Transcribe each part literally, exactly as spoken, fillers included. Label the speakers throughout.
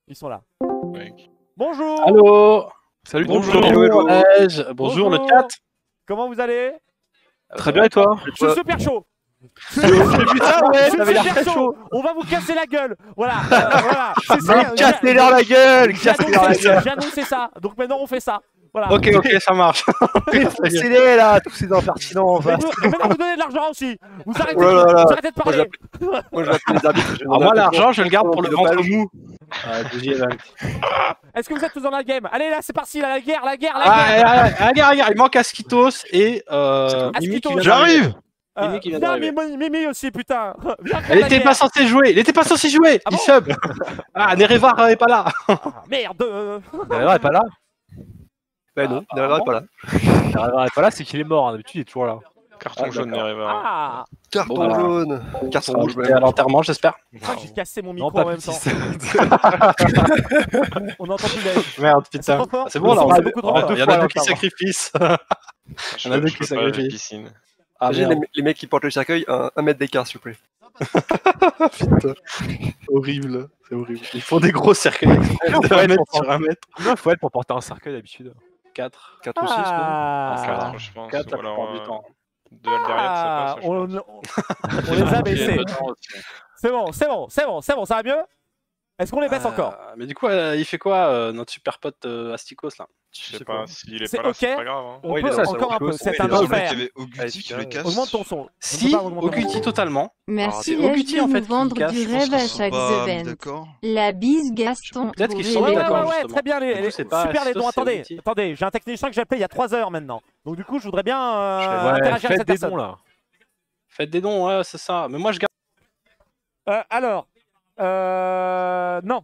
Speaker 1: Ils sont là.
Speaker 2: Ouais.
Speaker 1: Bonjour.
Speaker 3: Allô. Salut,
Speaker 2: bonjour.
Speaker 3: bonjour, bonjour. Bonjour le chat.
Speaker 1: Comment vous allez?
Speaker 3: Très bien et toi?
Speaker 1: Je suis super chaud.
Speaker 3: J'ai vu ça, ouais,
Speaker 1: Je
Speaker 3: t'avais
Speaker 1: suis
Speaker 3: l'air
Speaker 1: super
Speaker 3: très
Speaker 1: chaud.
Speaker 3: chaud.
Speaker 1: On va vous casser la gueule. Voilà, euh, voilà. C'est ça.
Speaker 3: Mais cassez-leur la gueule,
Speaker 1: J'ai
Speaker 3: cassez-leur la
Speaker 1: annoncé,
Speaker 3: gueule.
Speaker 1: j'ai annoncé ça. Donc maintenant on fait ça. Voilà.
Speaker 3: Ok, ok, ça marche.
Speaker 4: Défoncez-les là, tous ces impertinents.
Speaker 1: Et, vous- et maintenant vous donnez de l'argent aussi. Vous arrêtez,
Speaker 4: Oh là là là.
Speaker 1: vous arrêtez de parler.
Speaker 4: Moi je vais appeler les arbitres.
Speaker 3: Alors moi l'argent je le garde pour le ventre mou.
Speaker 1: Est-ce que vous êtes tous dans la game? Allez là, c'est parti, là, la guerre, la guerre, la
Speaker 3: Ah,
Speaker 1: guerre.
Speaker 3: regarde, regarde, il manque Asquitos et euh, Mimi qui vient d'arriver.
Speaker 2: J'arrive.
Speaker 1: Euh,
Speaker 3: Mimi qui vient
Speaker 1: viens,
Speaker 3: d'arriver.
Speaker 1: Mimi, Mimi aussi, putain. Viens faire
Speaker 3: Elle
Speaker 1: la
Speaker 3: était
Speaker 1: guerre.
Speaker 3: pas censée jouer, il était pas censé jouer,
Speaker 1: Ah
Speaker 3: il
Speaker 1: bon
Speaker 3: sub. Ah, Nerevar est pas là.
Speaker 1: Ah, merde. euh.
Speaker 5: Nerevar est pas là.
Speaker 4: Bah non, Nerevar est pas là.
Speaker 5: Nerevar est pas là, c'est qu'il est mort. D'habitude, il est toujours là.
Speaker 2: Carton
Speaker 3: Ah,
Speaker 2: jaune
Speaker 3: d'accord.
Speaker 2: Nerevar.
Speaker 1: Ah.
Speaker 4: Carton
Speaker 3: Bon, bah.
Speaker 4: jaune, carton rouge
Speaker 3: C'était
Speaker 4: même.
Speaker 3: à l'enterrement, j'espère.
Speaker 1: Je crois que j'ai cassé mon
Speaker 5: Non,
Speaker 1: micro
Speaker 5: pas
Speaker 1: en même
Speaker 5: petit.
Speaker 1: temps. On entend plus les.
Speaker 3: Merde,
Speaker 1: C'est
Speaker 3: putain.
Speaker 1: trop fort.
Speaker 3: C'est bon, là,
Speaker 1: C'est
Speaker 3: on a
Speaker 1: beaucoup
Speaker 3: deux-
Speaker 1: trop fort.
Speaker 3: il y en a deux qui sacrifient.
Speaker 2: Je
Speaker 3: On a deux
Speaker 2: je
Speaker 3: qui
Speaker 2: peux pas,
Speaker 3: sacrifient.
Speaker 2: j'ai piscine.
Speaker 3: Ah,
Speaker 4: Imagine
Speaker 3: merde.
Speaker 4: les, les mecs qui portent le cercueil à un mètre d'écart s'il vous plaît.
Speaker 3: Putain. Horrible, c'est horrible. Ils font des gros cercueils de un mètre sur un mètre.
Speaker 5: Combien il faut être pour porter un cercueil d'habitude?
Speaker 3: quatre.
Speaker 4: quatre ou six non.
Speaker 1: Ah.
Speaker 2: quatre, je pense.
Speaker 3: quatre
Speaker 2: Ou
Speaker 3: la
Speaker 2: alors,
Speaker 3: plupart du
Speaker 2: euh,
Speaker 3: temps.
Speaker 2: deux Alderiat, ça
Speaker 1: Ah,
Speaker 2: passe. je
Speaker 1: on,
Speaker 2: pense.
Speaker 1: on- on les a baissés. C'est bon, c'est bon, c'est bon, c'est bon, ça va mieux? Est-ce qu'on les baisse
Speaker 3: Euh,
Speaker 1: encore?
Speaker 3: Mais du coup, euh, il fait quoi, euh, notre super pote euh, Asticos là?
Speaker 2: Je sais pas, s'il est
Speaker 1: C'est
Speaker 2: pas là,
Speaker 1: ok.
Speaker 2: c'est pas grave. hein.
Speaker 1: On
Speaker 4: Ouais,
Speaker 1: peut
Speaker 4: il est dans le
Speaker 1: encore un
Speaker 4: salon
Speaker 1: peu,
Speaker 4: clos,
Speaker 1: c'est
Speaker 4: ouais,
Speaker 1: un
Speaker 4: il est dans le
Speaker 1: enfer.
Speaker 4: salon.
Speaker 6: Oguti qui le casse.
Speaker 1: Augmente ton son. On peut
Speaker 3: Si,
Speaker 1: pas augmenter mon
Speaker 3: Oguti
Speaker 1: son.
Speaker 3: totalement.
Speaker 7: Merci
Speaker 3: c'est
Speaker 7: Lèche
Speaker 3: Oguti,
Speaker 7: de
Speaker 3: en fait,
Speaker 7: nous
Speaker 3: qui
Speaker 7: vendre
Speaker 3: casse.
Speaker 7: du
Speaker 6: Je pense
Speaker 7: rêve
Speaker 6: qu'ils
Speaker 7: à
Speaker 6: sont
Speaker 7: chaque
Speaker 6: pas mis
Speaker 7: event.
Speaker 6: d'accord.
Speaker 7: La bise Gaston.
Speaker 3: Peut-être qu'ils
Speaker 7: pour
Speaker 3: sont
Speaker 1: Ouais,
Speaker 7: les
Speaker 1: ouais,
Speaker 3: d'accord,
Speaker 1: ouais, ouais,
Speaker 3: justement.
Speaker 1: très bien, les,
Speaker 3: Du coup,
Speaker 1: les-
Speaker 3: c'est pas
Speaker 1: super les
Speaker 3: Astos,
Speaker 1: dons.
Speaker 3: c'est
Speaker 1: Attendez,
Speaker 3: Oguti.
Speaker 1: attendez, j'ai un technicien que j'ai appelé il y a trois heures maintenant. Donc du coup, je voudrais bien euh,
Speaker 5: Ouais,
Speaker 1: interagir avec
Speaker 5: faites
Speaker 1: cette
Speaker 5: des
Speaker 1: personne.
Speaker 5: dons là.
Speaker 3: Faites des dons, ouais, c'est ça. Mais moi, je garde.
Speaker 1: Euh, alors, euh, non.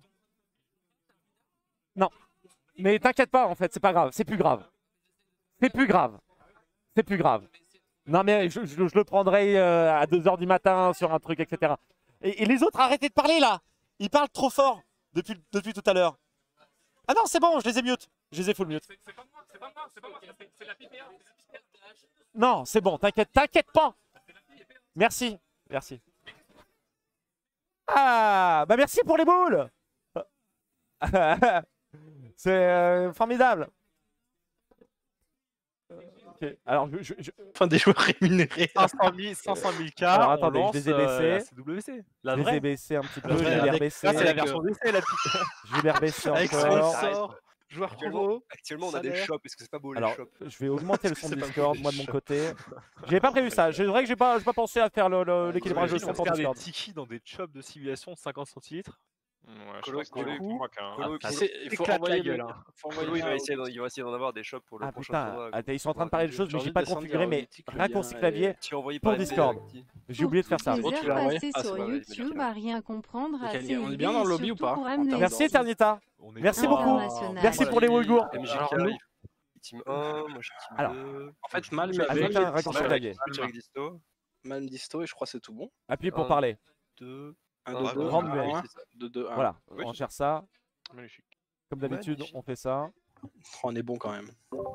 Speaker 1: Non. Mais t'inquiète pas, en fait, c'est pas grave, c'est plus grave. C'est plus grave. C'est plus grave. Non, mais je, je- je le prendrai euh, à deux heures du matin sur un truc, et cetera. Et, et les autres, arrêtez de parler là. Ils parlent trop fort depuis, depuis tout à l'heure. Ah non, c'est bon, je les ai mute. Je les ai full mute. Non, c'est bon, t'inquiète, t'inquiète pas. Merci, merci. Ah, bah merci pour les boules. C'est euh, formidable. Ok, alors je, je, je-
Speaker 3: Enfin, des joueurs rémunérés.
Speaker 5: cinq cent mille, cinq cent mille K.
Speaker 1: Alors,
Speaker 5: on
Speaker 1: attendez, je
Speaker 5: lance,
Speaker 1: les ai
Speaker 5: euh,
Speaker 1: baissés.
Speaker 5: la C W C. La
Speaker 1: je les ai
Speaker 5: vraie.
Speaker 1: baissés un petit peu,
Speaker 3: La
Speaker 1: je
Speaker 3: vraie,
Speaker 1: vais les
Speaker 3: avec-
Speaker 1: rebaisser.
Speaker 5: Ça, c'est la
Speaker 3: avec,
Speaker 5: version
Speaker 3: euh,
Speaker 5: d'essai, la petite.
Speaker 1: Je vais les rebaisser
Speaker 3: Avec
Speaker 1: encore.
Speaker 3: sponsor, joueur pro.
Speaker 4: Actuellement on a des
Speaker 3: salaire.
Speaker 4: shops, est-ce que c'est pas beau les
Speaker 1: Alors,
Speaker 4: shops?
Speaker 1: je vais augmenter le son de
Speaker 3: C'est pas
Speaker 1: Discord,
Speaker 3: beau,
Speaker 1: moi de
Speaker 3: les
Speaker 1: mon
Speaker 3: shops.
Speaker 1: côté. J'avais pas prévu ça. C'est vrai que j'ai pas, j'ai pas pensé à faire le- le- l'équilibrage de
Speaker 5: Imagine,
Speaker 1: son
Speaker 5: on
Speaker 1: sur
Speaker 5: se fait des
Speaker 1: Discord.
Speaker 5: tikis dans des chops de civilisation de cinquante centilitres.
Speaker 2: Ouais, je
Speaker 4: Colo-
Speaker 2: pense que c'est
Speaker 4: Colo-
Speaker 2: pour moi qu'un.
Speaker 4: Colo-
Speaker 3: Ah, c'est- il faut
Speaker 5: Éclate
Speaker 3: envoyer
Speaker 5: la gueule,
Speaker 3: le-
Speaker 5: hein.
Speaker 3: faut envoyer
Speaker 4: Colo, il va
Speaker 3: un-
Speaker 4: essayer d'en- il va essayer d'en avoir des shops pour le
Speaker 1: Ah
Speaker 4: prochain
Speaker 1: putain,
Speaker 4: tournoi.
Speaker 1: attends, ils sont en train de parler de choses,
Speaker 3: J'ai
Speaker 1: mais
Speaker 3: envie
Speaker 1: j'ai
Speaker 3: de
Speaker 1: pas
Speaker 3: descendre
Speaker 1: configuré
Speaker 3: vers
Speaker 1: mes
Speaker 3: Oguti,
Speaker 1: raccourcis
Speaker 3: mais-
Speaker 1: clavier.
Speaker 4: Tu as envoyé
Speaker 1: pour
Speaker 4: par
Speaker 1: Discord.
Speaker 4: M D,
Speaker 1: J'ai oublié de faire ça.
Speaker 7: Les
Speaker 3: Oh, tu
Speaker 7: heures
Speaker 3: l'as envoyé?
Speaker 7: passées
Speaker 3: Ah,
Speaker 7: sur
Speaker 4: c'est pas vrai,
Speaker 7: YouTube
Speaker 4: c'est
Speaker 7: à rien comprendre,
Speaker 3: Ok,
Speaker 7: à
Speaker 3: on est
Speaker 7: s'élever
Speaker 3: bien dans le
Speaker 7: et
Speaker 3: lobby ou
Speaker 7: surtout
Speaker 3: pas
Speaker 7: pour
Speaker 3: en
Speaker 7: amener
Speaker 3: termes
Speaker 1: Merci Eternita.
Speaker 5: On est
Speaker 1: Merci
Speaker 5: pas-
Speaker 1: beaucoup.
Speaker 7: international.
Speaker 1: Merci pour les Ouïghours.
Speaker 4: M J
Speaker 3: Alors,
Speaker 4: qui
Speaker 3: nous-
Speaker 4: arrive. Team un, moi je suis team
Speaker 1: Alors.
Speaker 4: deux.
Speaker 3: En fait, mal,
Speaker 4: Je-
Speaker 1: Avec
Speaker 4: je-
Speaker 1: un
Speaker 4: je-
Speaker 1: raccourci
Speaker 4: je-
Speaker 1: clavier.
Speaker 4: je- je- avec Disto.
Speaker 3: mal disto et je crois que c'est tout bon.
Speaker 1: Appuie pour
Speaker 4: Un.
Speaker 1: parler.
Speaker 4: deux,
Speaker 3: un,
Speaker 4: un,
Speaker 3: deux,
Speaker 4: un,
Speaker 3: deux,
Speaker 1: grande
Speaker 3: un,
Speaker 1: numérique.
Speaker 3: un, deux, deux, un.
Speaker 1: Voilà,
Speaker 4: Oui.
Speaker 1: on gère ça.
Speaker 2: Magnifique.
Speaker 1: Comme d'habitude,
Speaker 4: Magnifique.
Speaker 1: on fait ça.
Speaker 3: Oh, on est bon quand même.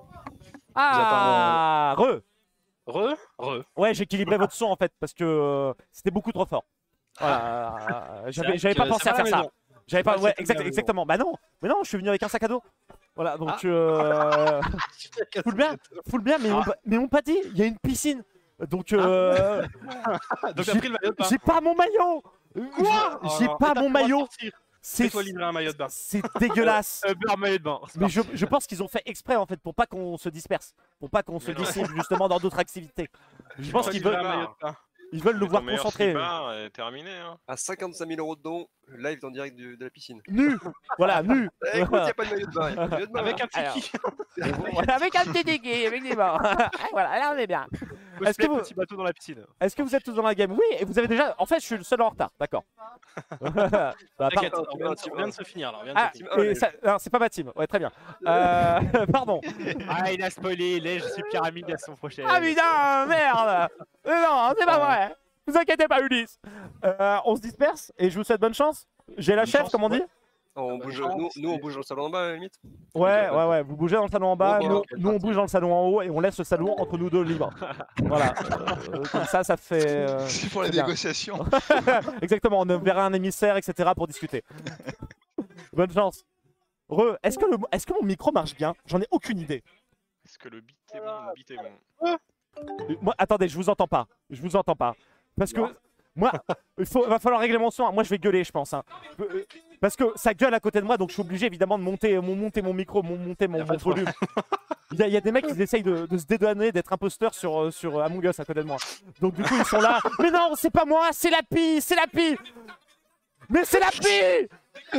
Speaker 1: Ah, re.
Speaker 3: Re, re.
Speaker 1: Ouais, j'ai équilibré votre son en fait parce que euh, c'était beaucoup trop fort. Voilà, euh, j'avais
Speaker 3: vrai
Speaker 1: j'avais
Speaker 3: que
Speaker 1: pas
Speaker 3: c'est
Speaker 1: pensé à
Speaker 3: pas
Speaker 1: faire
Speaker 3: la
Speaker 1: ça.
Speaker 3: maison.
Speaker 1: J'avais pas,
Speaker 3: Ouais,
Speaker 1: ouais,
Speaker 3: c'est
Speaker 1: exact-
Speaker 3: pas la maison.
Speaker 1: exactement. Bah non, mais non, je suis venu avec un sac à dos. Voilà, donc
Speaker 3: Ah.
Speaker 1: euh, full bien, full bien, mais on
Speaker 3: Ah.
Speaker 1: mais on pas dit, il y a une piscine. Donc euh,
Speaker 3: Donc
Speaker 1: j'ai-
Speaker 3: t'as pris le maillot de bain.
Speaker 1: j'ai pas mon maillot.
Speaker 3: Quoi
Speaker 1: J'ai pas mon maillot. C'est
Speaker 3: Fais-toi livrer un maillot de bain.
Speaker 1: c'est dégueulasse.
Speaker 5: Euh, beurre maillot de bain. c'est
Speaker 1: Mais je,
Speaker 5: parti.
Speaker 1: je pense qu'ils ont fait exprès en fait pour pas qu'on se disperse, pour pas qu'on se
Speaker 2: Mais non.
Speaker 1: dissipe justement dans d'autres activités. Je pense
Speaker 3: Fais-toi
Speaker 1: qu'ils
Speaker 3: livrer
Speaker 1: veulent,
Speaker 3: un maillot de bain.
Speaker 1: ils veulent le
Speaker 2: Mais
Speaker 1: voir
Speaker 2: ton meilleur
Speaker 1: concentré,
Speaker 2: slipper est terminé. Hein.
Speaker 4: À cinquante-cinq mille euros de dons, live en direct du- de la piscine.
Speaker 1: nu, voilà, nu.
Speaker 4: Eh, écoute, il n'y a pas de maillot de bain. y a pas de maillot de bain,
Speaker 3: Avec
Speaker 4: hein.
Speaker 3: un tiki.
Speaker 1: Voilà, avec un petit dégué, avec des mains. Voilà, là on est bien. Est-ce
Speaker 5: Est-ce
Speaker 1: que vous-
Speaker 5: petit bateau dans la piscine?
Speaker 1: Est-ce que vous êtes tous dans la game? Oui, et vous avez déjà. En fait, je suis le seul en retard, d'accord. Bah, par-
Speaker 3: T'inquiète,
Speaker 4: par-
Speaker 3: on vient de- on vient de se finir là. on vient de
Speaker 1: Ah,
Speaker 3: se finir.
Speaker 4: un,
Speaker 1: et
Speaker 4: les-
Speaker 1: ça- non, c'est pas ma team. Ouais, très bien. Euh, pardon.
Speaker 5: Ah, il a spoilé. Les, je suis pyramide la semaine prochaine.
Speaker 1: Ah putain, merde. Euh, Non, c'est pas vrai. Vous inquiétez pas, Ulysse. Euh, on se disperse et je vous souhaite bonne chance. J'ai la
Speaker 3: Bonne
Speaker 1: chef,
Speaker 3: chance,
Speaker 1: comme on dit.
Speaker 4: On bouge, nous, nous, on bouge dans le salon en bas à la limite.
Speaker 1: Ouais, ouais, ouais. Vous bougez dans le salon en bas,
Speaker 4: Bon,
Speaker 1: nous,
Speaker 4: ok,
Speaker 1: nous, on bouge dans le salon en haut et on laisse le salon entre nous deux libre. Voilà. Euh, comme ça, ça fait. euh,
Speaker 6: C'est pour les
Speaker 1: bien.
Speaker 6: négociations.
Speaker 1: Exactement, on verra un émissaire, et cetera pour discuter. Bonne chance. Re, est-ce que, le... est que mon micro marche bien? J'en ai aucune idée.
Speaker 2: Est-ce que le beat est bon? Le beat est bon.
Speaker 1: Euh, Moi, attendez, je vous entends pas. Je vous entends pas. Parce que moi, il faut, va falloir régler mon son. Moi, je vais gueuler, je pense. Hein. Euh, Parce que ça gueule à côté de moi, donc je suis obligé évidemment de monter, mon, monter mon micro, mon, monter mon,
Speaker 3: Y a
Speaker 1: mon
Speaker 3: pas de
Speaker 1: volume. Il y, a, il y a des mecs qui essayent de, de se dédouaner, d'être imposteurs sur, euh, sur Among Us à côté de moi. Donc du coup, ils sont là. Mais non, c'est pas moi, c'est la pie, c'est la pie. Mais c'est la pie.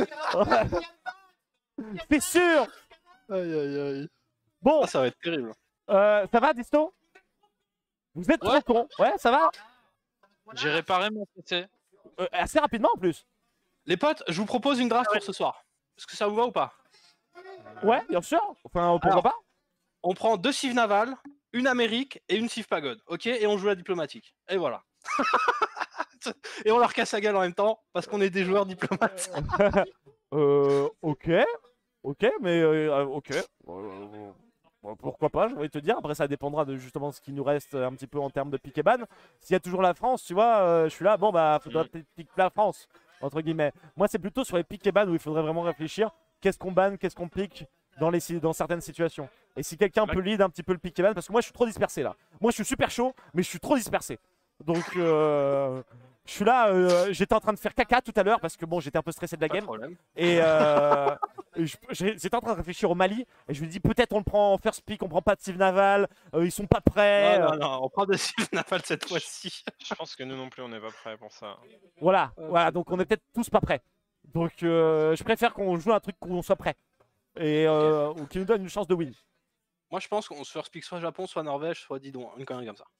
Speaker 1: C'est sûr.
Speaker 3: Aïe aïe aïe.
Speaker 1: Bon,
Speaker 3: Ah, ça va être terrible.
Speaker 1: euh, ça va, Disto? Vous êtes
Speaker 6: Ouais.
Speaker 1: trop con. Ouais, ça va.
Speaker 6: J'ai réparé mon P C.
Speaker 1: Euh, assez rapidement en plus.
Speaker 3: Les potes, je vous propose une draft pour ce soir. Est-ce que ça vous va ou pas?
Speaker 1: Ouais, bien sûr. Enfin, pourquoi
Speaker 3: Alors,
Speaker 1: pas.
Speaker 3: On prend deux cives navales, une Amérique et une cive pagode, ok? Et on joue la diplomatique. Et voilà. Et on leur casse la gueule en même temps parce qu'on est des joueurs diplomates.
Speaker 1: Euh, ok. Ok, mais euh, ok. Euh, bon, pourquoi pas, je vais te dire. Après, ça dépendra de justement ce qui nous reste un petit peu en termes de pick et ban. S'il y a toujours la France, tu vois, euh, je suis là, bon, bah, faudra
Speaker 2: Mm.
Speaker 1: peut-être pick la France, entre guillemets. Moi, c'est plutôt sur les pick et ban où il faudrait vraiment réfléchir. Qu'est-ce qu'on ban, qu'est-ce qu'on pique dans, les, si- dans certaines situations. Et si quelqu'un peut lead un petit peu le pick et ban, parce que moi, je suis trop dispersé là. Moi, je suis super chaud, mais je suis trop dispersé. Donc, euh, je suis là, euh, j'étais en train de faire caca tout à l'heure parce que bon, j'étais un peu stressé de la
Speaker 3: Pas de
Speaker 1: game.
Speaker 3: problème.
Speaker 1: Et euh, je- j'ai- j'étais en train de réfléchir au Mali et je me dis peut-être on le prend en first pick, on prend pas de civ naval, euh, ils sont pas prêts.
Speaker 3: Non,
Speaker 1: euh,
Speaker 3: non, non, on prend deux cives navales cette fois-ci.
Speaker 2: Je pense que nous non plus, on n'est pas prêts pour ça.
Speaker 1: Voilà, voilà, donc on est peut-être tous pas prêts. Donc euh, je préfère qu'on joue un truc qu'on soit prêt et euh, ou qui nous donne une chance de win.
Speaker 3: Moi, je pense qu'on se first pick soit Japon, soit Norvège, soit Didon. Une connerie comme ça.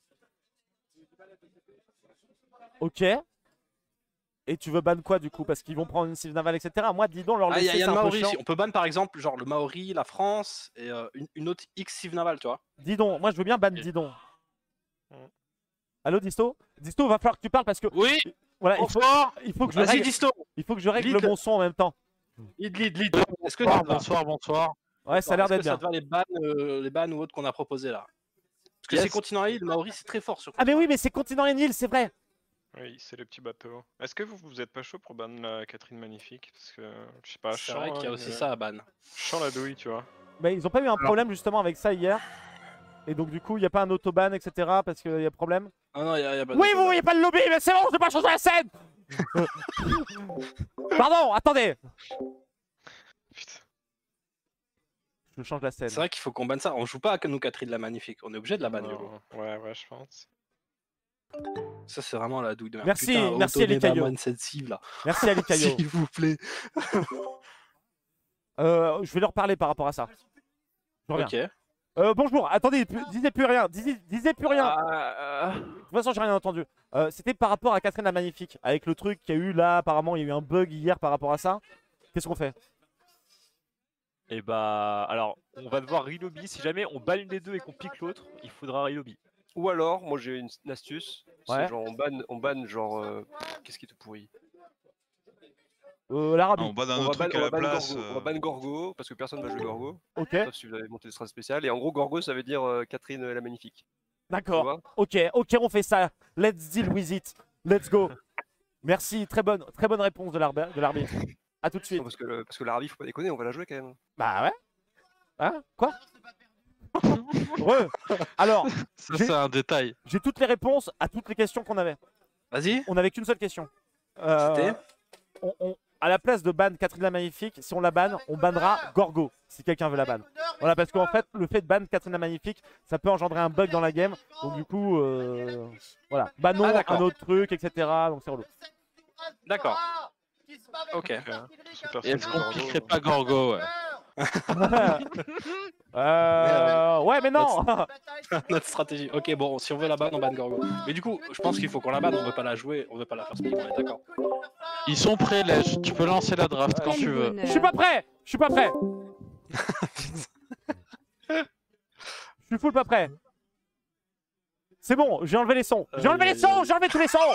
Speaker 1: Ok. Et tu veux ban quoi du coup? Parce qu'ils vont prendre une civ naval, et cetera. Moi, dis donc, leur
Speaker 3: Ah, il y a,
Speaker 1: laisser,
Speaker 3: y a
Speaker 1: c'est
Speaker 3: le
Speaker 1: un peu
Speaker 3: Maori
Speaker 1: chiant.
Speaker 3: ici. On peut ban par exemple, genre le Maori, la France et euh, une, une autre X civ navale, tu vois.
Speaker 1: Dis donc, moi je veux bien ban Didon. Allô Disto? Disto, va falloir que tu parles parce que
Speaker 6: Oui,
Speaker 1: voilà, il faut,
Speaker 6: bonsoir.
Speaker 1: il faut que je
Speaker 3: Vas-y,
Speaker 1: règle,
Speaker 3: Disto.
Speaker 1: il faut que je règle
Speaker 3: Lead.
Speaker 1: le bon son en même temps.
Speaker 3: Lead, lead, lead. Est-ce que
Speaker 6: Bonsoir,
Speaker 3: ça te va?
Speaker 6: bonsoir, bonsoir.
Speaker 1: Ouais, ça a l'air
Speaker 3: Est-ce que
Speaker 1: d'être
Speaker 3: ça
Speaker 1: bien.
Speaker 3: te va les bans, euh, les bans ou autres qu'on a proposés là? Parce que
Speaker 6: Yes.
Speaker 3: c'est continent île, le Maori c'est très fort sur.
Speaker 1: Ah mais oui, mais c'est continent et Nil, c'est vrai.
Speaker 2: Oui, c'est le petit bateau. Est-ce que vous, vous êtes pas chaud pour ban la Catherine Magnifique? Parce que, je sais pas, je
Speaker 3: C'est
Speaker 2: sens,
Speaker 3: vrai qu'il y a
Speaker 2: hein,
Speaker 3: aussi
Speaker 2: une-
Speaker 3: ça à ban.
Speaker 2: je sens la douille, tu vois.
Speaker 1: Mais ils ont pas eu un problème justement avec ça hier. Et donc du coup, il n'y a pas un autoban, et cetera. Parce qu'il y a problème.
Speaker 3: Ah non, il y a, y a pas de-
Speaker 1: Oui, vous voyez pas le lobby, mais c'est bon, je vais pas changer la scène. Pardon, attendez.
Speaker 2: Putain.
Speaker 1: Je change la scène.
Speaker 3: C'est vrai qu'il faut qu'on banne ça. On joue pas à nous Catherine la Magnifique. On est obligé de la banner.
Speaker 2: Non, ouais, ouais, je pense.
Speaker 3: Ça c'est vraiment la douille de merde.
Speaker 1: Merci,
Speaker 3: Putain,
Speaker 1: merci,
Speaker 3: Otone
Speaker 1: Ali Caillot.
Speaker 3: Daman, cette cible là.
Speaker 1: Merci Ali Caillot.
Speaker 3: S'il vous plaît.
Speaker 1: Euh, je vais leur parler par rapport à ça. Je reviens.
Speaker 3: Ok.
Speaker 1: Euh, bonjour, attendez, pu- disez plus rien, disez, disez plus rien.
Speaker 5: Ah,
Speaker 1: De toute façon, j'ai rien entendu. Euh, C'était par rapport à Catherine la Magnifique, avec le truc qu'il y a eu là, apparemment, il y a eu un bug hier par rapport à ça. Qu'est-ce qu'on fait?
Speaker 5: Et bah, alors, on va devoir relobby. Si jamais on balle une des deux et qu'on pique l'autre, il faudra relobby.
Speaker 4: Ou alors, moi j'ai une, une astuce. C'est
Speaker 1: Ouais.
Speaker 4: genre on banne, on banne genre. euh, Qu'est-ce qui te pourrit?
Speaker 1: euh, L'Arabie,
Speaker 8: On bat d'un
Speaker 4: On va
Speaker 8: autre
Speaker 4: ban
Speaker 8: truc à la
Speaker 4: ban
Speaker 8: place.
Speaker 4: Gorgo. On va
Speaker 8: euh,
Speaker 4: ban Gorgo parce que personne va jouer Gorgo.
Speaker 1: ok,
Speaker 4: Sauf si vous avez monté des strates spéciales. Et en gros, Gorgo ça veut dire euh, Catherine euh, la Magnifique. Tu
Speaker 1: d'accord.
Speaker 4: vois?
Speaker 1: Ok, ok, on fait ça. Let's deal with it. Let's go. Merci, très bonne, très bonne réponse de l'arbitre. de l'arbitre. À tout de suite.
Speaker 4: Non, parce que, le- parce que l'Arabie, faut pas déconner, on va la jouer quand même.
Speaker 1: Bah ouais. Hein? Quoi? Re. Alors,
Speaker 6: Ça,
Speaker 1: J'ai-
Speaker 6: c'est un détail.
Speaker 1: j'ai toutes les réponses à toutes les questions qu'on avait.
Speaker 3: Vas-y.
Speaker 1: On n'avait qu'une seule question. Euh,
Speaker 3: C'était
Speaker 1: on, on- à la place de ban Catherine la Magnifique, si on la banne, on bannera Gorgo, si quelqu'un veut la ban. Voilà, parce qu'en fait, le fait de ban Catherine la Magnifique, ça peut engendrer un bug dans la game. Donc du coup, euh, voilà. Bannons
Speaker 3: Ah, d'accord.
Speaker 1: un autre truc, et cetera. Donc c'est relou.
Speaker 3: D'accord. Ok.
Speaker 2: Ok, hein. Parce que
Speaker 6: Et
Speaker 2: personne
Speaker 6: est-ce
Speaker 2: veut
Speaker 6: qu'on
Speaker 2: Gorgo,
Speaker 6: piquerait
Speaker 2: hein.
Speaker 6: pas Gorgo ouais.
Speaker 1: euh, ouais, mais non.
Speaker 3: Notre stratégie. Ok, bon, si on veut la ban, on banne Gorgo. Mais du coup, je pense qu'il faut qu'on la banne. On veut pas la jouer. On veut pas la faire speak. On est d'accord.
Speaker 6: Ils sont prêts, Lèche. Tu peux lancer la draft quand
Speaker 7: Quel
Speaker 6: tu veux.
Speaker 7: bonheur.
Speaker 1: Je suis pas prêt. Je suis pas prêt. Je suis full pas prêt. C'est bon, j'ai enlevé les sons. J'ai enlevé les sons, j'ai enlevé tous les sons.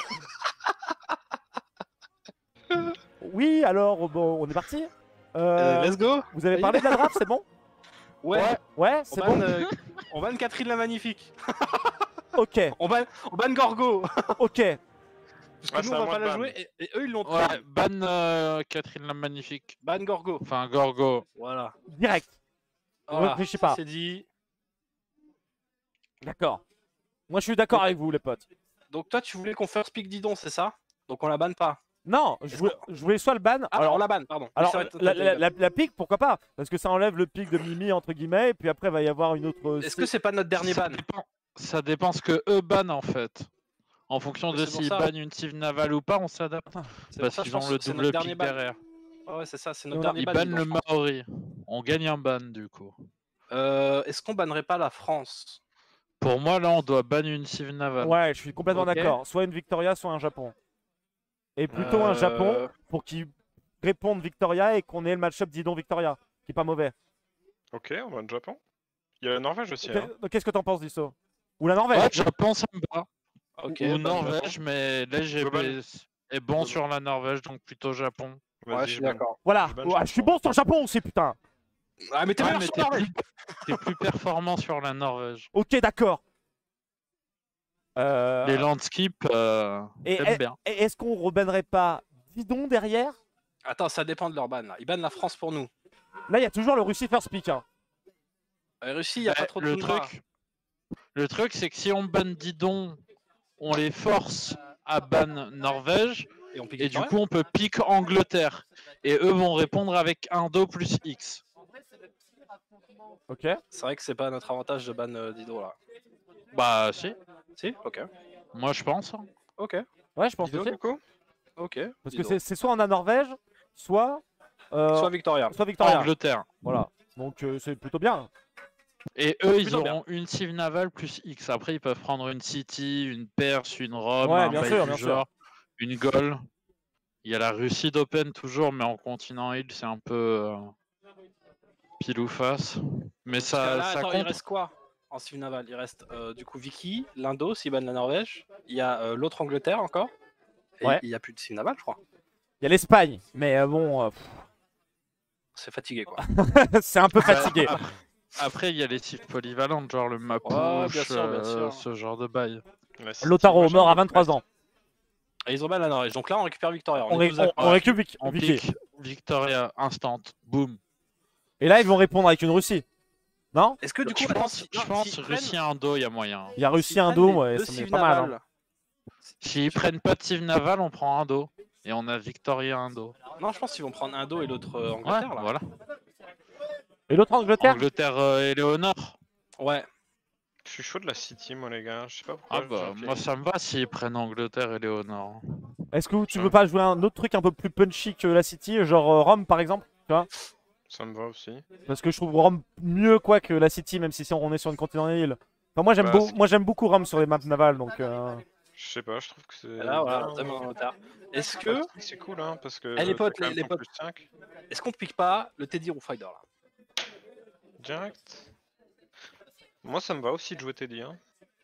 Speaker 1: Oui, alors bon, on est parti. Euh,
Speaker 3: Euh, let's go.
Speaker 1: vous avez parlé de la draft, c'est bon?
Speaker 3: Ouais.
Speaker 1: Ouais,
Speaker 3: On
Speaker 1: c'est
Speaker 3: banne,
Speaker 1: bon.
Speaker 3: euh, on banne Catherine la Magnifique.
Speaker 1: Ok,
Speaker 3: On banne, on banne Gorgo.
Speaker 1: ok.
Speaker 3: Parce que
Speaker 2: Ah,
Speaker 3: nous,
Speaker 2: c'est
Speaker 3: on
Speaker 2: à
Speaker 3: va
Speaker 2: moi
Speaker 3: pas
Speaker 2: de
Speaker 3: la
Speaker 2: ban.
Speaker 3: jouer et, et eux, ils l'ont
Speaker 6: Ouais,
Speaker 3: très.
Speaker 6: ban euh, Catherine la Magnifique.
Speaker 3: Ban Gorgo.
Speaker 6: Enfin, Gorgo.
Speaker 3: Voilà.
Speaker 1: Direct. On
Speaker 3: Voilà,
Speaker 1: réfléchit
Speaker 3: ça,
Speaker 1: pas.
Speaker 3: c'est dit.
Speaker 1: D'accord. Moi, je suis d'accord
Speaker 3: Donc-
Speaker 1: avec vous, les potes.
Speaker 3: Donc toi, tu voulais qu'on first pick Didon, c'est ça? Donc on la banne pas.
Speaker 1: Non, je
Speaker 3: Est-ce
Speaker 1: voulais, je voulais soit le ban.
Speaker 3: Ah,
Speaker 1: alors,
Speaker 3: on la banne, pardon. Oui,
Speaker 1: alors
Speaker 3: c'est vrai, toi,
Speaker 1: la,
Speaker 3: t'as dit
Speaker 1: la,
Speaker 3: ban.
Speaker 1: la, la pique, pourquoi pas? Parce que ça enlève le pic de Mimi, entre guillemets, et puis après, il va y avoir une autre.
Speaker 3: Est-ce que c'est pas notre dernier
Speaker 6: ça
Speaker 3: ban?
Speaker 6: dépend, ça dépend ce que eux bannent en fait. En fonction
Speaker 3: Mais
Speaker 6: de
Speaker 3: c'est pour
Speaker 6: s'ils
Speaker 3: ça.
Speaker 6: bannent une cive navale ou pas, on s'adapte.
Speaker 3: C'est pour
Speaker 6: Parce
Speaker 3: ça, je
Speaker 6: qu'ils ont
Speaker 3: pense
Speaker 6: le
Speaker 3: que c'est
Speaker 6: double
Speaker 3: notre dernier
Speaker 6: pic
Speaker 3: ban.
Speaker 6: derrière.
Speaker 3: Ah ouais, c'est ça, c'est notre
Speaker 1: Non,
Speaker 3: dernier
Speaker 6: Ils
Speaker 3: ban.
Speaker 6: bannent
Speaker 3: Didon,
Speaker 6: le
Speaker 3: je pense.
Speaker 6: Maori. On gagne un ban du coup.
Speaker 3: Euh, Est-ce qu'on bannerait pas la France?
Speaker 6: Pour moi, là, on doit ban une cive navale.
Speaker 1: Ouais, je suis complètement
Speaker 3: Ok.
Speaker 1: d'accord. Soit une Victoria, soit un Japon. Et plutôt un
Speaker 3: Euh,
Speaker 1: Japon pour qu'ils répondent Victoria et qu'on ait le match-up Didon-Victoria, qui est pas mauvais.
Speaker 2: Ok, on va au Japon. Il y a la Norvège aussi. Hein.
Speaker 1: Qu'est- Qu'est-ce que t'en penses, Disso? Ou la Norvège?
Speaker 6: Ouais, Japon, ça me va.
Speaker 3: Ok,
Speaker 6: Ou
Speaker 3: ban
Speaker 6: Norvège,
Speaker 3: Japon.
Speaker 6: mais là, j'ai
Speaker 2: Global.
Speaker 6: est bon sur la Norvège, donc plutôt Japon.
Speaker 2: Vas-y,
Speaker 3: Ouais, je suis
Speaker 2: ban.
Speaker 3: d'accord.
Speaker 1: Voilà.
Speaker 2: Je banne
Speaker 1: Ouais, je suis
Speaker 2: Japon.
Speaker 1: bon sur le Japon aussi, putain.
Speaker 3: Ah, mais t'es
Speaker 6: Ouais,
Speaker 3: meilleur
Speaker 6: mais
Speaker 3: sur
Speaker 6: t'es
Speaker 3: Norvège.
Speaker 6: plus, t'es plus performant sur la Norvège.
Speaker 1: Ok, d'accord. Euh,
Speaker 6: Les landscapes, euh,
Speaker 1: et
Speaker 6: j'aime
Speaker 1: est-
Speaker 6: bien.
Speaker 1: et est-ce qu'on rebannerait pas Didon derrière?
Speaker 3: Attends, ça dépend de leur ban là. Ils bannent la France pour nous.
Speaker 1: Là, il y a toujours le Russie first pick. Hein.
Speaker 3: La Russie, il y a
Speaker 6: Bah,
Speaker 3: pas trop de
Speaker 6: le
Speaker 3: toundra.
Speaker 6: truc, le truc, c'est que si on banne Didon, on les force à ban Norvège,
Speaker 3: Et on pique
Speaker 6: et du
Speaker 3: Victoria.
Speaker 6: coup, on peut pique Angleterre. Et eux vont répondre avec un do plus X.
Speaker 1: Ok.
Speaker 3: C'est vrai que c'est pas notre avantage de ban euh, Dido là.
Speaker 6: Bah, si,
Speaker 3: Si, ok.
Speaker 6: moi je pense.
Speaker 3: Ok.
Speaker 1: Ouais, je pense
Speaker 2: Dido,
Speaker 1: aussi.
Speaker 2: du coup
Speaker 3: Ok.
Speaker 1: Parce que
Speaker 3: Dido.
Speaker 1: c'est c'est soit on a Norvège, soit, euh,
Speaker 3: Soit Victoria.
Speaker 1: soit Victoria.
Speaker 6: Angleterre.
Speaker 1: Voilà. Donc euh, c'est plutôt bien.
Speaker 6: Et eux, ils
Speaker 3: Plutôt bien.
Speaker 6: auront une cive navale plus X. Après, ils peuvent prendre une City, une Perse, une Rome,
Speaker 1: Ouais,
Speaker 6: un
Speaker 1: bien
Speaker 6: bail
Speaker 1: sûr,
Speaker 6: du
Speaker 1: bien sûr.
Speaker 6: genre, une Gaule. Il y a la Russie d'Open toujours, mais en continent île, c'est un peu euh, pile ou face. Mais
Speaker 3: Parce que
Speaker 6: ça,
Speaker 3: là,
Speaker 6: ça
Speaker 3: attends, il
Speaker 6: compte.
Speaker 3: reste quoi en civ naval? Il reste euh, du coup Vicky, l'Indo, s'il banne la Norvège. Il y a euh, l'autre Angleterre encore. Et
Speaker 1: Ouais.
Speaker 3: il y a plus de civ naval, je crois.
Speaker 1: Il y a l'Espagne, mais euh, bon, euh,
Speaker 3: C'est fatigué quoi.
Speaker 1: pff, c'est un peu fatigué.
Speaker 6: Après, après, il y a les cives polyvalentes, genre le Mapouche,
Speaker 3: Ouais, bien sûr, bien
Speaker 6: euh,
Speaker 3: sûr.
Speaker 6: ce genre de bail.
Speaker 2: La City,
Speaker 1: Lotaro
Speaker 2: moi, j'aime
Speaker 1: meurt à
Speaker 2: beaucoup
Speaker 1: vingt-trois
Speaker 2: la
Speaker 1: ans.
Speaker 3: Et ils ont ban la Norvège. Donc là, on récupère Victoria.
Speaker 1: On,
Speaker 3: On,
Speaker 1: ré-
Speaker 3: est tous
Speaker 1: on-
Speaker 3: d'accord.
Speaker 1: on récupère Vic-
Speaker 6: On
Speaker 1: Vicky.
Speaker 6: pique Victoria, instant, boum.
Speaker 1: Et là, ils vont répondre avec une Russie. Non?
Speaker 3: Est-ce que du coup,
Speaker 6: Je
Speaker 3: attends,
Speaker 6: pense,
Speaker 3: si-
Speaker 6: je
Speaker 3: non,
Speaker 6: pense
Speaker 3: s'ils
Speaker 6: Russie
Speaker 3: prennent-
Speaker 6: Indo, il y a moyen.
Speaker 1: Il y a
Speaker 3: s'ils
Speaker 1: Russie
Speaker 3: prennent
Speaker 1: Indo,
Speaker 3: les
Speaker 1: ouais,
Speaker 3: deux
Speaker 1: ça
Speaker 3: cives
Speaker 1: met pas mal. hein.
Speaker 3: navales-
Speaker 6: S'ils prennent pas de cive navale, on prend Indo. Et on a Victoria Indo.
Speaker 3: Non, je pense qu'ils vont prendre Indo et l'autre euh,
Speaker 6: Ouais,
Speaker 3: Angleterre là.
Speaker 6: voilà.
Speaker 1: Et l'autre Angleterre?
Speaker 6: Angleterre euh, Éléonore.
Speaker 3: Ouais.
Speaker 2: Je suis chaud de la City, moi, les gars. Je sais pas pourquoi.
Speaker 6: Ah bah,
Speaker 2: j'ai-
Speaker 6: moi ça me va s'ils prennent Angleterre et Éléonore.
Speaker 1: Est-ce que tu
Speaker 2: Ouais.
Speaker 1: veux pas jouer un autre truc un peu plus punchy que la City, genre euh, Rome par exemple? Tu vois?
Speaker 2: Ça me va aussi.
Speaker 1: Parce que je trouve Rome mieux quoi que la City, même si on est sur une continent île. Enfin, moi j'aime
Speaker 2: Bah,
Speaker 1: beau-
Speaker 2: c'est-
Speaker 1: moi j'aime beaucoup Rome sur les maps navales, donc. euh,
Speaker 2: Je sais pas, je trouve que c'est.
Speaker 3: Et là, voilà,
Speaker 2: bien.
Speaker 3: vraiment Angleterre. Est-ce
Speaker 2: Ouais,
Speaker 3: que,
Speaker 2: c'est cool, hein, parce que.
Speaker 3: Eh, les
Speaker 2: t'as
Speaker 3: potes,
Speaker 2: quand
Speaker 3: les-
Speaker 2: même
Speaker 3: les
Speaker 2: ton
Speaker 3: potes.
Speaker 2: plus cinq.
Speaker 3: est-ce qu'on pique pas le Teddy Roughrider là?
Speaker 2: Direct. Moi, ça me va aussi de jouer Teddy. Hein.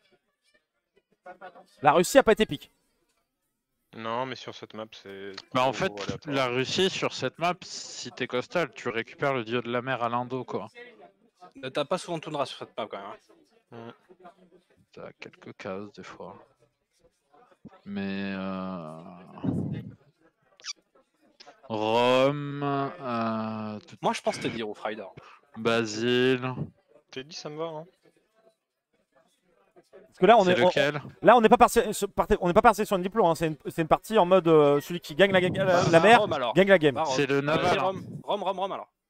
Speaker 1: La Russie a pas été pique.
Speaker 2: Non, mais sur cette map, c'est.
Speaker 6: Bah en
Speaker 2: trop
Speaker 6: fait,
Speaker 2: aléatoire.
Speaker 6: la Russie sur cette map, si t'es costal, tu récupères le dieu de la mer à l'Indo quoi.
Speaker 3: Euh, T'as pas souvent de toundra sur cette map quand même. hein.
Speaker 6: T'as quelques cases des fois. Mais euh... Rome, euh... tout-
Speaker 3: Moi je pense Teddy Roughrider.
Speaker 6: Basile,
Speaker 2: Teddy, ça me va. Hein.
Speaker 1: Parce que là on
Speaker 6: c'est
Speaker 1: est, on-
Speaker 6: lequel
Speaker 1: là on n'est pas parti, sur- parti- on n'est pas parti sur une diplôme. Hein. C'est une, c'est une partie en mode euh, celui qui gagne la, la, la
Speaker 3: Bah,
Speaker 1: mer
Speaker 3: Rome alors.
Speaker 1: gagne la game.
Speaker 3: Bah, Rome.
Speaker 6: C'est le
Speaker 3: Vas-y,
Speaker 6: naval. hein.
Speaker 3: Rome, Rome, Rome, Rome alors.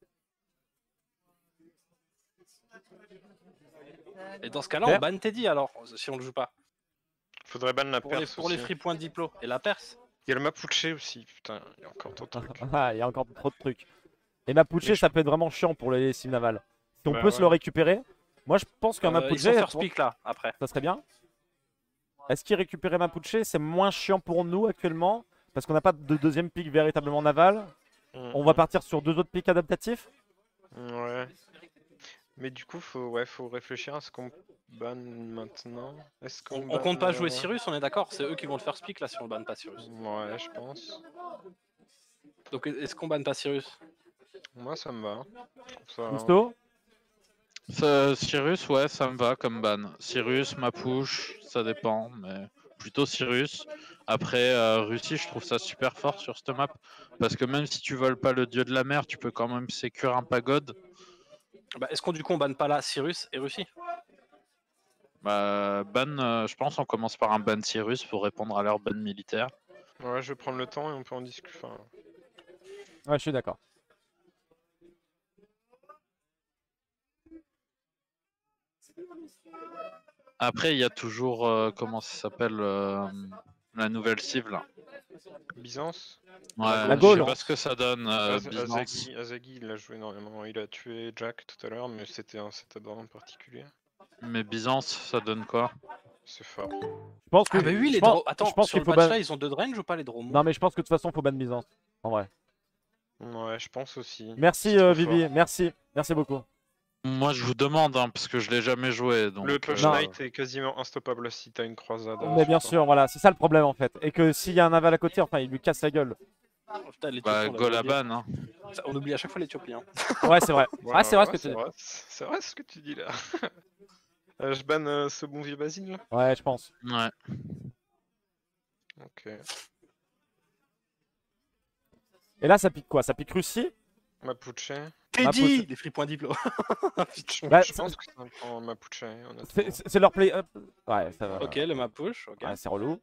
Speaker 3: Et dans ce cas-là,
Speaker 1: Ouais.
Speaker 3: on banne Teddy alors, si on le joue pas.
Speaker 2: Faudrait ban la
Speaker 3: Pour les,
Speaker 2: Perse.
Speaker 3: pour les
Speaker 2: aussi.
Speaker 3: free points diplo. Et la Perse.
Speaker 2: Il y a le Mapuche aussi, putain, il y a encore d'autres trucs.
Speaker 1: Ah, il y a encore trop de trucs. Et Mapuche,
Speaker 2: Mais je-
Speaker 1: ça peut être vraiment chiant pour les cimes navales. Si on
Speaker 2: Bah
Speaker 1: peut se
Speaker 2: ouais.
Speaker 1: le récupérer, moi je pense qu'un
Speaker 3: Euh,
Speaker 1: Mapuche,
Speaker 3: ils sont first pick là, après.
Speaker 1: ça serait bien. Est-ce qu'il récupérer Mapuche, c'est moins chiant pour nous actuellement parce qu'on n'a pas de deuxième pick véritablement naval. On va partir sur deux autres picks adaptatifs.
Speaker 2: Ouais. Mais du coup, faut, ouais, faut réfléchir à ce qu'on ban maintenant. Est-ce qu'on
Speaker 3: On, on
Speaker 2: banne,
Speaker 3: compte pas
Speaker 2: euh,
Speaker 3: jouer Cyrus, on est d'accord? C'est eux qui vont le first pick là si on le banne pas Cyrus.
Speaker 2: Ouais, je pense.
Speaker 3: Donc est-ce qu'on banne pas Cyrus?
Speaker 2: Moi, ça me va. Je trouve ça-
Speaker 1: Gusto,
Speaker 6: Ça- Cyrus, ouais, ça me va comme ban. Cyrus, Mapouche, ça dépend, mais plutôt Cyrus. Après, euh, Russie, je trouve ça super fort sur cette map. Parce que même si tu voles pas le dieu de la mer, tu peux quand même sécure un pagode.
Speaker 3: Bah, est-ce qu'on du coup on banne pas là Cyrus et Russie?
Speaker 6: Bah, ban, euh, je pense on commence par un ban Cyrus pour répondre à leur ban militaire.
Speaker 2: Ouais, je vais prendre le temps et on peut en discuter. Enfin,
Speaker 1: Ouais, je suis d'accord.
Speaker 6: Après, il y a toujours, euh, comment ça s'appelle, euh, la nouvelle cible là.
Speaker 2: Byzance.
Speaker 6: Ouais,
Speaker 1: La
Speaker 6: je
Speaker 1: Gaule.
Speaker 6: sais pas ce que ça donne, euh,
Speaker 2: Az-
Speaker 6: Byzance.
Speaker 2: Azagi, Azagi, il a joué énormément. Il a tué Jack tout à l'heure, mais c'était un setup en particulier.
Speaker 6: Mais Byzance, ça donne quoi?
Speaker 2: C'est fort.
Speaker 1: Je pense que.
Speaker 3: Ah bah oui,
Speaker 1: je
Speaker 3: les
Speaker 1: pense-
Speaker 3: drones. Attends,
Speaker 1: je pense
Speaker 3: sur
Speaker 1: qu'il
Speaker 3: le
Speaker 1: faut
Speaker 3: patch
Speaker 1: ban-
Speaker 3: là, ils ont deux de range ou pas les drones?
Speaker 1: Non, mais je pense que de toute façon, faut ban Byzance. En vrai.
Speaker 2: Ouais, je pense aussi.
Speaker 1: Merci,
Speaker 2: C'est trop
Speaker 1: euh,
Speaker 2: fort.
Speaker 1: Vivi. Merci. Merci beaucoup.
Speaker 6: Moi, je vous demande, hein, parce que je l'ai jamais joué. Donc,
Speaker 2: Le Push
Speaker 1: Non.
Speaker 2: Knight est quasiment instoppable si t'as une croisade. euh,
Speaker 1: Mais bien
Speaker 2: sur toi.
Speaker 1: sûr, voilà, c'est ça le problème en fait. Et que s'il y a un aval à côté, enfin, il lui casse la gueule.
Speaker 3: Oh, putain, l'Éthiopie,
Speaker 6: bah,
Speaker 3: on l'avait
Speaker 6: Gaule à
Speaker 3: oublié.
Speaker 6: ban. Hein.
Speaker 3: Ça, On oublie à chaque fois l'Éthiopie. Hein.
Speaker 1: Ouais, c'est vrai.
Speaker 2: Ouais,
Speaker 1: Ah, c'est vrai
Speaker 2: ouais,
Speaker 1: ce que tu dis.
Speaker 2: vrai, C'est vrai ce que tu dis là. Euh, je banne euh, ce bon vieux Basile là.
Speaker 1: Ouais, je pense.
Speaker 6: Ouais.
Speaker 2: Ok.
Speaker 1: Et là, ça pique quoi? Ça pique Russie?
Speaker 2: Mapuche.
Speaker 3: Teddy
Speaker 1: Mapuche.
Speaker 3: Des free points diplo.
Speaker 2: Je,
Speaker 1: Bah,
Speaker 2: je
Speaker 1: ça-
Speaker 2: pense que c'est un point Mapuche, honnêtement.
Speaker 1: C'est- C'est c'est leur play. euh, Ouais, ça va.
Speaker 3: Ok, le map push. Ok.
Speaker 1: Ouais, c'est relou.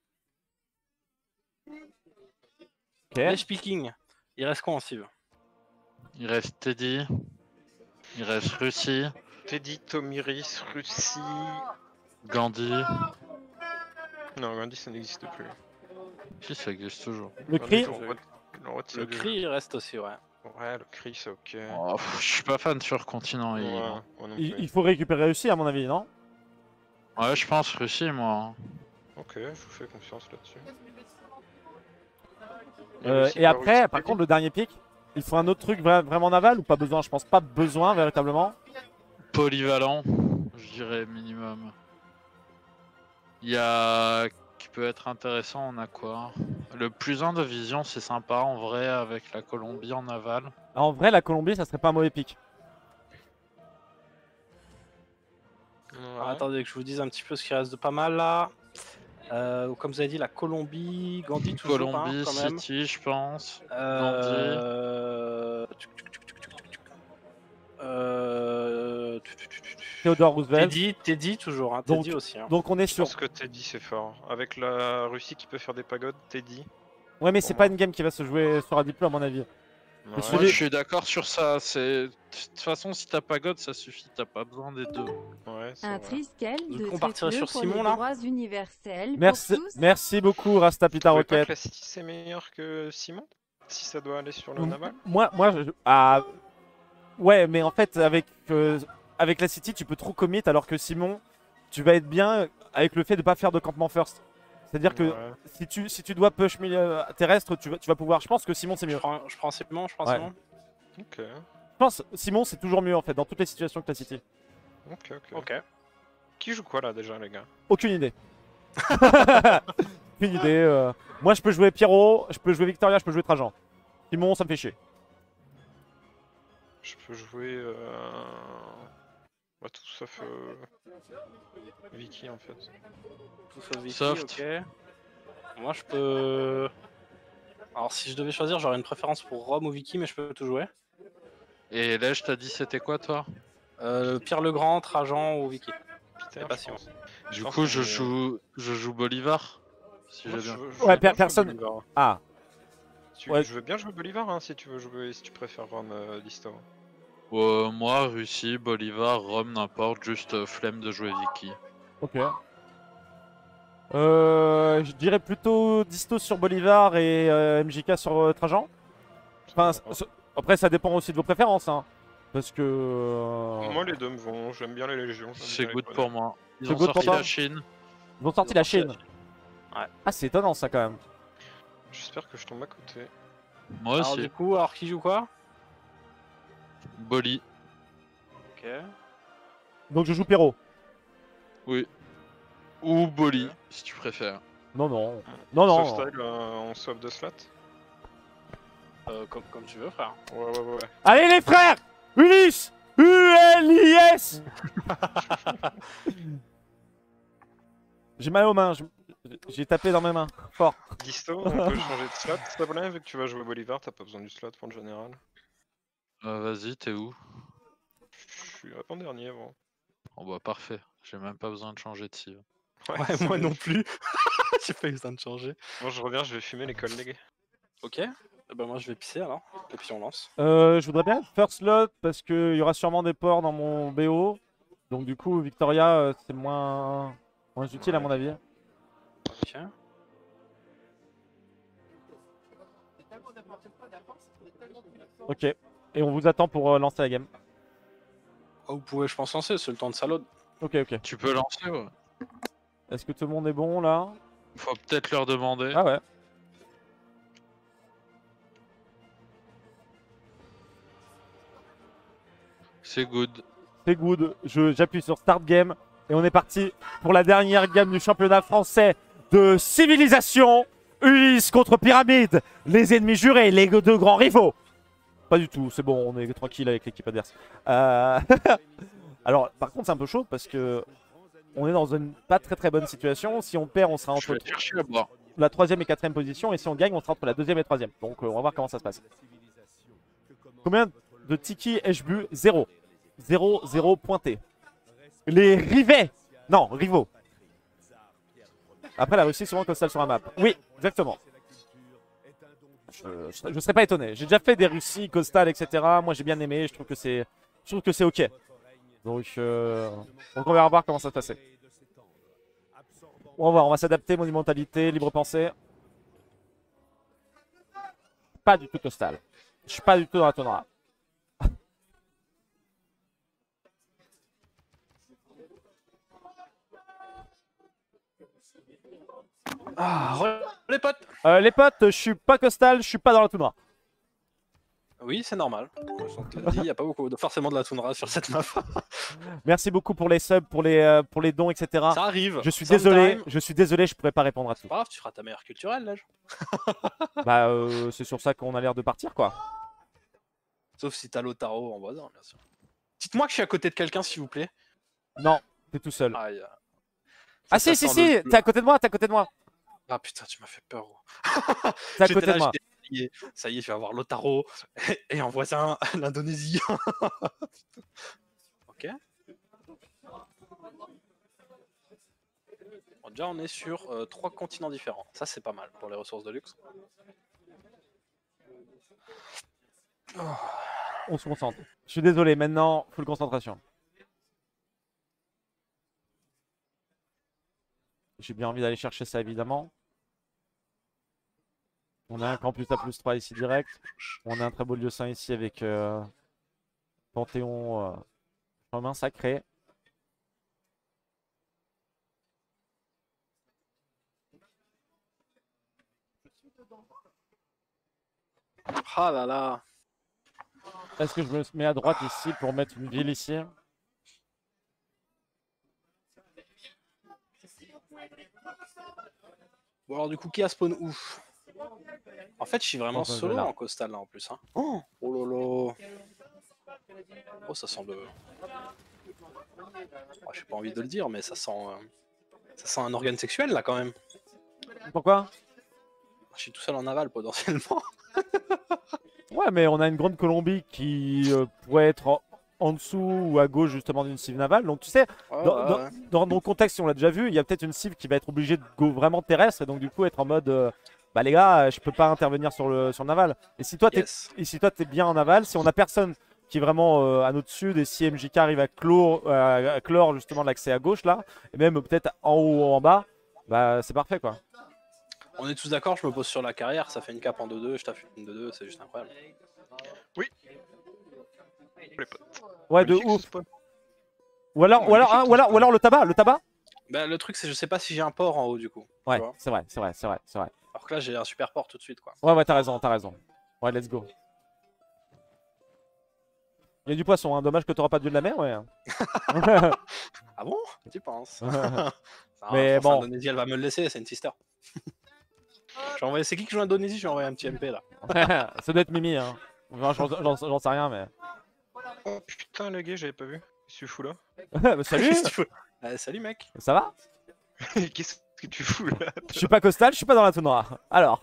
Speaker 1: Ok.
Speaker 3: Les speaking. Il reste quoi en cible?
Speaker 6: Il reste Teddy. Il reste Russie.
Speaker 2: Teddy, Tomiris, Russie.
Speaker 6: Gandhi.
Speaker 2: Non, Gandhi ça n'existe plus.
Speaker 6: Si, ça existe toujours.
Speaker 1: Le
Speaker 2: Gandhi,
Speaker 1: cri?
Speaker 2: on re- on retire
Speaker 3: Le
Speaker 2: du-
Speaker 3: cri, il reste aussi, ouais.
Speaker 2: Ouais, le cri c'est ok.
Speaker 6: Oh, pff, je suis pas fan sur continent.
Speaker 2: Ouais,
Speaker 6: il-
Speaker 2: moi non
Speaker 1: Il,
Speaker 2: plus.
Speaker 1: il faut récupérer Russie, à mon avis, non?
Speaker 6: Ouais, je pense Russie, moi.
Speaker 2: Ok, je vous fais confiance là-dessus.
Speaker 1: Euh,
Speaker 2: Russie,
Speaker 1: et
Speaker 2: pas
Speaker 1: après,
Speaker 2: Russie,
Speaker 1: par
Speaker 2: Teddy.
Speaker 1: contre, le dernier pic, il faut un autre truc vra- vraiment naval ou pas besoin? Je pense pas besoin véritablement.
Speaker 6: Polyvalent, je dirais minimum. Il y a qui peut être intéressant, on a quoi? Le plus un de vision, c'est sympa en vrai avec la Colombie en aval.
Speaker 1: Ah, en vrai, la Colombie, ça serait pas un mauvais pic.
Speaker 2: Ouais.
Speaker 3: Ah, attendez que je vous dise un petit peu ce qui reste de pas mal là. Euh, comme vous avez dit, la Colombie, Gandhi toujours,
Speaker 6: Colombie,
Speaker 3: hein, quand même.
Speaker 6: City, je pense.
Speaker 3: Euh... Euh...
Speaker 1: Theodore Roosevelt.
Speaker 3: Teddy, Teddy toujours, hein,
Speaker 1: Donc-
Speaker 3: Teddy aussi. Hein.
Speaker 1: Donc on est
Speaker 2: Je
Speaker 1: sur.
Speaker 2: pense que Teddy c'est fort. Avec la Russie qui peut faire des pagodes, Teddy.
Speaker 1: Ouais, mais c'est
Speaker 2: pour
Speaker 1: pas
Speaker 2: moi.
Speaker 1: une game qui va se jouer sur un diplôme, à mon avis.
Speaker 2: Ouais.
Speaker 1: Parce que
Speaker 6: Moi,
Speaker 1: les-
Speaker 6: je suis d'accord sur ça. C'est de toute façon, si t'as pas God, ça suffit. T'as pas besoin des deux.
Speaker 2: Ouais, c'est
Speaker 7: Un
Speaker 2: vrai.
Speaker 7: Triskel
Speaker 3: Du
Speaker 7: de
Speaker 3: coup, on partirait
Speaker 7: Triple
Speaker 3: sur
Speaker 7: pour
Speaker 3: Simon,
Speaker 7: les
Speaker 3: là
Speaker 7: droits universels pour
Speaker 1: Merci,
Speaker 7: tous.
Speaker 1: merci beaucoup, Rasta Pita
Speaker 2: Vous trouvez pas
Speaker 1: Rocket.
Speaker 2: que la City c'est meilleur que Simon? Si ça doit aller sur le
Speaker 1: Mm.
Speaker 2: naval?
Speaker 1: Moi, moi, je... ah, ouais, mais en fait, avec euh, avec la City, tu peux trop commit, alors que Simon, tu vas être bien avec le fait de pas faire de campement first. C'est-à-dire que
Speaker 2: Ouais.
Speaker 1: si tu si tu dois push milieu terrestre, tu vas tu vas pouvoir. Je pense que Simon c'est
Speaker 3: Je
Speaker 1: mieux.
Speaker 3: prends, je prends Simon, je prends
Speaker 1: Ouais.
Speaker 3: Simon.
Speaker 2: Ok,
Speaker 1: Je pense Simon c'est toujours mieux en fait dans toutes les situations que la City.
Speaker 2: ok, ok.
Speaker 3: Ok.
Speaker 2: Qui joue quoi là déjà les gars?
Speaker 1: Aucune idée. Aucune idée. euh. Moi, je peux jouer Pierrot, je peux jouer Victoria, je peux jouer Trajan. Simon, ça me fait chier.
Speaker 2: Je peux jouer... Euh... Bah, tout sauf euh... Vicky en fait.
Speaker 3: Tout sauf Vicky,
Speaker 6: Soft.
Speaker 3: ok. Moi, je peux... Alors, si je devais choisir, j'aurais une préférence pour Rome ou Vicky, mais je peux tout jouer.
Speaker 6: Et là, je t'ai dit, c'était quoi, toi?
Speaker 3: Euh, Pierre le Grand, Trajan ou Vicky.
Speaker 2: Peter,
Speaker 3: pas
Speaker 2: je
Speaker 3: Simon.
Speaker 2: pense.
Speaker 6: Du
Speaker 2: pense
Speaker 6: coup,
Speaker 2: qu'on
Speaker 6: je
Speaker 2: est-
Speaker 6: joue, je joue Bolivar. Si
Speaker 2: Moi,
Speaker 6: j'ai
Speaker 2: je
Speaker 6: bien.
Speaker 2: veux- je
Speaker 1: Ouais,
Speaker 2: veux bien
Speaker 1: per-
Speaker 2: jouer
Speaker 1: personne-
Speaker 2: Bolivar.
Speaker 1: Ah,
Speaker 2: Tu-
Speaker 1: Ouais.
Speaker 2: Je veux bien jouer Bolivar hein, si tu veux jouer, si tu préfères Rome euh, Disto.
Speaker 6: Euh, moi, Russie, Bolivar, Rome, n'importe, juste euh, flemme de jouer Vicky.
Speaker 1: ok. Euh, je dirais plutôt Disto sur Bolivar et euh, M J K sur euh, Trajan. Enfin, c- c- après, ça dépend aussi de vos préférences. Hein, parce que. euh,
Speaker 2: Moi les deux me vont, j'aime bien les légions. j'aime
Speaker 6: C'est
Speaker 2: bien les
Speaker 6: good
Speaker 2: poneys.
Speaker 6: pour moi. Ils
Speaker 1: C'est
Speaker 6: ont
Speaker 1: good pour
Speaker 6: sorti
Speaker 1: toi
Speaker 6: la Chine.
Speaker 1: Ils ont sorti la
Speaker 3: sorti la
Speaker 1: Chine.
Speaker 3: Ouais.
Speaker 1: Ah, c'est étonnant ça quand même.
Speaker 2: J'espère que je tombe à côté.
Speaker 6: Moi
Speaker 3: Alors,
Speaker 6: aussi.
Speaker 3: du coup, alors qui joue quoi?
Speaker 6: Boli.
Speaker 3: Ok.
Speaker 1: Donc je joue Pierrot.
Speaker 6: Oui. Ou Boli, si tu préfères.
Speaker 1: Non, non. Non, non.
Speaker 2: Sauf style, euh, on swap de slot.
Speaker 3: Euh, comme, comme tu veux, frère.
Speaker 2: Ouais, ouais, ouais. ouais.
Speaker 1: Allez les frères, Ulysse, U L I S. J'ai mal aux mains. je- J'ai tapé dans mes mains. Fort.
Speaker 2: Disto, on peut changer de slot, s'il te plaît, vu que tu vas jouer Bolivar, t'as pas besoin du slot pour le général.
Speaker 6: Euh, Vas-y, t'es où?
Speaker 2: Je suis avant-dernier, bon.
Speaker 6: Oh bah parfait, j'ai même pas besoin de changer de cible.
Speaker 3: Ouais,
Speaker 2: c'est
Speaker 3: moi
Speaker 2: bien.
Speaker 3: non plus. J'ai pas eu besoin de changer.
Speaker 2: Bon, je reviens, je vais fumer les collègues.
Speaker 3: Ok. Eh ben moi je vais pisser alors. Et puis on lance.
Speaker 1: Euh, je voudrais bien first slot parce qu'il y aura sûrement des ports dans mon B O. Donc du coup, Victoria, euh, c'est moins... moins utile à mon avis.
Speaker 3: Ok.
Speaker 1: Ok. Et on vous attend pour euh, lancer la game.
Speaker 3: Oh, vous pouvez, je pense, lancer, c'est le temps de salade.
Speaker 1: Ok, ok.
Speaker 6: Tu peux lancer, ouais.
Speaker 1: Est-ce que tout le monde est bon là?
Speaker 6: Faut peut-être leur demander.
Speaker 1: Ah ouais.
Speaker 6: C'est good.
Speaker 1: C'est good. Je- J'appuie sur Start Game. Et on est parti pour la dernière game du championnat français de Civilisation. Ulysse contre Pyramide. Les ennemis jurés, les deux grands rivaux. Pas du tout, c'est bon, on est tranquille avec l'équipe adverse. Euh... Alors, par contre, c'est un peu chaud parce que on est dans une pas très très bonne situation. Si on perd, on sera
Speaker 6: Je
Speaker 1: entre
Speaker 6: vais te chercher là-bas.
Speaker 1: la troisième et quatrième position. Et si on gagne, on sera entre la deuxième et troisième. Donc, euh, on va voir comment ça se passe. Combien de tiki ai-je bu? Zéro. Zéro, zéro pointé. Les rivets. Non, rivaux. Après, la Russie, souvent costal sur la map. Oui, exactement. Je ne serais pas étonné. J'ai déjà fait des Russies, costal, et cetera. Moi, j'ai bien aimé. Je trouve que c'est, je trouve que c'est ok. Donc, euh... donc, on verra voir comment ça se passer. On va voir. On va s'adapter. Monumentalité, libre pensée. Pas du tout costal. Je suis pas du tout dans la tonnera.
Speaker 3: Ah, re- les potes.
Speaker 1: Euh, les potes, je suis pas costal, je suis pas dans la toundra.
Speaker 3: Oui, c'est normal. On te l'a dit, il n'y a pas beaucoup de, forcément de la toundra sur cette map.
Speaker 1: Merci beaucoup pour les subs, pour les, euh, pour les dons, et cetera.
Speaker 3: Ça arrive.
Speaker 1: Je suis
Speaker 3: Sometime.
Speaker 1: désolé, je suis désolé, je pourrais pas répondre à tout.
Speaker 3: C'est pas grave, tu feras ta meilleure culturelle là.
Speaker 1: Bah, euh, c'est sur ça qu'on a l'air de partir, quoi.
Speaker 3: Sauf si t'as l'Otaro en voisin, bien sûr. Dites-moi que je suis à côté de quelqu'un, s'il vous plaît.
Speaker 1: Non, t'es tout seul.
Speaker 3: Aïe.
Speaker 1: Ah,
Speaker 3: Ça,
Speaker 1: si,
Speaker 3: ça
Speaker 1: si,
Speaker 3: sent
Speaker 1: si,
Speaker 3: le-
Speaker 1: t'es à côté de moi, t'es à côté de moi.
Speaker 3: Ah putain, tu m'as fait peur. gros.
Speaker 1: T'es à
Speaker 3: J'étais
Speaker 1: côté
Speaker 3: là,
Speaker 1: de moi.
Speaker 3: j'étais- Ça y est, ça y est, je vais avoir l'Otaro et, et en voisin l'Indonésie. Ok. Bon, déjà, on est sur euh, trois continents différents. Ça, c'est pas mal pour les ressources de luxe.
Speaker 1: On se concentre. Je suis désolé, maintenant, full concentration. J'ai bien envie d'aller chercher ça, évidemment. On a un campus à plus trois ici direct. On a un très beau lieu saint ici avec euh, Panthéon euh, romain sacré.
Speaker 3: Ah là là.
Speaker 1: Est-ce que je me mets à droite ici pour mettre une ville ici?
Speaker 3: Bon, alors, du coup, qui a spawn où? En fait, je suis vraiment
Speaker 1: Dans un
Speaker 3: solo
Speaker 1: jeu là.
Speaker 3: en costal là en plus. Hein. Oh, oh lolo. Oh, ça sent le. Oh, j'ai pas envie de le dire, mais ça sent. euh, Ça sent un organe sexuel là quand même.
Speaker 1: Pourquoi?
Speaker 3: Je suis tout seul en aval potentiellement.
Speaker 1: Ouais, mais on a une grande Colombie qui euh, pourrait être en, en dessous ou à gauche justement d'une cive navale. Donc tu sais,
Speaker 3: Ouais,
Speaker 1: dans,
Speaker 3: ouais,
Speaker 1: dans-
Speaker 3: ouais.
Speaker 1: dans nos contextes, si on l'a déjà vu, il y a peut-être une cive qui va être obligée de go vraiment terrestre et donc du coup être en mode euh, bah les gars, euh, je peux pas intervenir sur le, sur le naval. Et si toi t'es
Speaker 3: Yes.
Speaker 1: et si toi t'es bien en aval, si on a personne qui est vraiment euh, à notre sud et si M J K arrive à clore, euh, à clore justement l'accès à gauche là, et même peut-être en haut ou en bas, bah c'est parfait quoi.
Speaker 3: On est tous d'accord, je me pose sur la carrière, ça fait une cape en deux deux, je tape une deux deux, c'est juste incroyable.
Speaker 2: Les potes.
Speaker 1: Ouais, de
Speaker 2: Magnifique, ce
Speaker 1: ouf.
Speaker 2: spawn.
Speaker 1: Ou alors, ou alors, hein, ou alors, ou alors le tabac, le tabac.
Speaker 3: Bah, le truc, c'est je sais pas si j'ai un port en haut du coup. tu
Speaker 1: Ouais,
Speaker 3: vois.
Speaker 1: c'est vrai, c'est vrai, c'est vrai, c'est vrai.
Speaker 3: Alors que là, j'ai un super port tout de suite quoi.
Speaker 1: Ouais, ouais, t'as raison, t'as raison. Ouais, let's go. Il y a du poisson, hein. Dommage que t'auras pas de dieu de la mer, ouais.
Speaker 3: Ah bon? Tu penses? Ah,
Speaker 1: Mais
Speaker 3: je pense
Speaker 1: bon.
Speaker 3: l'Indonésie, elle va me le laisser, c'est une sister. Je vais envoyer- C'est qui qui joue l'Indonésie? Je vais envoyer un petit M P là.
Speaker 1: Ça doit être Mimi, hein. Enfin, J'en j'en- j'en sais rien, mais.
Speaker 2: Oh putain, le gars, j'avais pas vu. Il se fout là.
Speaker 1: Bah, salut.
Speaker 3: Qu'est-ce que tu fais? Euh, salut mec.
Speaker 1: Ça va?
Speaker 2: Qu'est-ce que tu fous là?
Speaker 1: Je suis pas costal, je suis pas dans la toundra. Alors.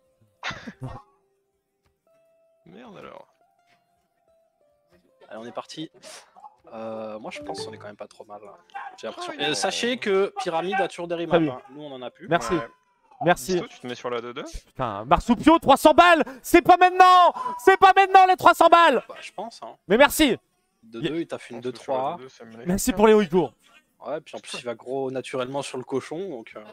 Speaker 2: Merde alors.
Speaker 3: Allez, on est parti. Euh, moi, je pense qu'on est quand même pas trop mal. Là. J'ai l'impression.
Speaker 2: Oh,
Speaker 3: Euh, sachez que Pyramide a toujours des
Speaker 1: Très
Speaker 3: remaps.
Speaker 1: bien.
Speaker 3: Hein. Nous, on en a plus.
Speaker 1: Merci.
Speaker 2: Ouais.
Speaker 1: Merci.
Speaker 2: Disto, tu te mets sur la deux deux?
Speaker 1: Putain, Marsoupio, trois cents balles. C'est pas maintenant. C'est pas maintenant les trois cents balles.
Speaker 3: Bah, je pense. Hein.
Speaker 1: Mais merci.
Speaker 3: deux deux, il t'a fait une deux
Speaker 2: On se met sur la
Speaker 3: trois.
Speaker 2: deux deux, ça me
Speaker 1: Merci pour les Ouïghours.
Speaker 3: Ouais, puis en plus, il va gros naturellement sur le cochon. Donc, euh,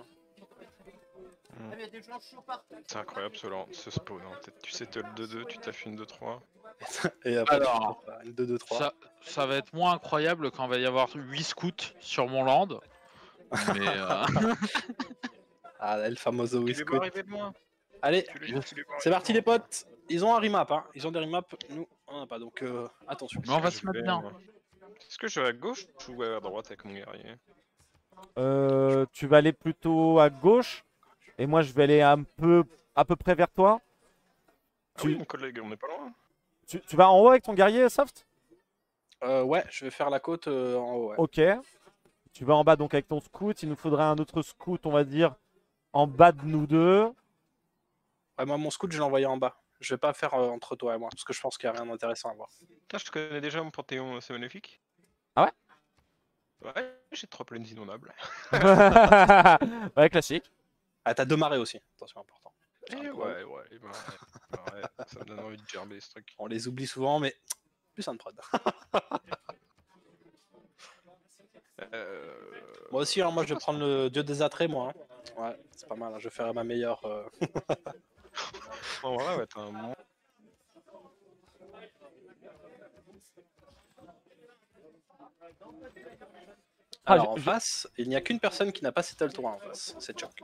Speaker 2: C'est incroyable ce, lan- ce spawn. Hein. Peut-être tu sais te le deux deux, tu t'as fait une deux trois.
Speaker 3: Et après,
Speaker 6: Alors,
Speaker 3: tu fais une deux deux trois.
Speaker 6: Ça, ça va être moins incroyable quand il va y avoir huit scouts sur mon land. Mais euh,
Speaker 3: Ah, El Famoso
Speaker 2: Tu les vois
Speaker 3: Whiskey.
Speaker 2: arriver de loin.
Speaker 3: Allez,
Speaker 2: Tu les- tu les vois
Speaker 3: c'est
Speaker 2: arriver
Speaker 3: parti
Speaker 2: de
Speaker 3: les
Speaker 2: loin.
Speaker 3: potes. Ils ont un remap. Hein. Ils ont des remaps. Nous, on en a pas. Donc, euh, attention.
Speaker 6: Mais on va
Speaker 2: Je
Speaker 6: se mettre
Speaker 2: vais,
Speaker 6: bien.
Speaker 2: moi. Est-ce que je vais à gauche ou à droite avec mon guerrier?
Speaker 1: Euh, tu vas aller plutôt à gauche. Et moi, je vais aller un peu, à peu près vers toi.
Speaker 2: Ah
Speaker 1: Tu-
Speaker 2: oui, mon collègue, on est pas loin.
Speaker 1: Tu, tu vas en haut avec ton guerrier, Soft?
Speaker 3: Euh, ouais, je vais faire la côte euh, en haut. Ouais.
Speaker 1: Ok. Tu vas en bas donc avec ton scout. Il nous faudrait un autre scout, on va dire, en bas de nous deux.
Speaker 3: Ouais, moi, mon scout, je l'ai envoyé en bas. Je vais pas faire euh, entre toi et moi, parce que je pense qu'il n'y a rien d'intéressant à voir.
Speaker 2: Putain, je connais déjà mon panthéon, c'est magnifique.
Speaker 1: Ah ouais?
Speaker 2: Ouais, j'ai trois plaines inondables.
Speaker 1: Ouais, classique.
Speaker 3: Ah, t'as deux marées aussi. Attention, important.
Speaker 2: Eh ouais, ouais, ouais, ouais, ouais, ça me donne envie de gerber ce truc.
Speaker 3: On les oublie souvent, mais plus un prod.
Speaker 2: Euh...
Speaker 3: Moi aussi, hein, moi, je vais prendre le dieu des attraits, moi. Hein. Ouais, c'est pas mal. Hein. Je vais faire ma meilleure. Euh...
Speaker 2: Bon, voilà, ouais, t'as un bon.
Speaker 1: Ah,
Speaker 3: Alors,
Speaker 1: je-
Speaker 3: en
Speaker 1: je-
Speaker 3: face, il n'y a qu'une personne qui n'a pas settle le tour en face. C'est Chuck.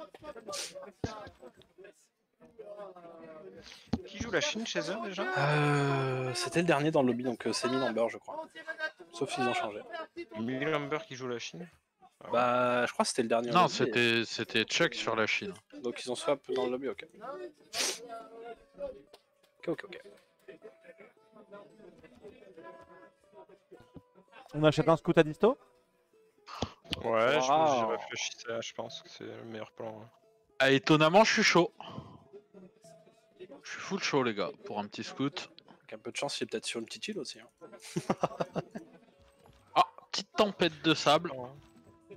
Speaker 2: Qui joue la Chine chez eux déjà?
Speaker 3: Euh, C'était le dernier dans le lobby, donc euh, c'est Number, je crois. Sauf s'ils ont changé.
Speaker 2: Millie Lumber qui joue la Chine? Ah ouais.
Speaker 3: Bah, je crois que c'était le dernier. au
Speaker 6: non,
Speaker 3: lobby,
Speaker 6: c'était c'était Chuck sur la Chine.
Speaker 3: et- Donc ils ont swap dans le lobby, ok. Ok, ok, ok.
Speaker 1: On achète un scout à disto?
Speaker 2: Ouais, je-
Speaker 3: Wow.
Speaker 2: j'y réfléchissais, je pense que c'est le meilleur plan. hein.
Speaker 6: Ah, étonnamment, je suis chaud. Je suis full chaud, les gars, pour un petit scout.
Speaker 3: Avec un peu de chance, il est peut-être sur une petite île aussi. Hein.
Speaker 6: Ah, petite tempête de sable.
Speaker 2: Ouais.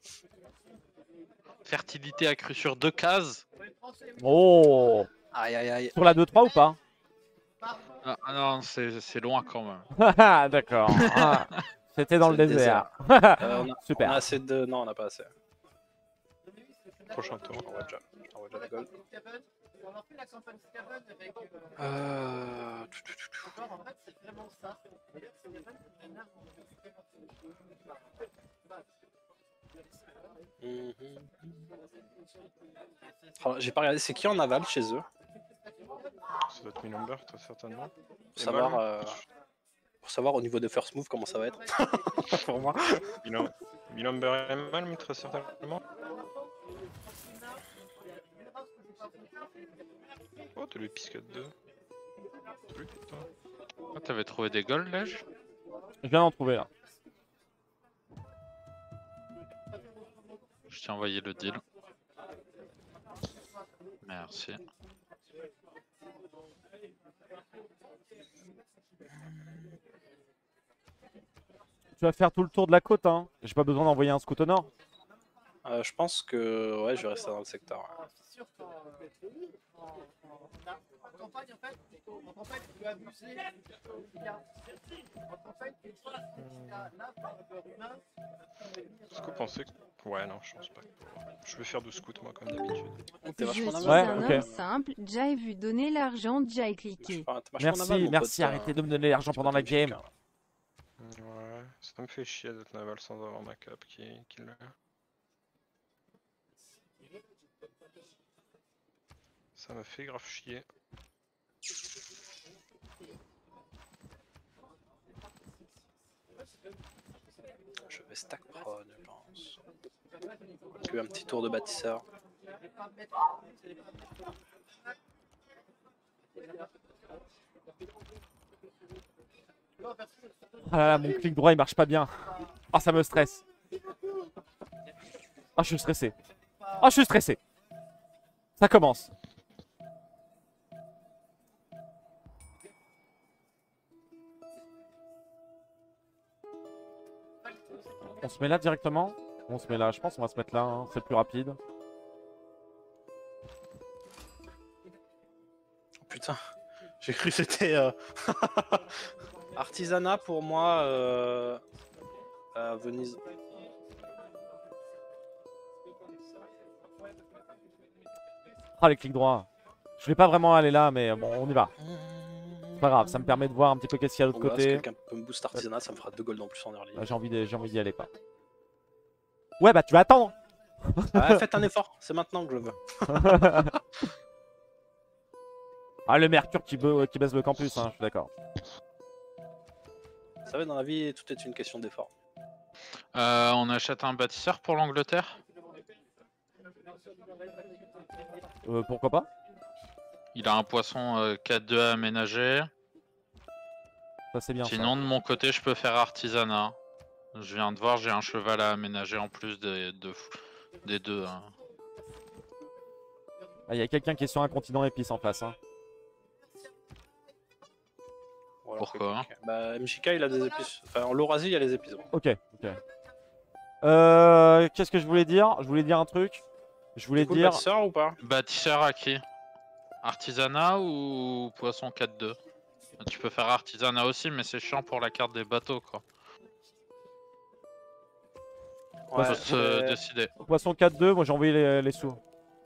Speaker 6: Fertilité accrue sur deux cases.
Speaker 1: Oh!
Speaker 3: Aïe, aïe, aïe.
Speaker 1: Sur la deux trois ou pas?
Speaker 6: Ah ah non, c'est c'est loin quand même.
Speaker 1: Ah, d'accord. Ah, c'était dans le
Speaker 3: C'est le
Speaker 1: désert.
Speaker 3: Euh, on, a,
Speaker 1: Super.
Speaker 3: on a assez de. Non, on n'a pas assez.
Speaker 2: Prochain tour.
Speaker 3: On va déjà, on va déjà la gold. Euh... tout, tout, tout, tout. Mhm. Alors, j'ai pas regardé, c'est qui en aval chez eux?
Speaker 2: Ça doit être Millie Lumber, très certainement.
Speaker 3: Pour savoir, euh, pour savoir au niveau de first move comment ça va être. Pour moi.
Speaker 2: Millie Millie Lumber et Malm, très certainement. Oh, t'as le piscade deux. Salut, putain.
Speaker 6: Ah, t'avais trouvé des golds, Lège?
Speaker 1: Je viens d'en trouver là.
Speaker 6: Je t'ai envoyé le deal. Merci.
Speaker 1: Tu vas faire tout le tour de la côte, hein. J'ai pas besoin d'envoyer un scout au nord.
Speaker 3: Euh, je pense que ouais, je vais rester dans le secteur. Ouais.
Speaker 2: Est-ce que vous pensez que... Ouais, non, je pense pas. Je vais faire de scout, moi, comme d'habitude.
Speaker 3: Oh, t'es
Speaker 7: Je suis
Speaker 3: vachement en
Speaker 1: Ouais,
Speaker 3: aval.
Speaker 7: un
Speaker 1: ok.
Speaker 7: homme simple, déjà vu donner l'argent, déjà cliqué.
Speaker 3: Enfin, t'es vachement en
Speaker 1: Merci,
Speaker 3: aval, mon
Speaker 1: merci,
Speaker 3: pote,
Speaker 1: arrêtez
Speaker 3: euh,
Speaker 1: de me donner l'argent
Speaker 3: c'est
Speaker 1: pendant
Speaker 3: pas
Speaker 1: la
Speaker 3: ton truc,
Speaker 1: game.
Speaker 3: hein.
Speaker 2: Ouais, ça me fait chier d'être naval sans avoir ma cape qui, qui l'a. Ça m'a fait grave chier.
Speaker 3: Je vais stack prod, je pense. Que un petit tour de bâtisseur.
Speaker 1: Ah là là, mon clic droit il marche pas bien. Ah, ça me stresse. Ah, je suis stressé. Oh, je suis stressé. Ça commence. On se met là directement? On se met là, je pense qu'on va se mettre là, hein. C'est le plus rapide.
Speaker 3: Putain, j'ai cru que c'était euh... artisanat pour moi euh... à Venise.
Speaker 1: Ah, les clics droits. Je voulais pas vraiment aller là, mais bon, on y va. C'est pas grave, ça me permet de voir un petit peu qu'est-ce qu'il y a de l'autre
Speaker 3: Bon, bah, si
Speaker 1: côté.
Speaker 3: quelqu'un peut me boost artisanat, ça me fera deux golds en plus en early.
Speaker 1: Là, J'ai envie d'y envie d'y aller, quoi. Ouais, bah tu vas attendre.
Speaker 3: Ouais, faites un effort, c'est maintenant que je veux.
Speaker 1: Ah, le Mercure qui, be- qui baisse le campus, hein, je suis d'accord.
Speaker 3: Vous savez, dans la vie, tout est une question d'effort.
Speaker 6: Euh, on achète un bâtisseur pour l'Angleterre.
Speaker 1: Euh, pourquoi pas?
Speaker 6: Il a un poisson euh, quatre deux à aménager.
Speaker 1: Ça, c'est bien.
Speaker 6: Sinon, de mon côté, je peux faire artisanat. Je viens de voir, j'ai un cheval à aménager en plus des deux. Des deux hein.
Speaker 1: Ah, il y a quelqu'un qui est sur un continent épice en face. Hein.
Speaker 3: Ou alors
Speaker 6: Pourquoi?
Speaker 3: que- Bah, M J K, il a des épices. Enfin, en Laurasie, il y a les épices. bon.
Speaker 1: Ok, ok. Euh, Qu'est-ce que je voulais dire? Je voulais dire un truc. Je voulais
Speaker 3: Du coup, le
Speaker 1: dire.
Speaker 3: bâtisseur ou pas?
Speaker 6: Bâtisseur à qui? Artisanat ou poisson quatre deux? Tu peux faire artisanat aussi, mais c'est chiant pour la carte des bateaux, quoi.
Speaker 3: Ouais,
Speaker 6: Faut se
Speaker 3: mais-
Speaker 6: décider.
Speaker 1: Poisson quatre deux, moi j'ai envoyé les, les sous.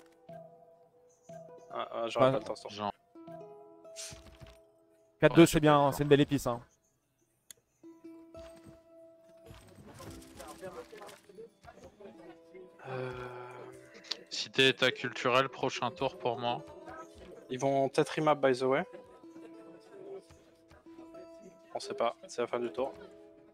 Speaker 3: Ah, ah, j'aurais
Speaker 1: Ouais.
Speaker 3: pas le temps. ce temps.
Speaker 6: Genre,
Speaker 1: quatre deux,
Speaker 6: Ouais,
Speaker 1: c'est
Speaker 6: je
Speaker 1: bien,
Speaker 6: comprends.
Speaker 1: hein, c'est une belle épice. Hein.
Speaker 3: Euh,
Speaker 6: cité état culturel, prochain tour pour moi.
Speaker 3: Ils vont peut-être remap, by the way. On sait pas, c'est la fin du tour.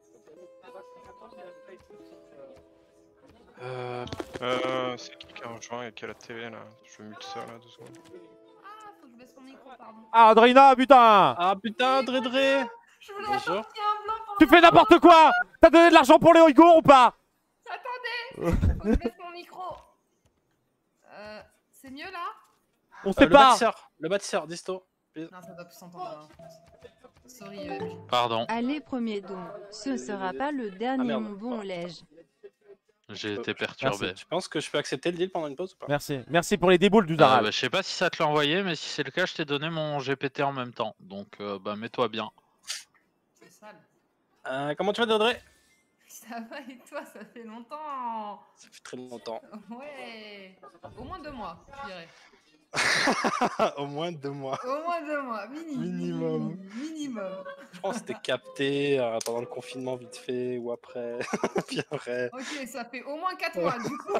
Speaker 3: Euh,
Speaker 2: Euh, c'est qui qui a rejoint et qui a la télé là? Je mute ça là, deux secondes.
Speaker 8: Ah, faut que je baisse mon micro, pardon.
Speaker 1: Ah, Adrina, putain!
Speaker 3: Ah putain, Dre Dre!
Speaker 8: Je voulais
Speaker 3: Bonjour.
Speaker 8: apporter un blanc pour...
Speaker 1: Tu fais n'importe quoi! T'as donné de l'argent pour les Ouïghours ou pas?
Speaker 8: Attendez, faut que je baisse mon micro. Euh, c'est mieux là?
Speaker 1: On
Speaker 3: Euh,
Speaker 1: sait
Speaker 3: le
Speaker 1: pas!
Speaker 3: bâtisseur, le bâtisseur, disto.
Speaker 8: Non, ça doit plus s'entendre. hein. Sorry, euh,
Speaker 6: Pardon,
Speaker 7: Allez, premier don. Ce sera pas le dernier,
Speaker 3: merde.
Speaker 7: mon bon lège.
Speaker 6: j'ai
Speaker 3: Euh,
Speaker 6: été perturbé.
Speaker 3: Tu penses que je peux accepter le deal pendant une pause ou pas?
Speaker 1: Merci, merci pour les déboules du
Speaker 6: Euh,
Speaker 1: Zaral.
Speaker 6: bah, je sais pas si ça te l'a envoyé, mais si c'est le cas, je t'ai donné mon G P T en même temps. Donc, euh, bah, mets-toi bien.
Speaker 8: c'est sale.
Speaker 3: Euh, comment tu vas, Dre Dre?
Speaker 8: Ça va et toi, ça fait longtemps.
Speaker 3: Ça fait très longtemps.
Speaker 8: Ouais. Au moins deux mois, je dirais.
Speaker 3: Au moins deux mois.
Speaker 8: Au moins deux mois, minimum.
Speaker 3: Minimum.
Speaker 8: Minimum.
Speaker 3: Je pense que c'était capté euh, pendant le confinement vite fait ou après. Puis après.
Speaker 8: Ok, ça fait au moins quatre mois du coup.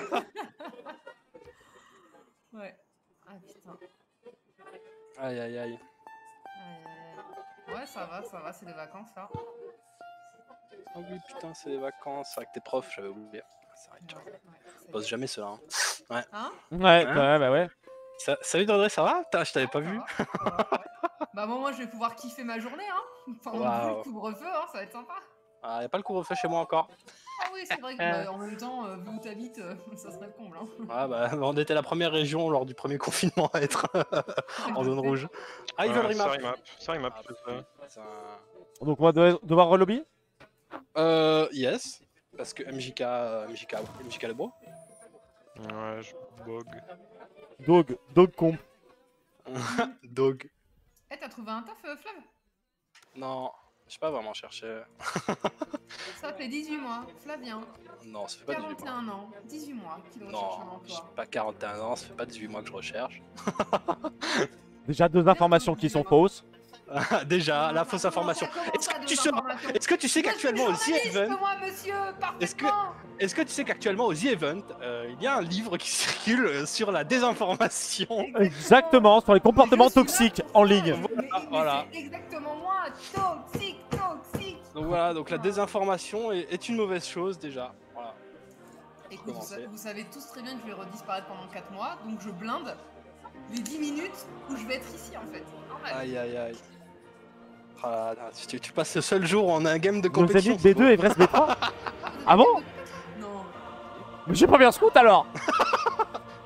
Speaker 8: Ouais. Ah putain.
Speaker 3: Aïe aïe aïe.
Speaker 8: Aïe, aïe, aïe. Ouais, ça va, ça va, c'est les vacances là.
Speaker 3: Oh oui, putain, c'est les vacances. C'est avec tes profs, j'avais oublié. C'est vrai, tu vois.
Speaker 8: Ouais, ouais,
Speaker 3: On pose jamais cela. Hein.
Speaker 8: Hein?
Speaker 1: Ouais,
Speaker 3: Hein
Speaker 1: ouais, bah ouais.
Speaker 3: Ça- Salut Dre Dre, ça va? Putain, je t'avais pas
Speaker 8: Ça
Speaker 3: vu.
Speaker 8: va, ça va, ouais. Bah bon, moi je vais pouvoir kiffer ma journée hein. Pendant
Speaker 3: Waouh.
Speaker 8: le couvre-feu, hein, ça va être sympa.
Speaker 3: Ah, y a pas le couvre-feu chez moi encore.
Speaker 8: Ah oui, c'est vrai que bah, en même temps, euh, vu où t'habites, euh, ça serait le comble. Hein.
Speaker 3: Ah bah, on était la première région lors du premier confinement à être en zone rouge. Ah, ils
Speaker 2: Ouais,
Speaker 3: veulent
Speaker 2: ça
Speaker 3: remap.
Speaker 2: remap, ça remap,
Speaker 3: Ah,
Speaker 2: c'est
Speaker 3: putain,
Speaker 2: ça.
Speaker 3: c'est un-
Speaker 1: Donc on va de- devoir relobby?
Speaker 3: Euh, yes. Parce que M J K, euh, M J K, M J K le beau.
Speaker 2: Ouais, je bog.
Speaker 1: Dog, dog comp.
Speaker 3: Dog.
Speaker 8: Eh, t'as trouvé un taf, euh, Flav?
Speaker 3: Non, j'ai pas vraiment cherché.
Speaker 8: Ça fait dix-huit mois, Flavien,
Speaker 3: Non, ça fait pas dix-huit
Speaker 8: quarante et
Speaker 3: mois.
Speaker 8: un ans, dix-huit mois qu'il recherche un
Speaker 3: Non, j'ai
Speaker 8: emploi.
Speaker 3: pas quarante et un ans, ça fait pas dix-huit mois que je recherche.
Speaker 1: Déjà deux informations qui sont fausses.
Speaker 3: Déjà, la
Speaker 8: Comment
Speaker 3: fausse
Speaker 8: ça,
Speaker 3: information.
Speaker 8: comment
Speaker 3: Est-ce
Speaker 8: ça,
Speaker 3: que
Speaker 8: deux
Speaker 3: tu sais,
Speaker 8: informations
Speaker 3: est-ce que tu sais
Speaker 8: Moi, je suis
Speaker 3: qu'actuellement au The
Speaker 8: journaliste,
Speaker 3: Event,
Speaker 8: moi, monsieur,
Speaker 3: Est-ce que-
Speaker 8: parfaitement.
Speaker 3: est-ce que tu sais qu'actuellement au The Event, euh, il y a un livre qui circule euh, sur la désinformation.
Speaker 1: Exactement, sur les comportements
Speaker 8: Je suis là
Speaker 1: toxiques
Speaker 8: pour
Speaker 1: en
Speaker 8: ça.
Speaker 1: ligne.
Speaker 8: Mais- mais
Speaker 3: Voilà.
Speaker 8: C'est exactement moi, toxique, toxique.
Speaker 3: Donc voilà, donc la désinformation est, est une mauvaise chose déjà. Voilà.
Speaker 8: Écoute, vous,
Speaker 3: commencer.
Speaker 8: sa- vous savez tous très bien que je vais redisparaître pendant quatre mois, donc je blinde les dix minutes où je vais être ici en fait. Normal.
Speaker 3: Aïe aïe aïe. Ah, là, tu, tu passes le seul jour où on a un game de
Speaker 1: Nos
Speaker 3: compétition.
Speaker 1: amis de B deux, Everest B trois.
Speaker 8: Ah, vous
Speaker 1: Ah
Speaker 8: avez
Speaker 1: bon
Speaker 8: fait- Non.
Speaker 1: Mais j'ai pas bien scout alors.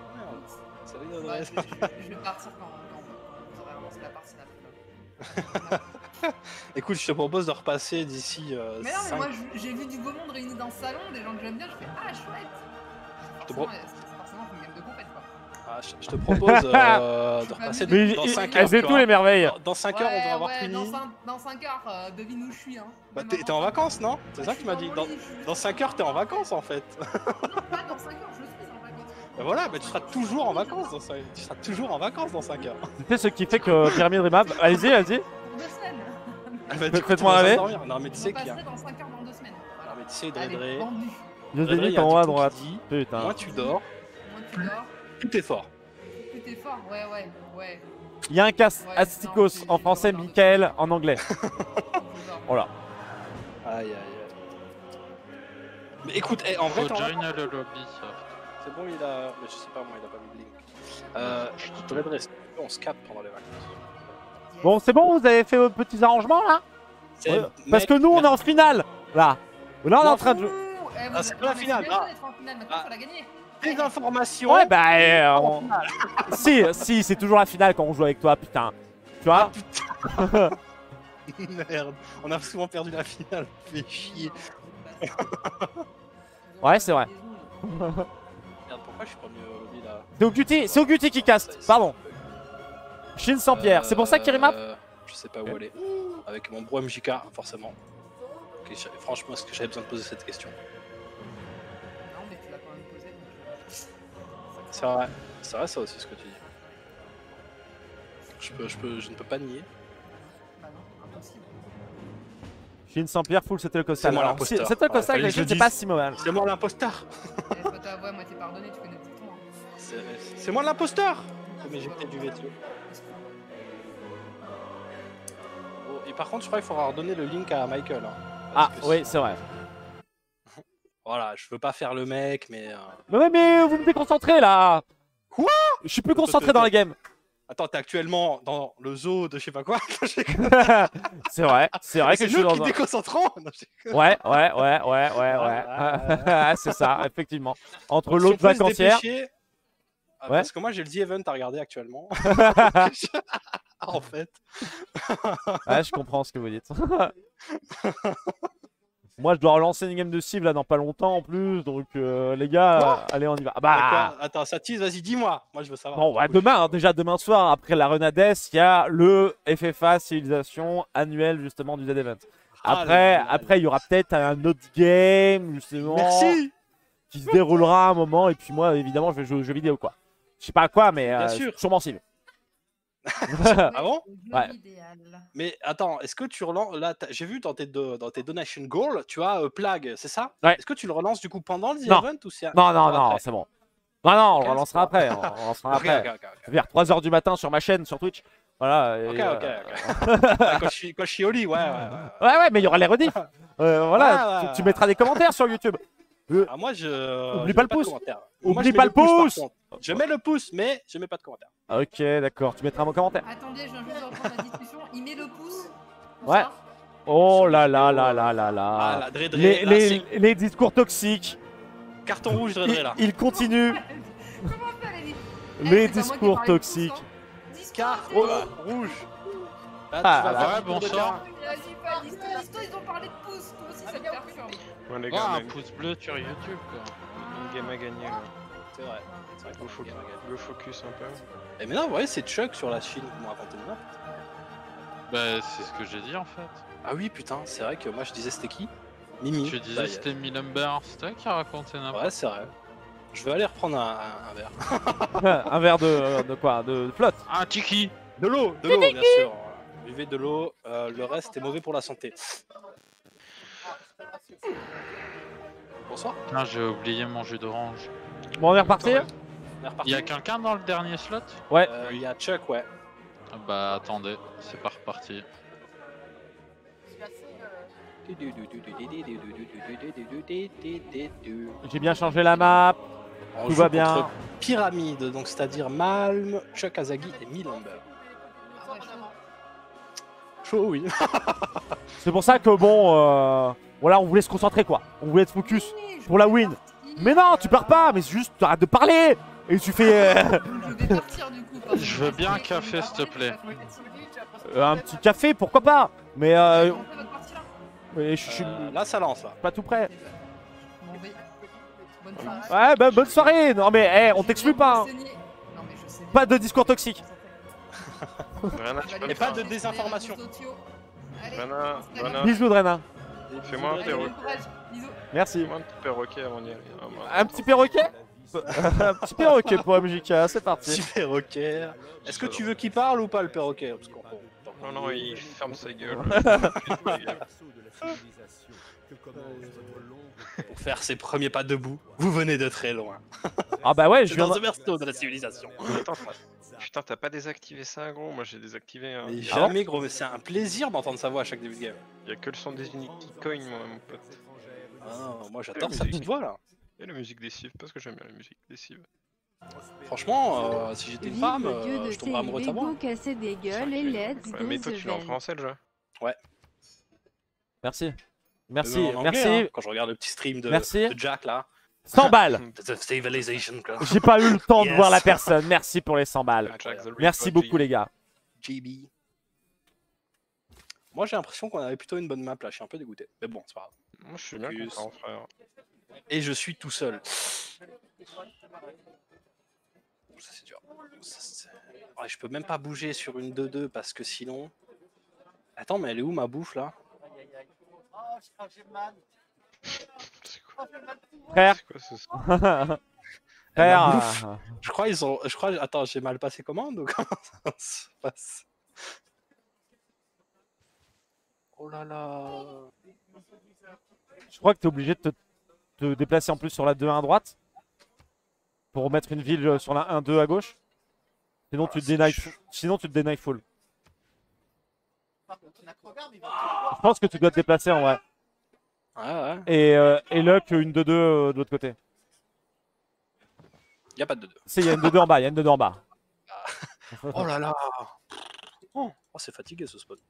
Speaker 8: Ouais, je, je- je vais partir quand, quand, quand vous aurez avancé la partie d'après.
Speaker 3: Écoute, je te propose de repasser d'ici. Euh,
Speaker 8: Mais non, mais
Speaker 3: cinq-
Speaker 8: moi je- j'ai vu du beau monde réuni dans le salon, des gens que j'aime bien, je fais ah chouette.
Speaker 3: te
Speaker 8: Forcément,
Speaker 3: pro-
Speaker 8: euh, c'est forcément une game de compète quoi.
Speaker 3: Ah, je, je te propose euh, de repasser
Speaker 1: Mais
Speaker 3: dans
Speaker 1: il-
Speaker 3: cinq
Speaker 1: il-
Speaker 3: heures.
Speaker 1: elles faisaient
Speaker 3: tu
Speaker 1: tous
Speaker 3: vois.
Speaker 1: les merveilles.
Speaker 3: Dans- Dans cinq heures, on doit avoir
Speaker 8: ouais,
Speaker 3: fini.
Speaker 8: Dans cinq, dans cinq heures, euh, devine où je suis. Hein.
Speaker 3: Bah,
Speaker 8: Même
Speaker 3: t'es
Speaker 8: avant
Speaker 3: t'es en
Speaker 8: cinq
Speaker 3: vacances, non? C'est
Speaker 8: heures.
Speaker 3: ça
Speaker 8: Je
Speaker 3: que
Speaker 8: suis
Speaker 3: tu m'as
Speaker 8: dans
Speaker 3: dit.
Speaker 8: mon
Speaker 3: Dans,
Speaker 8: lit, je suis-
Speaker 3: dans cinq heures, t'es en vacances en fait.
Speaker 8: Non, pas dans cinq heures, je suis en vacances.
Speaker 3: Bah voilà, bah tu seras toujours en vacances dans cinq... Tu seras toujours en vacances dans cinq heures.
Speaker 1: Tu sais ce qui fait que Pyramide Remap. Allez-y, allez-y.
Speaker 8: Pour deux semaines.
Speaker 3: Elle va
Speaker 1: Faites- Faites-moi rêver.
Speaker 3: Non mais tu sais qu'il y a.
Speaker 8: passerai dans cinq heures dans deux semaines.
Speaker 3: Non
Speaker 8: Voilà.
Speaker 3: mais tu sais,
Speaker 8: Allez,
Speaker 3: Dredré.
Speaker 8: vendu.
Speaker 1: Je
Speaker 3: Dredré,
Speaker 1: dis
Speaker 3: il y a un
Speaker 1: en haut à
Speaker 3: dicton
Speaker 1: droite.
Speaker 3: qui dit,
Speaker 1: Putain.
Speaker 3: moins tu dors,
Speaker 8: Moins tu dors,
Speaker 3: plus t'es fort.
Speaker 8: plus t'es fort. Ouais, ouais, ouais.
Speaker 1: Il y a un casse
Speaker 8: Ouais,
Speaker 1: Asticos
Speaker 8: non, j'ai-
Speaker 1: en
Speaker 8: j'ai
Speaker 1: français,
Speaker 8: peur de-
Speaker 1: Michael en anglais.
Speaker 8: Je dors.
Speaker 1: Voilà.
Speaker 3: Aïe aïe aïe. Mais écoute, eh, en vrai,
Speaker 6: Faut
Speaker 3: t'en
Speaker 6: join
Speaker 3: vas-
Speaker 6: le lobby, ça.
Speaker 3: c'est bon, il a. Mais je sais pas, moi, il a pas mis Blink. Euh, Dredré, on se capte pendant les vacances.
Speaker 8: Yes.
Speaker 1: Bon, c'est bon, vous avez fait vos petits arrangements là?
Speaker 3: C'est-
Speaker 1: Ouais. Parce que nous, on est en finale. Là. Là, on est en train de jouer.
Speaker 8: Ouh, eh, vous
Speaker 3: Ah, c'est
Speaker 8: êtes-
Speaker 3: pas la
Speaker 8: mais
Speaker 3: finale,
Speaker 8: bien
Speaker 3: ah.
Speaker 8: d'être en finale, maintenant,
Speaker 3: Ah.
Speaker 8: faut la gagner.
Speaker 3: Des informations.
Speaker 1: Ouais, bah. euh, on- si, si, c'est toujours la finale quand on joue avec toi, putain. Tu vois?
Speaker 3: Merde, on a souvent perdu la finale. Fait chier.
Speaker 1: Ouais, c'est vrai.
Speaker 3: Merde, pourquoi je suis premier au lobby là?
Speaker 1: C'est au Q T, c'est au Q T qui caste. Pardon. Chine sans pierre. C'est pour ça qu'il remap?
Speaker 3: Euh, Je sais pas où aller. Avec mon bro M J K, forcément. Ok, je- franchement, est-ce que j'avais besoin de poser cette question?
Speaker 8: Non, mais tu l'as quand même posé. donc, euh,
Speaker 3: C'est vrai, c'est vrai ça aussi ce que tu dis. Je, peux, je, peux, je ne peux pas nier.
Speaker 8: Bah non, impossible.
Speaker 1: Chine sans pierre, full c'était le costal.
Speaker 3: C'est moi
Speaker 1: Alors,
Speaker 3: l'imposteur.
Speaker 1: si- C'était le
Speaker 3: Ouais,
Speaker 1: costal,
Speaker 3: fallait
Speaker 1: la
Speaker 3: que je
Speaker 1: Chine,
Speaker 3: le
Speaker 1: c'est
Speaker 3: dise.
Speaker 1: pas si mauvais.
Speaker 3: C'est moi l'imposteur.
Speaker 8: Eh, faut t'avouer, moi t'es pardonné, tu connais tout le temps. hein.
Speaker 3: C'est c'est moi l'imposteur. Mais j'ai peut-être du veto. Oh, et par contre, je crois qu'il faudra redonner le link à Michael. hein.
Speaker 1: Ah,
Speaker 3: Parce que
Speaker 1: oui,
Speaker 3: si-
Speaker 1: c'est vrai.
Speaker 3: Voilà, je veux pas faire le mec, mais. euh,
Speaker 1: Mais ouais, mais vous me déconcentrez là. Quoi? Je suis plus concentré dans les games.
Speaker 3: Attends, t'es actuellement dans le zoo de je sais pas quoi.
Speaker 1: C'est vrai, c'est vrai que
Speaker 3: C'est
Speaker 1: je suis
Speaker 3: nous qui
Speaker 1: dans un.
Speaker 3: déconcentrons. Non, je-
Speaker 1: Ouais, ouais, ouais, ouais, ouais, ouais.
Speaker 3: Ah,
Speaker 1: c'est ça, effectivement. Entre
Speaker 3: Si on
Speaker 1: l'autre
Speaker 3: pouvait se
Speaker 1: vacancière.
Speaker 3: dépêcher, ah,
Speaker 1: Ouais.
Speaker 3: Parce que moi j'ai le The Event à regarder actuellement. En fait.
Speaker 1: Ouais, je comprends ce que vous dites. Moi, je dois relancer une game de Civ là dans pas longtemps en plus, donc euh, les gars,
Speaker 3: Quoi
Speaker 1: euh, allez, on y va. Ah
Speaker 3: Mais
Speaker 1: bah,
Speaker 3: quoi Attends, ça tease, vas-y, dis-moi. Moi je veux savoir.
Speaker 1: bon, bah, demain, hein, déjà demain soir, après la Renades, il y a le F F A civilisation annuel justement du Z Event.
Speaker 3: Ah
Speaker 1: Après,
Speaker 3: là là là.
Speaker 1: après, il y aura peut-être un autre game justement
Speaker 3: Merci.
Speaker 1: qui se déroulera à un moment, et puis moi, évidemment, je vais jouer aux jeux vidéo quoi. Je sais pas à quoi, mais
Speaker 3: Bien
Speaker 1: euh,
Speaker 3: sûr.
Speaker 1: sûrement Civ.
Speaker 3: Ah bon?
Speaker 1: Ouais.
Speaker 8: Idéal.
Speaker 3: Mais attends, est-ce que tu relances. Là, t'as- j'ai vu dans tes, do- dans tes donation goals, tu as euh, Plague, c'est ça?
Speaker 1: Ouais.
Speaker 3: Est-ce que tu le relances du coup pendant le The
Speaker 1: Non.
Speaker 3: Event ou c'est.
Speaker 1: Non, non,
Speaker 3: après
Speaker 1: non, c'est bon. Non, non, on
Speaker 3: Ok,
Speaker 1: le relancera
Speaker 3: c'est
Speaker 1: après. On le relancera
Speaker 3: Ok,
Speaker 1: après.
Speaker 3: ok, ok, ok.
Speaker 1: Vers trois heures du matin sur ma chaîne, sur Twitch. Voilà. et,
Speaker 3: Ok,
Speaker 1: euh,
Speaker 3: ok, ok. Ah, quand, je suis, quand je suis au lit, ouais, ouais, ouais.
Speaker 1: Ouais, ouais, mais il y aura les rediffs. Euh, voilà,
Speaker 3: Ouais, ouais,
Speaker 1: tu,
Speaker 3: ouais.
Speaker 1: tu mettras des commentaires sur YouTube.
Speaker 3: Ah, moi, je.
Speaker 1: Oublie
Speaker 3: je
Speaker 1: pas
Speaker 3: mets
Speaker 1: le pouce.
Speaker 3: de commentaires.
Speaker 1: Oublie
Speaker 3: Moi, je mets
Speaker 1: pas le pouce.
Speaker 3: par contre. Je mets le pouce, mais je mets pas de commentaires.
Speaker 1: Ok, d'accord, tu mettras mon commentaire.
Speaker 8: Attendez, je viens juste de reprendre la discussion. Il met le pouce.
Speaker 1: Ouais.
Speaker 8: Bonsoir.
Speaker 1: Oh là là là là là
Speaker 3: Ah,
Speaker 1: là.
Speaker 3: la Dredré,
Speaker 1: Les,
Speaker 3: là,
Speaker 1: les,
Speaker 3: c'est
Speaker 1: les discours toxiques,
Speaker 3: carton rouge Dredré,
Speaker 1: ils,
Speaker 3: là.
Speaker 1: ils continuent.
Speaker 8: Comment on fait, les Eh,
Speaker 1: Les
Speaker 8: c'est pas moi qui
Speaker 1: discours
Speaker 8: parle de pouce,
Speaker 1: toxiques.
Speaker 8: hein. Discours,
Speaker 3: Carton
Speaker 8: c'est-
Speaker 3: rouge. Là,
Speaker 1: Ah,
Speaker 3: tu vas
Speaker 1: là.
Speaker 3: faire
Speaker 6: Ouais,
Speaker 3: un tour de
Speaker 6: bonsoir.
Speaker 3: terrain.
Speaker 8: Vas-y, pas Listo, Listo, ils ont parlé de pouce. Toi aussi, ça te perturbe.
Speaker 2: Ouais, les
Speaker 6: Oh,
Speaker 2: gars, on a
Speaker 6: un
Speaker 2: une,
Speaker 6: pouce bleu sur YouTube, quoi.
Speaker 2: une game à gagner. là.
Speaker 3: C'est vrai. C'est vrai
Speaker 2: Go,
Speaker 3: qu'on
Speaker 2: fo-
Speaker 3: gagne, on gagne.
Speaker 2: go focus un peu.
Speaker 3: Et maintenant, vous voyez, c'est Chuck sur la Chine qui m'a raconté le nom.
Speaker 6: Bah, c'est ce que j'ai dit en fait.
Speaker 3: Ah oui, putain, c'est vrai que moi je disais c'était qui? Mimi.
Speaker 6: Tu disais
Speaker 3: Ça y est.
Speaker 6: c'était Milumber, c'est toi qui a raconté n'importe
Speaker 3: Ouais, c'est vrai. Je vais aller reprendre un, un- un verre.
Speaker 1: Un verre de, de quoi? De flotte.
Speaker 6: Un tiki.
Speaker 3: De l'eau, de l'eau, bien sûr. Buvez de l'eau, euh, le reste est mauvais pour la santé. Bonsoir.
Speaker 6: Putain, j'ai oublié mon jus d'orange.
Speaker 1: Bon, on est reparti?
Speaker 3: On est reparti.
Speaker 6: Il y a quelqu'un dans le dernier slot?
Speaker 1: Ouais.
Speaker 3: Euh, Il y a Chuck, ouais.
Speaker 6: Ah Bah attendez, c'est pas reparti.
Speaker 1: J'ai bien changé la map.
Speaker 3: On
Speaker 1: Tout
Speaker 3: joue
Speaker 1: va bien.
Speaker 3: contre Pyramide, donc c'est-à-dire Malm, Chuck Azagi et Milumber. Chaud, oui.
Speaker 1: C'est pour ça que bon, euh, voilà, on voulait se concentrer quoi. On voulait être focus pour la win. Mais non, tu pars pas, mais c'est juste, tu arrêtes de parler. Et tu fais. euh,
Speaker 8: je vais partir du coup. parce que
Speaker 6: Je veux bien un
Speaker 8: rester-
Speaker 6: café, s'il te plaît.
Speaker 1: Euh, un petit café, pourquoi pas? Mais euh,
Speaker 8: On fait votre partie là.
Speaker 1: mais je suis
Speaker 3: Euh, là, ça lance là.
Speaker 1: pas tout prêt.
Speaker 8: Bon, bah, bonne soirée.
Speaker 1: Ouais, bah bonne soirée. Non mais, eh, on t'exclut pas. Hein.
Speaker 8: Non, mais je sais.
Speaker 1: Pas de discours toxique.
Speaker 2: Brena, tu peux
Speaker 3: Et
Speaker 2: me
Speaker 3: pas
Speaker 2: faire-
Speaker 3: de désinformation.
Speaker 2: Brena, Brena,
Speaker 1: Bisous, Drena.
Speaker 2: fais-moi un
Speaker 8: Allez,
Speaker 2: perroquet.
Speaker 8: bon courage. Bisous.
Speaker 1: Merci.
Speaker 2: Fais-moi un petit perroquet avant d'y aller. Ah, mince.
Speaker 1: Un petit perroquet. Un petit perroquet pour M J K, c'est parti.
Speaker 3: Petit perroquet. Est-ce que tu veux qu'il parle ou pas le perroquet? Parce qu'on-
Speaker 2: Non, non, il ferme sa gueule.
Speaker 3: Pour faire ses premiers pas debout, vous venez de très loin.
Speaker 1: Ah bah ouais, je
Speaker 3: C'est
Speaker 1: viens.
Speaker 3: dans
Speaker 1: de-
Speaker 3: le berceau de la civilisation.
Speaker 2: Attends, t'as- Putain, t'as pas désactivé ça, gros? Moi j'ai désactivé. Hein.
Speaker 3: Mais
Speaker 1: Ah bon
Speaker 3: jamais, gros, mais c'est un plaisir d'entendre sa voix à chaque début de game.
Speaker 2: Y'a que le son des uniques qui cogne, moi, mon pote.
Speaker 3: Ah, moi j'adore sa petite voix là.
Speaker 2: Et la musique des cives, parce que j'aime bien la musique des cives.
Speaker 3: Franchement, euh, si j'étais une
Speaker 7: Vive
Speaker 3: femme,
Speaker 7: le dieu
Speaker 3: euh,
Speaker 7: de
Speaker 3: je tomberais amoureux de sa voix.
Speaker 7: Célibeau, casser des gueules et let's
Speaker 2: Ouais,
Speaker 7: go
Speaker 2: mais toi,
Speaker 7: the
Speaker 2: tu l'as en
Speaker 7: vel.
Speaker 2: français le jeu?
Speaker 1: Merci. Merci,
Speaker 3: Même en anglais,
Speaker 1: merci.
Speaker 3: hein, quand je regarde le petit stream de,
Speaker 1: Merci.
Speaker 3: de Jack là.
Speaker 1: cent balles.
Speaker 3: The Civilization, quoi.
Speaker 1: J'ai pas eu le temps de
Speaker 3: Yes.
Speaker 1: voir la personne. Merci pour les cent balles.
Speaker 2: Ah, Jack the
Speaker 1: Merci
Speaker 2: Ripper,
Speaker 1: beaucoup les gars.
Speaker 3: J B. Moi j'ai l'impression qu'on avait plutôt une bonne map là, je suis un peu dégoûté. Mais bon, c'est pas grave.
Speaker 2: Moi je suis bien
Speaker 3: Focus.
Speaker 2: content, frère.
Speaker 3: Et je suis tout seul. Ça c'est dur. Ça, c'est- Ouais, je peux même pas bouger sur une deux deux parce que sinon... Attends, mais elle est où ma bouffe là?
Speaker 2: C'est quoi,
Speaker 1: Frère.
Speaker 2: c'est quoi ce son?
Speaker 3: Elle
Speaker 1: Frère.
Speaker 3: ma bouffe.
Speaker 1: euh,
Speaker 3: Je crois ils ont... Je crois... Attends, j'ai mal passé commande ou comment ça se passe? Oh là là.
Speaker 1: Je crois que t'es obligé de te, te déplacer en plus sur la deux un à droite. Pour remettre une ville euh, sur la un deux à gauche. Sinon tu te
Speaker 3: c'est
Speaker 1: deny,
Speaker 3: chaud.
Speaker 1: sinon tu te deny full. Je pense que tu dois te déplacer en vrai.
Speaker 3: Ouais, ouais.
Speaker 1: Et, euh, et Luck une deux deux euh, de l'autre côté.
Speaker 3: Y a pas de deux deux.
Speaker 1: C'est, il y a une deux deux en bas, il y a une deux deux en bas.
Speaker 3: Oh là là. Oh, oh, c'est fatigué ce spawn.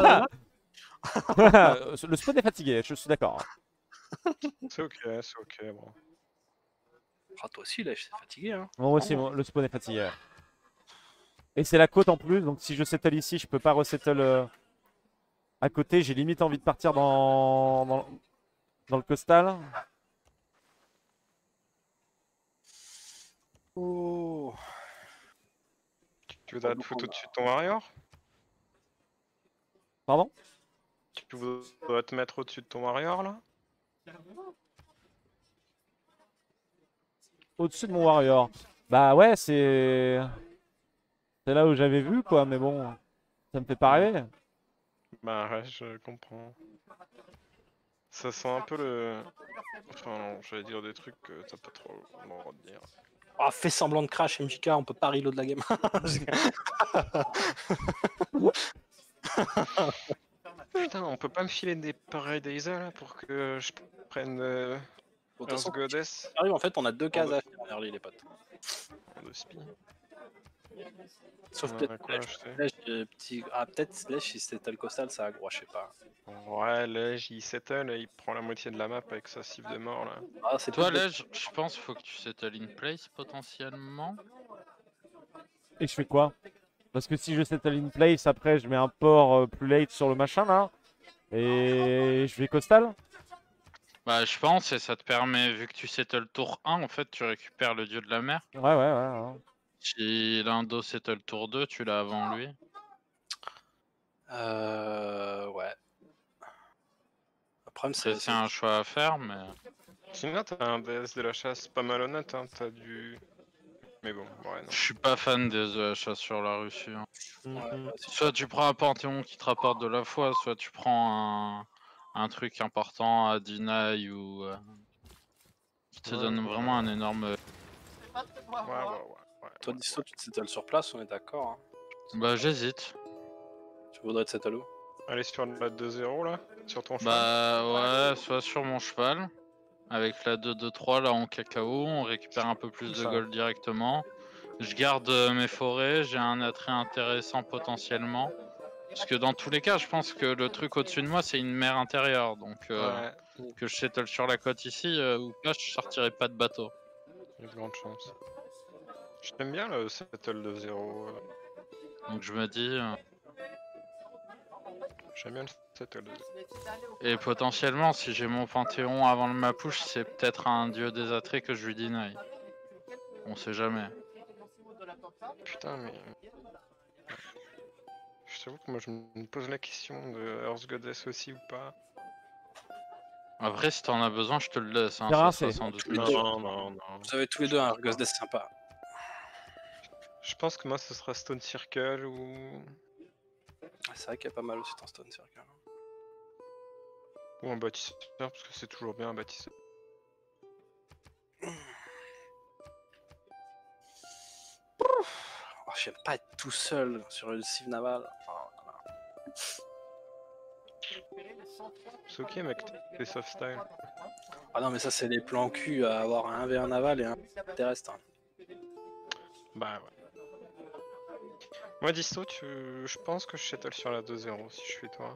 Speaker 1: Le spawn est fatigué, je suis d'accord.
Speaker 2: C'est ok, c'est ok, bon.
Speaker 3: Ah, toi aussi là, je suis fatigué hein.
Speaker 1: Moi aussi, mon- le spawn est fatigué. Et c'est la côte en plus, donc si je settle ici, je peux pas resettle euh, à côté. J'ai limite envie de partir dans, dans, dans le costal.
Speaker 3: Oh.
Speaker 2: Tu voudrais te foutre au-dessus de ton warrior?
Speaker 1: Pardon?
Speaker 2: Tu voudrais te mettre au-dessus de ton warrior là?
Speaker 1: Au-dessus de mon warrior. Bah ouais, c'est... C'est là où j'avais vu quoi, mais bon, ça me fait pas rêver.
Speaker 2: Bah ouais, je comprends. Ça sent un peu le... Enfin non, j'allais dire des trucs que t'as pas trop le droit de dire.
Speaker 3: Ah, fais semblant de crash M J K, on peut pas reload la game.
Speaker 2: Putain, on peut pas me filer des pareils d'Aisa là pour que je prenne euh,
Speaker 3: Bon, de toute
Speaker 2: Earth
Speaker 3: façon,
Speaker 2: Goddess
Speaker 3: arrive, en fait, on a deux cases
Speaker 2: bah.
Speaker 3: à faire en early, les potes.
Speaker 2: de spi.
Speaker 3: Sauf
Speaker 2: On a
Speaker 3: peut-être
Speaker 2: quoi
Speaker 3: Slash,
Speaker 2: acheter?
Speaker 3: Slash, euh, petit... Ah, peut-être Slash, si c'était le costal, ça aggro, je sais pas.
Speaker 2: Ouais, Lej il settle et il prend la moitié de la map avec sa cible de mort là.
Speaker 3: Ah, c'est
Speaker 6: Toi,
Speaker 3: peut-être-
Speaker 6: là, je je pense qu'il faut que tu settle in place potentiellement.
Speaker 1: Et je fais quoi? Parce que si je settle in place, après je mets un port euh, plus late sur le machin là. Et je vais costal.
Speaker 6: Bah, je pense, et ça te permet, vu que tu settle tour un, en fait, tu récupères le dieu de la mer.
Speaker 1: Ouais, ouais, ouais. ouais.
Speaker 6: Si l'Indo settle tour deux, tu l'as avant lui.
Speaker 3: Euh... Ouais. Le problème,
Speaker 6: C'est
Speaker 3: c'est...
Speaker 6: c'est un choix à faire, mais.
Speaker 2: Sinon t'as un D S de la chasse pas malhonnête, hein, t'as du... Mais bon, ouais non.
Speaker 6: Je suis pas fan des E H A sur la Russie. hein.
Speaker 3: Ouais, ouais, c'est-
Speaker 6: Soit tu prends un Panthéon qui te rapporte de la foi, soit tu prends un, un truc important à Deny ou. euh, qui te
Speaker 2: Ouais.
Speaker 6: donne vraiment un énorme.
Speaker 2: Ouais, ouais, ouais. ouais.
Speaker 3: Toi, Disto, tu te settles sur place, on est d'accord. Hein.
Speaker 6: Bah, j'hésite.
Speaker 3: Tu voudrais te settle où?
Speaker 2: Allez sur la deux zéro là, sur ton cheval.
Speaker 6: Bah, ouais, soit sur mon cheval. Avec la deux deux trois là en cacao, on récupère un peu plus de
Speaker 2: Ça.
Speaker 6: gold directement. Je garde euh, mes forêts, j'ai un attrait intéressant potentiellement. Parce que dans tous les cas, je pense que le truc au-dessus de moi, c'est une mer intérieure. Donc, euh,
Speaker 2: Ouais,
Speaker 6: que je settle sur la côte ici euh, ou pas, je sortirai pas de bateau.
Speaker 2: il y a de grandes chances. Je t'aime bien le settle de zéro. euh,
Speaker 6: Donc je me dis. euh,
Speaker 2: J'aime bien le settle de zéro.
Speaker 6: Et potentiellement, si j'ai mon Panthéon avant le ma push, c'est peut-être un dieu des attraits que je lui deny. On sait jamais.
Speaker 2: Putain, mais. Je t'avoue que moi je me pose la question de Earth Goddess aussi ou pas.
Speaker 6: Après, si t'en as besoin, je te le laisse. Hein,
Speaker 1: Terrain,
Speaker 6: ça sera
Speaker 1: c'est-
Speaker 6: sans doute
Speaker 3: les
Speaker 6: mieux.
Speaker 3: deux.
Speaker 2: Non, non, non.
Speaker 3: Vous avez tous les deux un Argos Death sympa.
Speaker 2: Je pense que moi ce sera Stone Circle ou.
Speaker 3: Ah, c'est vrai qu'il y a pas mal aussi dans Stone Circle.
Speaker 2: Ou un bâtisseur, parce que c'est toujours bien un bâtisseur.
Speaker 3: Oh, j'aime pas être tout seul sur une cive navale. Oh, là là.
Speaker 2: C'est ok, mec, t'es soft style.
Speaker 3: Ah non, mais ça, c'est les plans cul à avoir un V un naval et un terrestre. hein.
Speaker 2: Bah ouais. Moi, Disto, tu... je pense que je settle sur la deux zéro si je suis toi.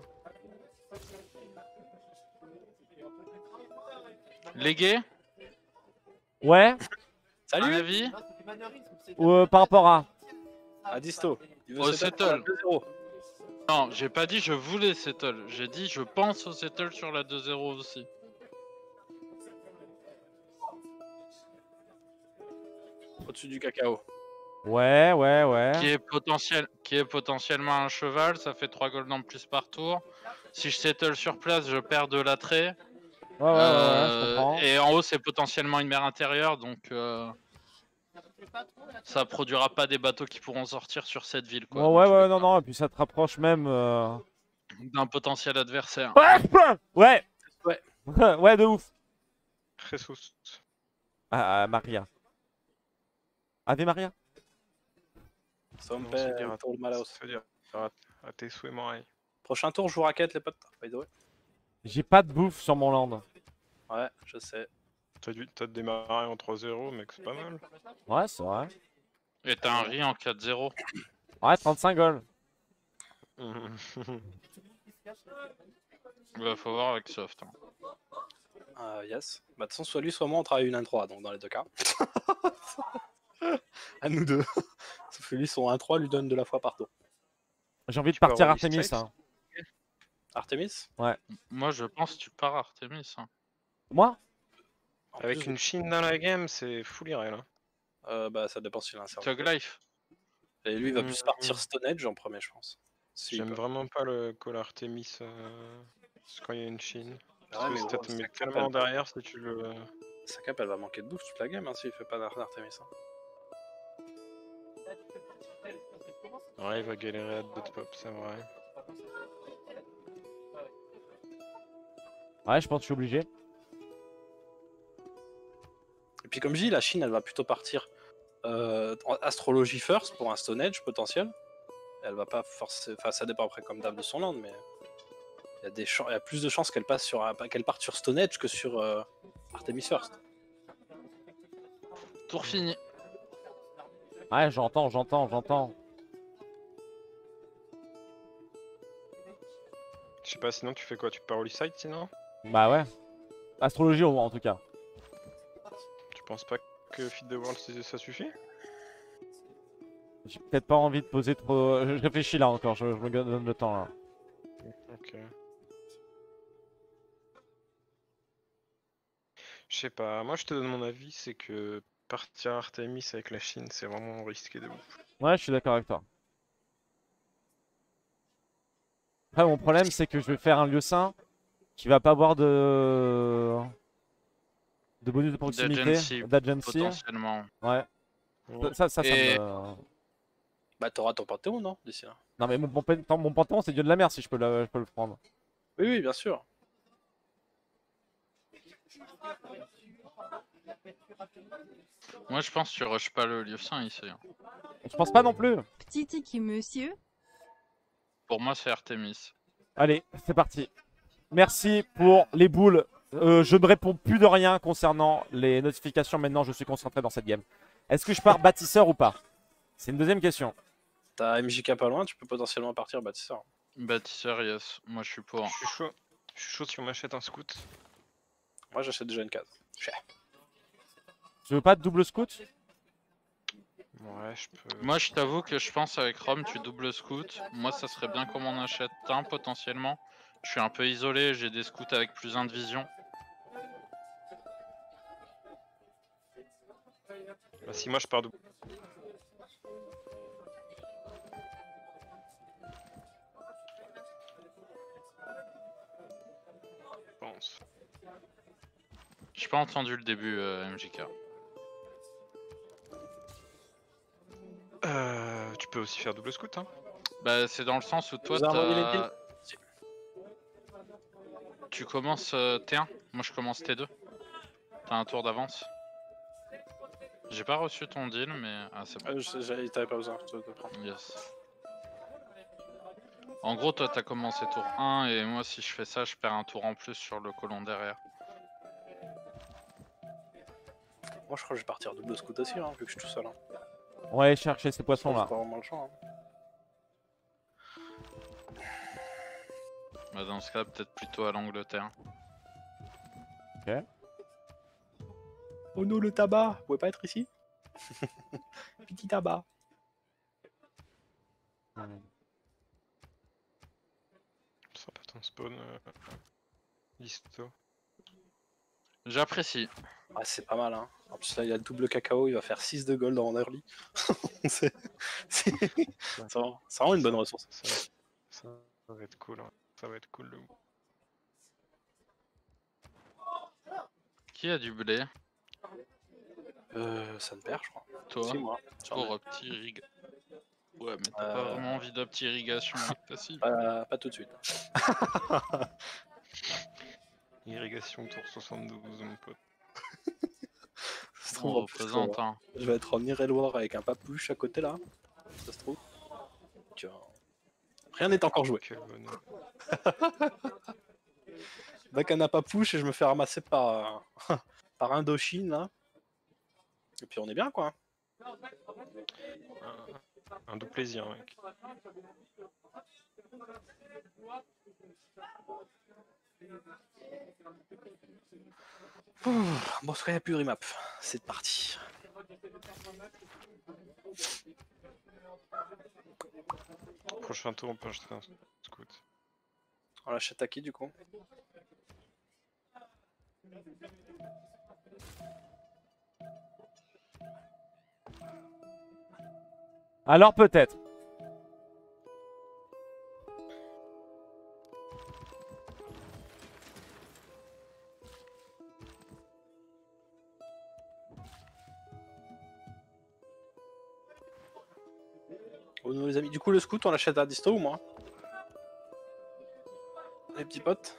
Speaker 6: Légué,
Speaker 1: Ouais.
Speaker 6: un
Speaker 3: Salut
Speaker 6: avis
Speaker 1: Euh, par rapport à.
Speaker 3: À Disto. Il veut
Speaker 6: Au
Speaker 3: settle
Speaker 6: settle.
Speaker 3: deux zéro.
Speaker 6: Non, j'ai pas dit je voulais settle. J'ai dit je pense au settle sur la deux zéro aussi.
Speaker 3: Au-dessus du cacao.
Speaker 1: Ouais, ouais, ouais.
Speaker 6: Qui est, potentiel, qui est potentiellement un cheval, ça fait trois gold en plus par tour. Si je settle sur place, je perds de l'attrait.
Speaker 1: Ouais, ouais, ouais, ouais, je
Speaker 6: Euh,
Speaker 1: comprends.
Speaker 6: et en haut, c'est potentiellement une mer intérieure, donc euh, ça produira pas des bateaux qui pourront sortir sur cette ville, quoi.
Speaker 1: Bon,
Speaker 6: dans
Speaker 1: ouais,
Speaker 6: tous
Speaker 1: ouais,
Speaker 6: les
Speaker 1: non,
Speaker 6: cas.
Speaker 1: non, et puis ça te rapproche même. euh,
Speaker 6: D'un potentiel adversaire.
Speaker 1: Ouais.
Speaker 3: Ouais.
Speaker 1: Ouais, de ouf.
Speaker 2: Jesus.
Speaker 1: Ah, ah, Maria. Ave Maria.
Speaker 3: Son
Speaker 2: Non,
Speaker 3: père,
Speaker 2: c'est dire à-
Speaker 3: tour de Malaos.
Speaker 2: c'est dire à, à tes souhaits, Moraï.
Speaker 3: Prochain tour, je vous raquette, les potes. By the way.
Speaker 1: J'ai pas de bouffe sur mon land.
Speaker 3: Ouais, je sais.
Speaker 2: T'as dû t'as démarré en trois zéro, mec, c'est pas mal.
Speaker 1: Ouais, c'est vrai.
Speaker 6: Et t'as un riz en quatre zéro.
Speaker 1: Ouais, trente-cinq gold.
Speaker 6: Bah, faut voir avec soft. hein.
Speaker 3: Euh, yes. Bah, de toute façon, soit lui, soit moi, on travaille une un trois, donc dans les deux cas. À nous deux. Sauf que lui, son un trois lui donne de la foi par tour.
Speaker 1: J'ai envie de
Speaker 2: Tu peux
Speaker 1: partir
Speaker 2: avoir
Speaker 1: Artemis.
Speaker 2: Stripes
Speaker 1: Hein.
Speaker 3: Artemis
Speaker 6: Moi, je pense que tu pars Artemis. hein.
Speaker 1: Moi
Speaker 3: En
Speaker 2: Avec
Speaker 3: plus,
Speaker 2: une Chine dans la game, c'est full irréel. Hein.
Speaker 3: euh, bah, ça dépend s'il a un serveur.
Speaker 6: Tug Life.
Speaker 3: Et lui, il va plus
Speaker 2: Mm,
Speaker 3: partir
Speaker 2: mm.
Speaker 3: Stone Edge en premier, je pense. Si,
Speaker 2: J'aime
Speaker 3: il peut.
Speaker 2: vraiment pas le call Artemis euh, c'est quand il y a une Chine. Parce
Speaker 3: Ouais,
Speaker 2: que
Speaker 3: mais
Speaker 2: ça
Speaker 3: gros,
Speaker 2: te
Speaker 3: sa
Speaker 2: met
Speaker 3: cap,
Speaker 2: tellement
Speaker 3: elle-
Speaker 2: derrière si tu le.
Speaker 3: Sa cap, elle va manquer de bouffe toute la game hein, s'il fait pas d'Ar- d'Artemis. hein.
Speaker 2: Ouais, il va galérer à d'autres pop, c'est vrai.
Speaker 1: Ouais, je pense que je suis obligé.
Speaker 3: Et puis, comme je dis, la Chine, elle va plutôt partir euh, en astrologie first pour un Stone Edge potentiel. Elle va pas forcer. Enfin, ça dépend après comme dame de son land, mais il y a, des chan- il y a plus de chances qu'elle passe sur un- qu'elle parte sur Stone Edge que sur euh, Artemis first.
Speaker 6: Tour fini.
Speaker 1: Ouais, j'entends, j'entends, j'entends.
Speaker 2: Je sais pas, sinon tu fais quoi? Tu pars au side sinon?
Speaker 1: Bah ouais. Astrologie au moins en tout cas.
Speaker 2: Tu penses pas que Feed the World c'est- ça suffit?
Speaker 1: J'ai peut-être pas envie de poser trop. Je réfléchis là encore, je, je me donne le temps là.
Speaker 2: Ok. Je sais pas, moi je te donne mon avis, c'est que partir Artemis avec la Chine c'est vraiment risqué de ouf.
Speaker 1: Ouais, je suis d'accord avec toi. Après, mon problème c'est que je vais faire un lieu saint qui va pas avoir de. de bonus de proximité.
Speaker 6: D'agency,
Speaker 1: D'agency.
Speaker 6: potentiellement.
Speaker 1: Ouais.
Speaker 2: Ouais.
Speaker 1: Ça, ça, ça
Speaker 6: Et-
Speaker 1: me.
Speaker 3: Bah, t'auras ton Panthéon, non, d'ici là?
Speaker 1: Non, mais mon, mon, pan- mon panthéon c'est Dieu de la mer si je peux le, je peux le prendre.
Speaker 3: Oui, oui, bien sûr.
Speaker 6: Moi, je pense que tu rushes pas le lieu saint ici. hein.
Speaker 1: Je pense pas non plus.
Speaker 7: Petit tiki monsieur.
Speaker 6: Pour moi, c'est Artemis.
Speaker 1: Allez, c'est parti. Merci pour les boules. Euh, je ne réponds plus de rien concernant les notifications. Maintenant, je suis concentré dans cette game. Est-ce que je pars bâtisseur ou pas? C'est une deuxième question.
Speaker 3: T'as M J K pas loin, tu peux potentiellement partir bâtisseur.
Speaker 6: Bâtisseur, yes. Moi, je suis pour.
Speaker 2: Je suis chaud. Je suis chaud si on m'achète un scout.
Speaker 3: Moi, j'achète déjà une case.
Speaker 1: Tu veux pas de double scout?
Speaker 2: Ouais, je peux.
Speaker 6: Moi, je t'avoue que je pense avec Rome, tu doubles scout. Moi, ça serait bien qu'on en achète un potentiellement. Je suis un peu isolé, j'ai des scouts avec plus un de vision.
Speaker 2: Bah, si moi je pars double. Je pense.
Speaker 6: J'ai pas entendu le début, euh, M J K.
Speaker 2: Euh, tu peux aussi faire double scout, hein.
Speaker 6: Bah, c'est dans le sens où toi,
Speaker 3: Vous avez envoyé les
Speaker 6: t'as-
Speaker 3: deals
Speaker 6: tu commences euh, T un, moi je commence T deux. T'as un tour d'avance. J'ai pas reçu ton deal, mais... Ah, c'est bon.
Speaker 3: Euh, je- j'ai- T'avais pas besoin de de prendre.
Speaker 6: Yes. En gros, toi, t'as commencé tour un, et moi, si je fais ça, je perds un tour en plus sur le colon derrière.
Speaker 3: Moi, je crois que je vais partir double scout aussi, hein, vu que je suis tout seul. Hein.
Speaker 1: On va aller chercher ces
Speaker 3: J'ai
Speaker 1: poissons-là.
Speaker 3: pas vraiment le choix. Hein.
Speaker 6: Bah, dans ce cas, peut-être plutôt à l'Angleterre.
Speaker 3: Oh non, le tabac! Vous pouvez pas être ici? Petit tabac.
Speaker 2: Ça pas ton spawn. Euh... Listo.
Speaker 6: J'apprécie.
Speaker 3: Ah, c'est pas mal, hein. En plus, là, il y a le double cacao, il va faire six de gold en early. c'est c'est- c'est vraiment, c'est vraiment une bonne ressource.
Speaker 2: Ça, ça, ça va être cool. Ouais. Ça va être cool. Le...
Speaker 6: Qui a du blé?
Speaker 3: Euh, ça me perd, je crois.
Speaker 6: Toi?
Speaker 3: Si, moi. J'en ai.
Speaker 6: Pour opti irrig. Ouais, mais t'as
Speaker 3: Euh.
Speaker 6: pas vraiment envie d'opti irrigation avec ta cible.
Speaker 3: Pas, pas tout de suite.
Speaker 2: Irrigation tour soixante-douze, mon pote.
Speaker 3: Ça se
Speaker 6: On
Speaker 3: trouve, en plus,
Speaker 6: représente, hein.
Speaker 3: je vais être en Iréloir avec un papouche à côté là. Ça se trouve. Tu vois. Rien n'est encore joué.
Speaker 2: Quel bonheur.
Speaker 3: Dès qu'un a papouche et je me fais ramasser par, euh, par Indochine là. Et puis on est bien quoi.
Speaker 2: Un, un doux plaisir, mec.
Speaker 3: Ouh, bon, en tout cas, il n'y a plus de remap. C'est parti.
Speaker 2: Prochain tour, on peut acheter un scout.
Speaker 3: On l'achète à qui du coup?
Speaker 1: Alors peut-être.
Speaker 3: Oh non, les amis. Du coup, le scout, on l'achète à disto ou moi? Les petits potes.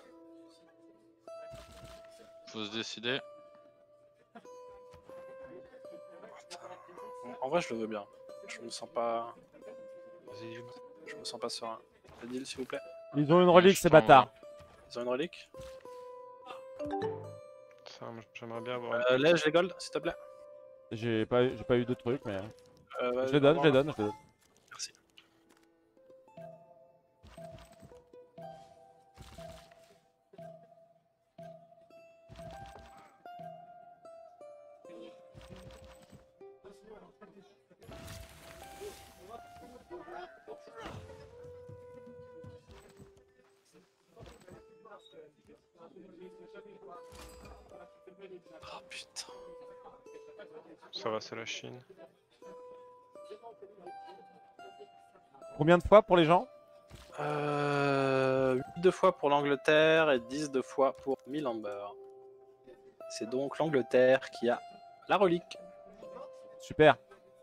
Speaker 6: Faut se décider.
Speaker 3: En vrai, je le veux bien. Je me sens pas.
Speaker 2: Vas-y,
Speaker 3: Je me sens pas serein. Le deal, s'il vous plaît.
Speaker 1: Ils ont une relique,
Speaker 6: je
Speaker 1: ces
Speaker 6: t'en-
Speaker 1: bâtards.
Speaker 3: Ils ont une relique.
Speaker 2: ça, j'aimerais bien avoir.
Speaker 3: Euh, Lège les gold, s'il te plaît.
Speaker 1: J'ai pas, j'ai pas eu de trucs, mais.
Speaker 3: Euh,
Speaker 1: Je
Speaker 3: vas-y,
Speaker 1: les donne, je les
Speaker 3: envoie-moi.
Speaker 1: donne, je les donne.
Speaker 3: Merci. Oh putain.
Speaker 2: Ça va, c'est la Chine.
Speaker 1: Combien de fois pour les gens?
Speaker 3: Euh, huit de fois pour l'Angleterre et dix de fois pour Milamber. C'est donc l'Angleterre qui a la relique.
Speaker 1: Super.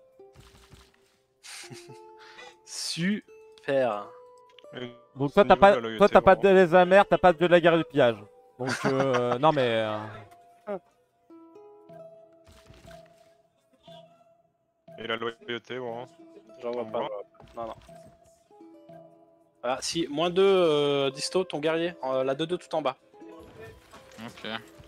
Speaker 3: Super.
Speaker 2: Et
Speaker 1: Donc toi
Speaker 2: ce
Speaker 1: t'as
Speaker 2: niveau,
Speaker 1: pas,
Speaker 2: la loyauté,
Speaker 1: toi t'as pas de
Speaker 2: vraiment.
Speaker 1: les amers, t'as pas de la guerre du pillage. Donc euh, non mais. euh,
Speaker 2: Et la loyauté, bon.
Speaker 3: J'en vois
Speaker 2: T'en
Speaker 3: pas.
Speaker 2: vois
Speaker 3: Non, non. Ah, si, moins deux euh, disto, ton guerrier. Euh, la deux deux tout en bas.
Speaker 6: Ok.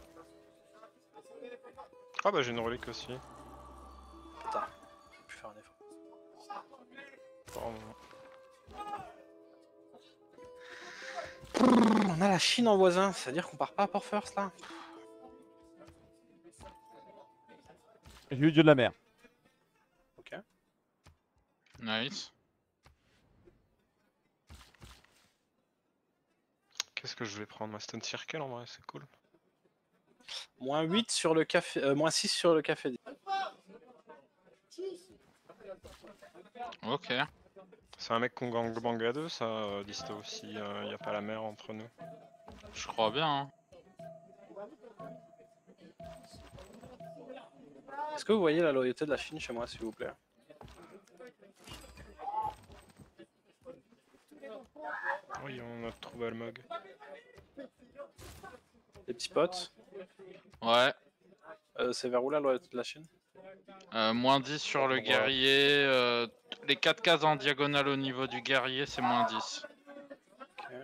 Speaker 2: Ah bah j'ai une relique aussi.
Speaker 3: Putain, je vais plus faire un effort.
Speaker 2: Pardon.
Speaker 3: On a la Chine en voisin, c'est-à-dire qu'on part pas à Port First là.
Speaker 1: J'ai eu Dieu de la mer.
Speaker 3: Ok.
Speaker 6: Nice.
Speaker 2: Qu'est-ce que je vais prendre? Ma Stone Circle en vrai, c'est cool.
Speaker 3: Moins huit sur le café. Euh, moins six sur le café.
Speaker 6: Ok.
Speaker 2: C'est un mec qu'on gangbang à deux, ça, euh, Disto, si il euh, n'y a pas la mer entre nous.
Speaker 6: Je crois bien. Hein.
Speaker 3: Est-ce que vous voyez la loyauté de la Chine chez moi, s'il vous plaît?
Speaker 2: Oui, on a trouvé le mug.
Speaker 3: Les petits potes.
Speaker 6: Ouais.
Speaker 3: Euh, c'est vers où la loyauté de la Chine?
Speaker 6: Euh, moins dix sur le guerrier. Euh, les quatre cases en diagonale au niveau du guerrier, c'est moins dix.
Speaker 3: Ok.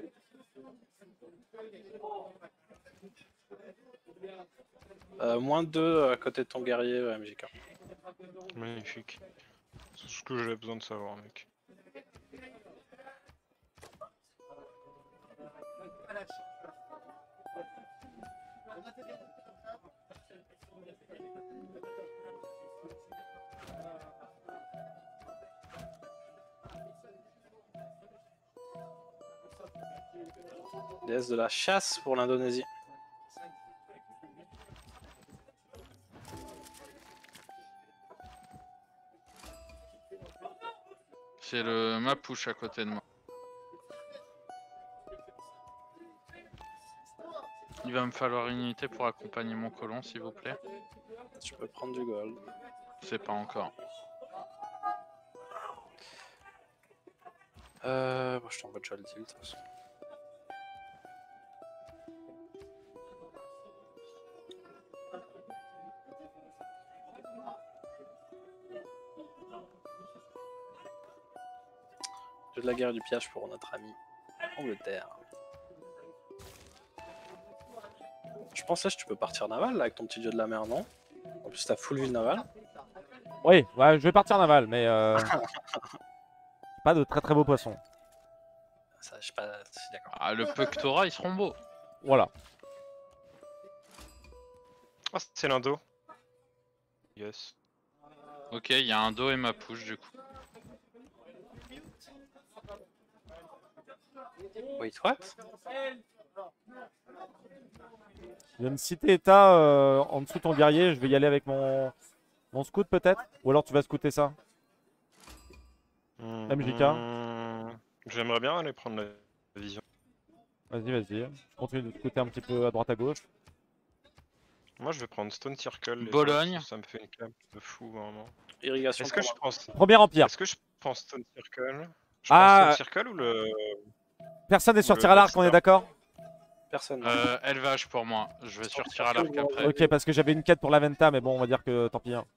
Speaker 3: Euh, moins deux à côté de ton guerrier, M J K.
Speaker 2: Magnifique. C'est ce que j'ai besoin de savoir, mec.
Speaker 3: Déesse de la chasse pour l'Indonésie.
Speaker 6: C'est le Mapuche à côté de moi. Il va me falloir une unité pour accompagner mon colon, s'il vous plaît.
Speaker 3: Je peux prendre du gold.
Speaker 6: C'est pas encore.
Speaker 3: Euh, bon, je t'envoie déjà le deal, de toute façon. J'ai de la guerre du pillage pour notre ami Angleterre. Je pensais que tu peux partir naval là, avec ton petit dieu de la mer, non? En plus, t'as full ville navale.
Speaker 1: Oui, ouais, je vais partir naval, mais euh... pas de très très beaux poissons.
Speaker 3: Ça, je sais pas si d'accord.
Speaker 6: Ah, le Pectora, ils seront beaux.
Speaker 1: Voilà.
Speaker 2: Ah, c'est l'indo. Yes.
Speaker 6: Ok, il y a un dos et Mapuche du coup.
Speaker 3: Wait, what?
Speaker 1: Il y a une cité état euh, en dessous de ton guerrier, je vais y aller avec mon, mon scout peut-être? Ou alors tu vas scouter ça? M J K?
Speaker 2: Mmh, j'aimerais bien aller prendre la vision.
Speaker 1: Vas-y, vas-y. Je continue de scouter un petit peu à droite à gauche.
Speaker 2: Moi je vais prendre Stone Circle. les
Speaker 6: Bologne.
Speaker 2: gars, ça me fait une clap de fou vraiment.
Speaker 3: Irrigation.
Speaker 2: Est-ce que je pense
Speaker 1: Premier empire.
Speaker 2: Est-ce que je pense Stone Circle? Je
Speaker 1: Ah,
Speaker 2: pense Stone Circle ou le.
Speaker 1: Personne n'est sur
Speaker 2: Le
Speaker 1: tir à l'arc, on est
Speaker 2: Dexter.
Speaker 1: d'accord?
Speaker 3: Personne.
Speaker 6: Euh, élevage pour moi. Je vais sortir à l'arc après.
Speaker 1: Ok, parce que j'avais une quête pour la Venta, mais bon, on va dire que tant pis. Hein.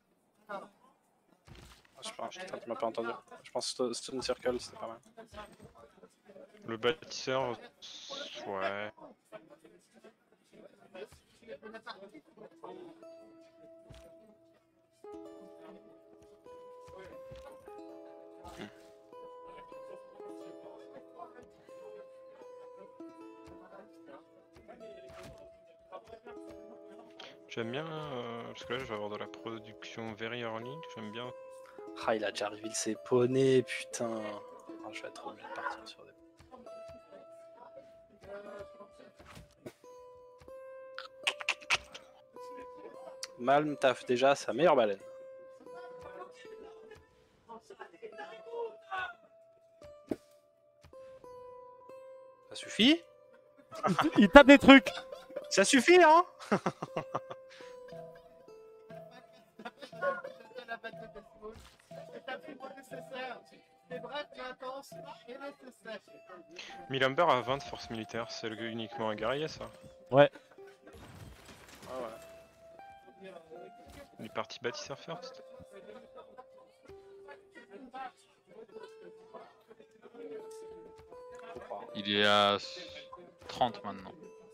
Speaker 3: Je pense, je tu m'as pas entendu. Je pense que Stone Circle, c'est pas mal.
Speaker 2: Le bâtisseur. Ouais. J'aime bien, euh, parce que là je vais avoir de la production very early, j'aime bien.
Speaker 3: Ah, il a déjà reveal ses poneys, putain. Ah, je vais être obligé de partir sur des. Malm taffe déjà sa meilleure baleine. Ça suffit?
Speaker 1: Il tape des trucs.
Speaker 3: Ça suffit, hein?
Speaker 2: Milamber a vingt de force militaire, c'est le- uniquement un guerrier ça.
Speaker 1: Ouais.
Speaker 3: Ah ouais.
Speaker 2: Il est parti bâtisseur first.
Speaker 3: Faut croire.
Speaker 6: Il est à trente maintenant.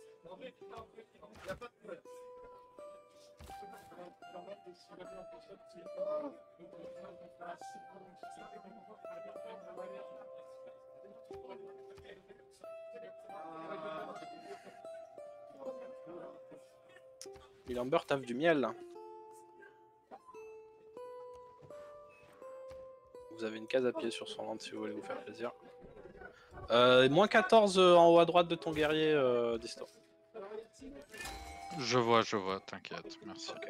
Speaker 3: Milamber taffe du miel. Vous avez une case à pied sur son land si vous voulez vous faire plaisir. Euh, moins quatorze euh, en haut à droite de ton guerrier, euh, Disto.
Speaker 6: Je vois, je vois, t'inquiète, merci.
Speaker 3: Ok.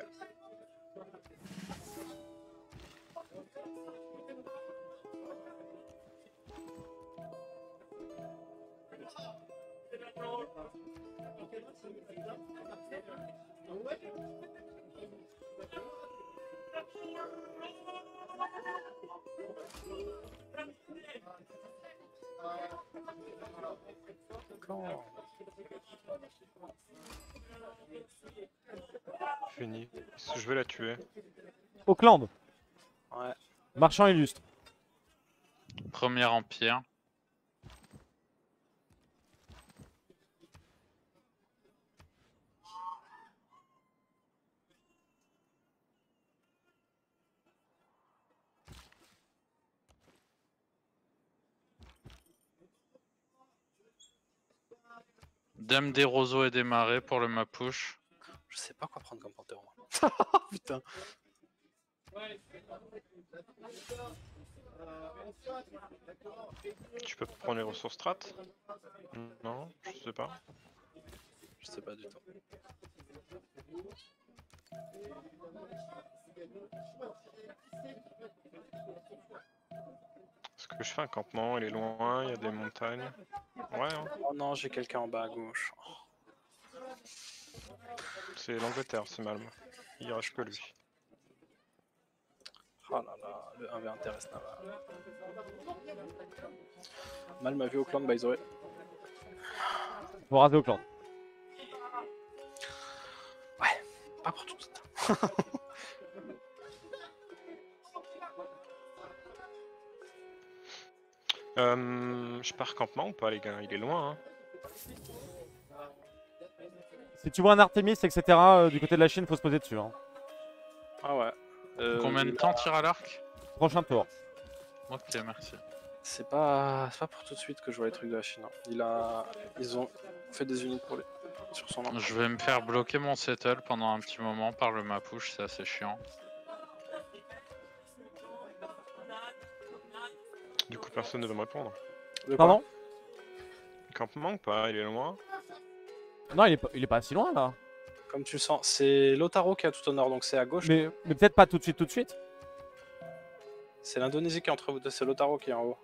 Speaker 2: Fini. Je vais la tuer.
Speaker 1: Auckland.
Speaker 3: Ouais.
Speaker 1: Marchand illustre.
Speaker 6: Premier empire. Dame des roseaux et des marais pour le Mapouche.
Speaker 3: Je sais pas quoi prendre comme panthéon. Putain.
Speaker 2: Tu peux prendre les ressources strat? Non, je sais pas.
Speaker 3: Je sais pas du tout.
Speaker 2: Est-ce que je fais un campement? Il est loin, il y a des montagnes. Ouais, hein.
Speaker 3: Oh non, j'ai quelqu'un en bas à gauche.
Speaker 2: C'est l'Angleterre, c'est Malm. Il reste que lui.
Speaker 3: Oh là là, le un v un terrestre naval. Mal m'a vu au clan by the way.
Speaker 1: Faut raser Auckland.
Speaker 3: Ouais, pas pour tout ça.
Speaker 2: euh, je pars campement ou pas les gars? Il est loin hein.
Speaker 1: Si tu vois un Artemis, et cetera, euh, du côté de la Chine, faut se poser dessus. Hein.
Speaker 3: Ah ouais. Euh,
Speaker 6: Combien de temps tire à l'arc?
Speaker 1: Prochain tour.
Speaker 6: Ok, merci.
Speaker 3: C'est pas, c'est pas pour tout de suite que je vois les trucs de la Chine. Hein. Il a, ils ont fait des unités pour lui sur son nom.
Speaker 6: Je vais me faire bloquer mon settle pendant un petit moment par le Mapouche, c'est assez chiant.
Speaker 2: Du coup personne ne veut me répondre.
Speaker 3: De quoi?
Speaker 1: Pardon?
Speaker 2: Campement ou pas? Il est loin?
Speaker 1: Non, il est, pas, il est pas si loin là.
Speaker 3: Comme tu le sens, c'est l'Otaro qui est à tout au nord, donc c'est à gauche.
Speaker 1: Mais, mais peut-être pas tout de suite, tout de suite.
Speaker 3: C'est l'Indonésie qui est entre vous deux, c'est l'Otaro qui est en haut.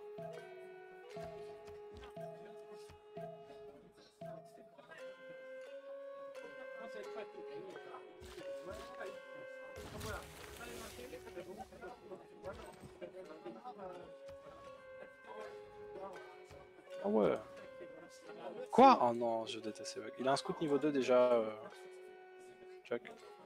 Speaker 3: Ah ouais. Quoi? Oh non, je déteste ces bugs. Il a un scout niveau deux déjà. Euh... Jack.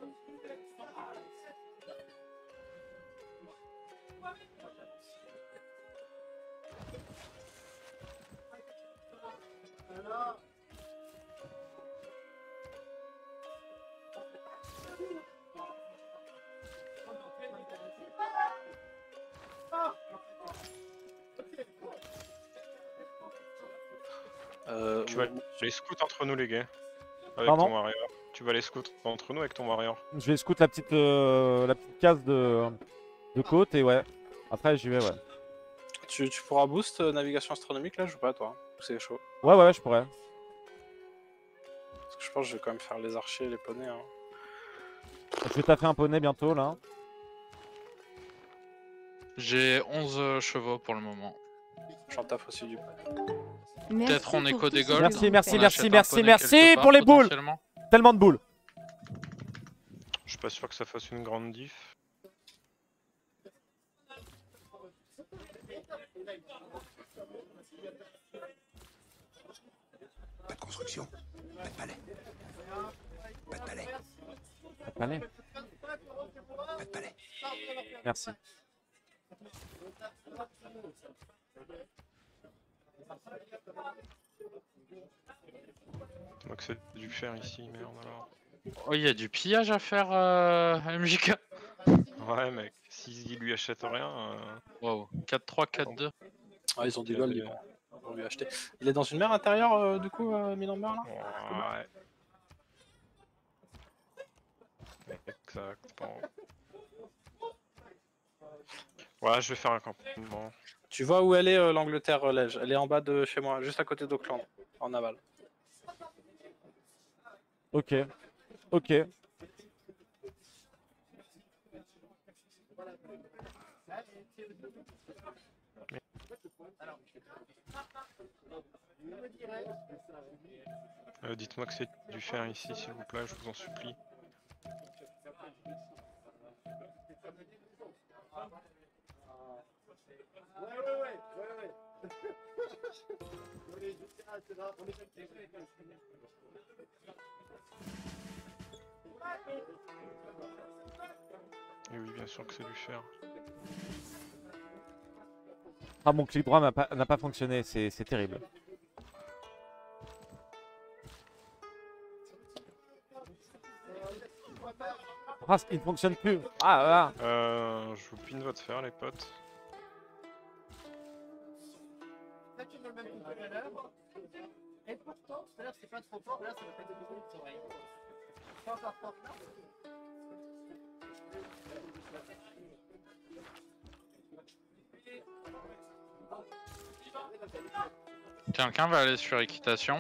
Speaker 3: Euh,
Speaker 2: Tu vas les scouts entre nous les gars. Avec
Speaker 1: Pardon
Speaker 2: ton warrior. Tu vas les scouts entre nous avec ton warrior.
Speaker 1: Je vais scout la petite, euh, la petite case de, de côte et ouais. Après j'y vais, ouais.
Speaker 3: tu, tu pourras boost euh, navigation astronomique là, je joue pas à toi. Hein. C'est chaud.
Speaker 1: Ouais, ouais, je pourrais.
Speaker 3: Parce que je pense que je vais quand même faire les archers et les poneys. Hein.
Speaker 1: Je vais taffer un poney bientôt là.
Speaker 6: J'ai onze euh, chevaux pour le moment.
Speaker 3: J'en taffe aussi du poney.
Speaker 6: Peut-être en écho des golds.
Speaker 1: Merci, merci,
Speaker 6: On
Speaker 1: merci,
Speaker 6: achète un
Speaker 1: merci,
Speaker 6: poney
Speaker 1: merci
Speaker 6: quelque part,
Speaker 1: pour les boules.
Speaker 6: potentiellement.
Speaker 1: Tellement de boules.
Speaker 2: Je suis pas sûr que ça fasse une grande diff.
Speaker 9: Pas de construction, pas de palais. Pas de palais,
Speaker 1: Allez,
Speaker 9: pas de palais.
Speaker 1: merci.
Speaker 2: Donc c'est du fer ici, merde alors.
Speaker 6: Oh, il y a du pillage à faire, euh, M J K.
Speaker 2: Ouais mec, s'il lui achète rien... Euh...
Speaker 6: Wow, quatre trois, quatre deux.
Speaker 3: Ah, ils ont du
Speaker 2: Il y a
Speaker 3: gold,
Speaker 2: des-
Speaker 3: ils vont, ils vont lui acheter. Il est dans une mer intérieure euh, du coup, euh, Minamber là?
Speaker 2: Ouais. Exactement. Ouais, je vais faire un campement.
Speaker 3: Tu vois où elle est, euh, l'Angleterre, euh, Lège? Elle est en bas de chez moi, juste à côté d'Auckland, en aval.
Speaker 1: Ok. Ok.
Speaker 2: Euh, Dites-moi que c'est du fer ici, s'il vous plaît, je vous en supplie. Et oui, bien sûr que c'est du fer.
Speaker 1: Ah, mon clic droit n'a pas, n'a pas fonctionné, c'est c'est terrible. Ah, il ne fonctionne plus. Ah, là.
Speaker 2: Euh, je vous pine votre fer, les potes.
Speaker 10: Et pourtant, tout à l'heure c'est pas trop fort, là ça va faire des bruits de oreilles. Pas encore fort là.
Speaker 6: Quelqu'un va aller sur équitation?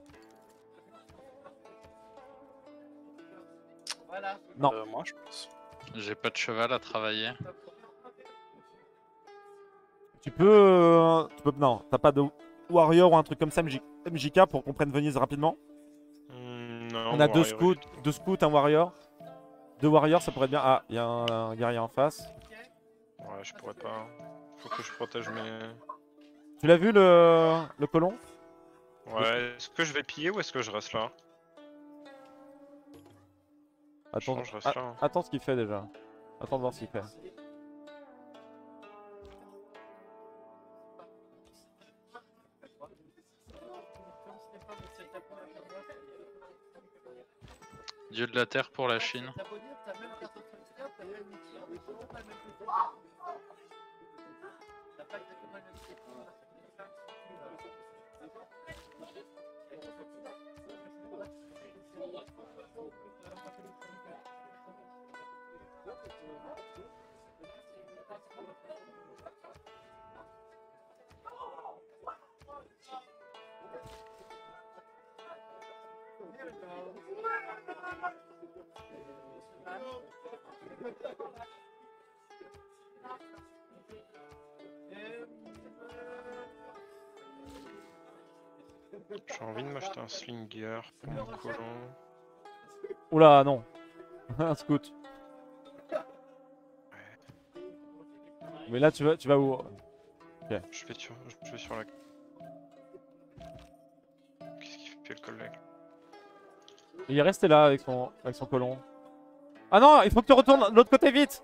Speaker 10: Voilà.
Speaker 1: Non.
Speaker 3: Euh, moi, je pense.
Speaker 6: J'ai pas de cheval à travailler.
Speaker 1: Tu peux, euh, tu peux. Non, t'as pas de warrior ou un truc comme ça, M J M J K pour qu'on prenne Venise rapidement.
Speaker 2: Hmm, non,
Speaker 1: On a deux
Speaker 2: warrior,
Speaker 1: scouts,
Speaker 2: évite.
Speaker 1: deux scouts, un warrior. Deux warriors, ça pourrait être bien. Ah, il y a un, un guerrier en face.
Speaker 2: Ouais, je pourrais pas. Faut que je protège mes...
Speaker 1: Tu l'as vu le, le colon?
Speaker 2: Ouais, est-ce que je vais piller ou est-ce que je reste là?
Speaker 1: Attends,
Speaker 2: pense que je reste
Speaker 1: a-
Speaker 2: là, hein.
Speaker 1: attends ce qu'il fait déjà. Attends de voir ce qu'il fait.
Speaker 6: Dieu de la terre pour la Chine.
Speaker 2: J'ai envie de m'acheter un slinger pour mon colon.
Speaker 1: Oula, non. Un scout. Mais là, tu vas, tu vas où? Ok.
Speaker 2: Je vais sur, je vais sur la... Qu'est-ce qu'il fait le collègue?
Speaker 1: Il est resté là avec son, avec son colon. Ah non, il faut que tu retournes de l'autre côté vite.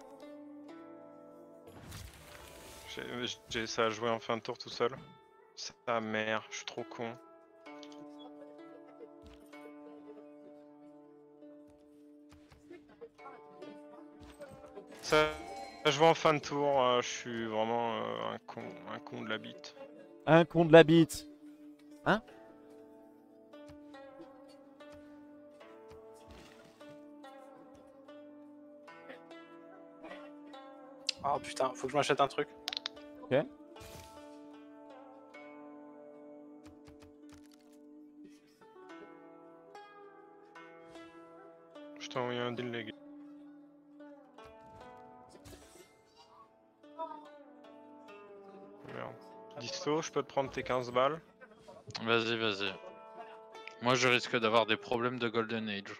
Speaker 2: J'ai- j'ai- Ça a joué en fin de tour tout seul. Sa mère, je suis trop con. Ça a joué en fin de tour, euh, je suis vraiment euh, un con, un con de la bite.
Speaker 1: Un con de la bite. Hein?
Speaker 3: Ah putain, faut que je m'achète un truc.
Speaker 1: Ok.
Speaker 2: Je t'ai envoyé un deal, les gars. Merde. Disto, je peux te prendre tes quinze balles?
Speaker 6: Vas-y, vas-y. Moi, je risque d'avoir des problèmes de Golden Age.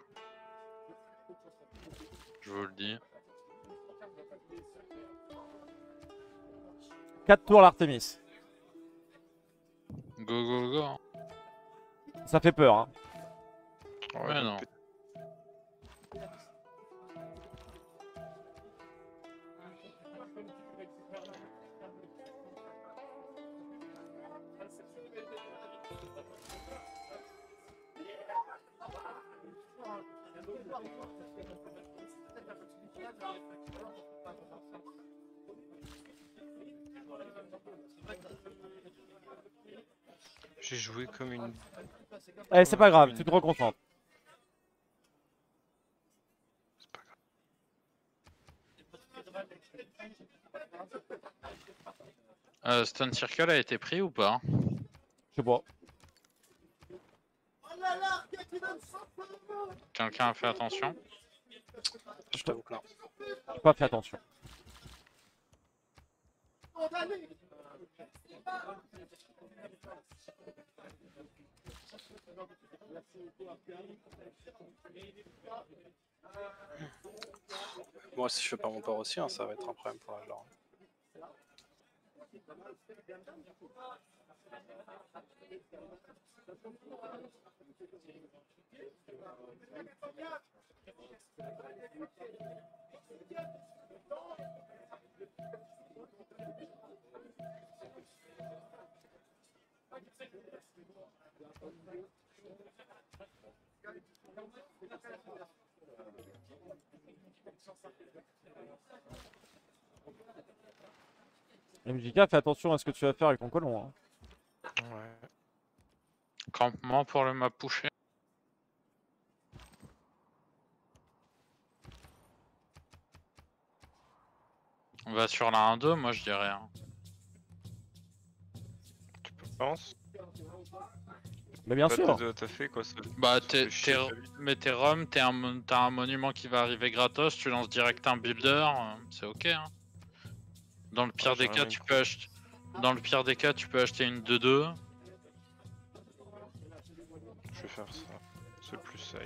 Speaker 6: Je vous le dis.
Speaker 1: quatre tours l'Artemis.
Speaker 6: Go, go, go.
Speaker 1: Ça fait peur, hein.
Speaker 6: Ouais, non.
Speaker 2: J'ai joué comme une...
Speaker 1: Eh, c'est pas grave, tu te reconcentres.
Speaker 2: C'est pas grave.
Speaker 6: Euh, Stone Circle a été pris ou pas?
Speaker 1: Je sais pas.
Speaker 6: Quelqu'un a fait attention?
Speaker 3: Je t'avoue que non.
Speaker 1: J'ai pas fait attention.
Speaker 3: Moi, si je fais pas mon port aussi, hein, ça va être un problème pour la genre.
Speaker 1: M J K, fais attention à ce que tu vas faire avec ton colon. Hein.
Speaker 2: Ouais.
Speaker 6: Campement pour le Mapuche. On va sur la un deux, moi je dirais. Hein.
Speaker 2: Tu penses?
Speaker 1: Mais bien
Speaker 2: Bah,
Speaker 1: sûr.
Speaker 2: t'as- T'as fait quoi ça
Speaker 6: Bah, t'es,
Speaker 2: fait chier,
Speaker 6: t'es-
Speaker 2: t'as vu.
Speaker 6: mais t'es Rome, t'es un, t'as un monument qui va arriver gratos, tu lances direct un builder, euh, c'est ok. Hein. Dans le pire
Speaker 2: Ouais, j'ai
Speaker 6: des cas,
Speaker 2: rien
Speaker 6: tu
Speaker 2: mis.
Speaker 6: peux acheter. Dans le pire des cas, tu peux acheter une deux deux.
Speaker 2: Je vais faire ça. C'est plus safe.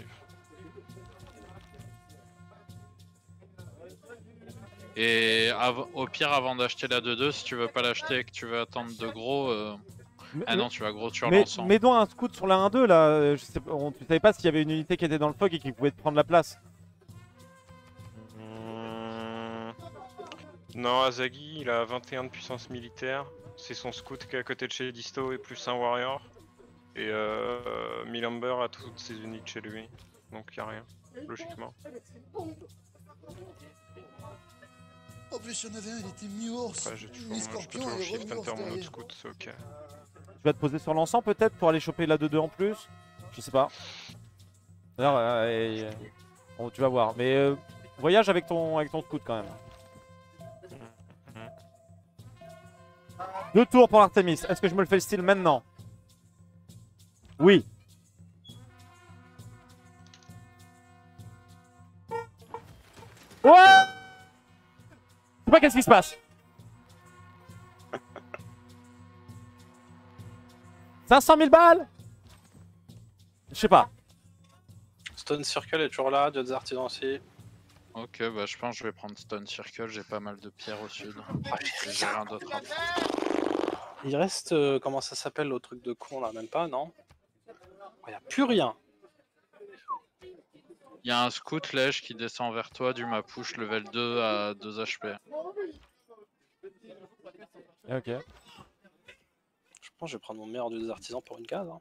Speaker 6: Et av- au pire, avant d'acheter la deux deux, si tu veux pas l'acheter et que tu veux attendre de gros. euh,
Speaker 1: Mais,
Speaker 6: Ah non, tu vas gros sur
Speaker 1: mais,
Speaker 6: l'ensemble.
Speaker 1: mets donc un scout sur la un deux là. euh, Je sais, on, tu savais pas s'il y avait une unité qui était dans le fog et qui pouvait te prendre la place.
Speaker 2: Mmh. Non, Azagi, il a vingt et un de puissance militaire. C'est son scout qui est à côté de chez Disto et plus un warrior. Et euh, Milamber a toutes ses unités chez lui. Donc y a rien, logiquement.
Speaker 9: En plus, il y en avait un, il était mi-ours,
Speaker 2: Après, j'ai toujours,
Speaker 9: mi
Speaker 2: je peux
Speaker 9: scorpion
Speaker 2: toujours
Speaker 9: et
Speaker 2: shift
Speaker 9: mi-ours
Speaker 2: enter mon autre
Speaker 9: derrière.
Speaker 2: scout, c'est ok.
Speaker 1: Tu vas te poser sur l'encens peut-être pour aller choper la deux deux en plus. Je sais pas. Alors, euh, et, euh, bon, tu vas voir. Mais euh, voyage avec ton, avec ton scout quand même. Deux tours pour l'Artemis. Est-ce que je me le fais le style maintenant? Oui. Ouais. Je sais pas qu'est-ce qui se passe. cinq cent mille balles. Je sais pas.
Speaker 3: Stone Circle est toujours là, d'autres artisans aussi.
Speaker 6: Ok, bah je pense que je vais prendre Stone Circle, j'ai pas mal de pierres au sud.
Speaker 3: Ah,
Speaker 6: Et j'ai rien d'autre à faire.
Speaker 3: Il reste, euh, comment ça s'appelle, le truc de con là, même pas, non? Il n'y a plus rien.
Speaker 6: Il y a un scout lèche qui descend vers toi du Mapuche level deux à deux H P.
Speaker 1: Ok.
Speaker 3: Je pense que je vais prendre mon meilleur dieu des artisans pour une case. Hein.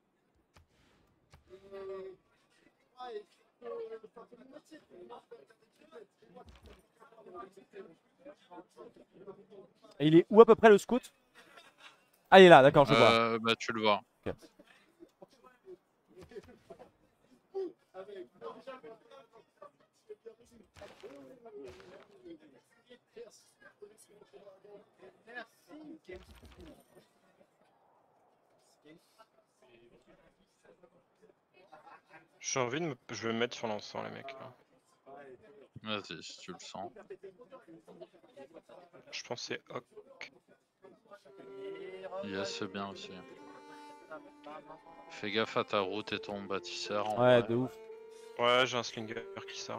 Speaker 1: Et il est où à peu près le scout? Ah, il est là, d'accord, je vois.
Speaker 6: Euh, bah tu le vois.
Speaker 1: Ok.
Speaker 2: J'ai envie de me... Je vais me mettre sur l'encens les mecs là.
Speaker 6: Vas-y, si tu le sens.
Speaker 2: Je pense que c'est Hawk.
Speaker 6: Yes, c'est bien aussi. Fais gaffe à ta route et ton bâtisseur. En
Speaker 1: Ouais,
Speaker 6: vrai.
Speaker 1: de ouf.
Speaker 2: Ouais, j'ai un slinger qui sort.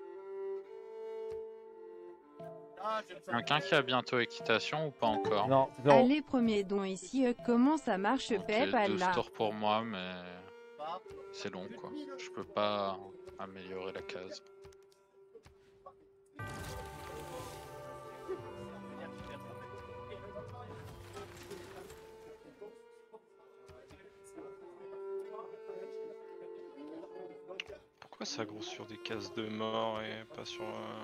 Speaker 6: Quelqu'un qui a bientôt équitation ou pas encore?
Speaker 1: Non, zéro.
Speaker 7: Allez, premier don ici, euh, comment ça marche,
Speaker 6: Ok,
Speaker 7: Pep,
Speaker 6: douze
Speaker 7: Allah.
Speaker 6: tours pour moi, mais c'est long quoi. Je peux pas améliorer la case.
Speaker 2: Pourquoi ça gros sur des cases de mort et pas sur euh...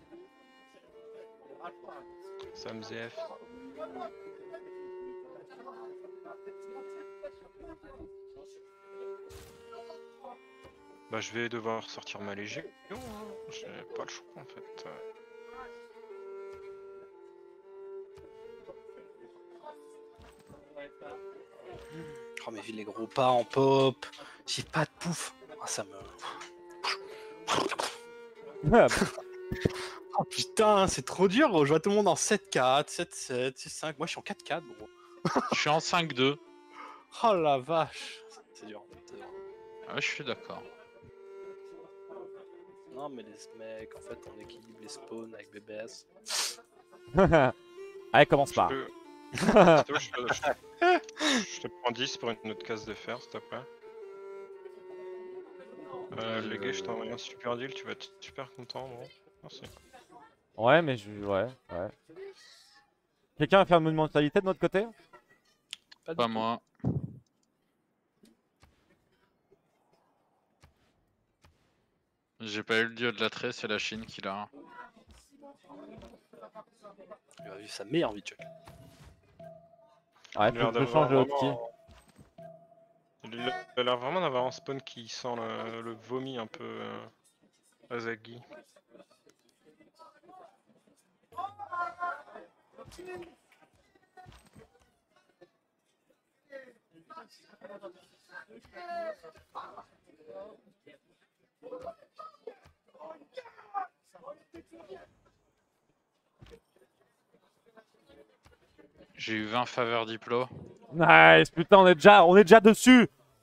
Speaker 2: Sam Z F? Bah je vais devoir sortir ma légion, hein. J'ai pas le choix en fait.
Speaker 3: Oh mais vu les gros pas en pop, j'ai pas de pouf. Oh, ça me... Oh putain, c'est trop dur gros, je vois tout le monde en sept quatre, sept sept, six cinq, moi je suis en quatre quatre gros.
Speaker 6: Je suis en cinq deux.
Speaker 3: Oh la vache, c'est dur, c'est dur.
Speaker 6: Ouais, je suis d'accord.
Speaker 3: Non mais les mecs, en fait on équilibre les spawns avec B B S.
Speaker 1: Allez, commence pas.
Speaker 2: peux- je, te- je te- je- je te prends dix pour une autre case de fer, s'il te plaît. Euh, les gars, je t'envoie un super deal, tu vas être super content, bon. Merci.
Speaker 1: Ouais, mais je. Ouais, ouais. Quelqu'un va faire une monumentalité de notre côté?
Speaker 3: Pas, du
Speaker 6: Pas
Speaker 3: tout.
Speaker 6: moi. J'ai pas eu le dieu de l'attrait, c'est la Chine qui l'a.
Speaker 3: Il a vu sa meilleure vie, Chuck.
Speaker 1: Ouais,
Speaker 2: Il a
Speaker 1: faut
Speaker 2: l'air
Speaker 1: que je
Speaker 2: d'avoir
Speaker 1: change de hotkey.
Speaker 2: vraiment- Il a l'air vraiment d'avoir un spawn qui sent le, le vomi un peu euh, Azagi.
Speaker 6: J'ai eu vingt faveurs diplo.
Speaker 1: Nice, putain, on est déjà, on est déjà dessus.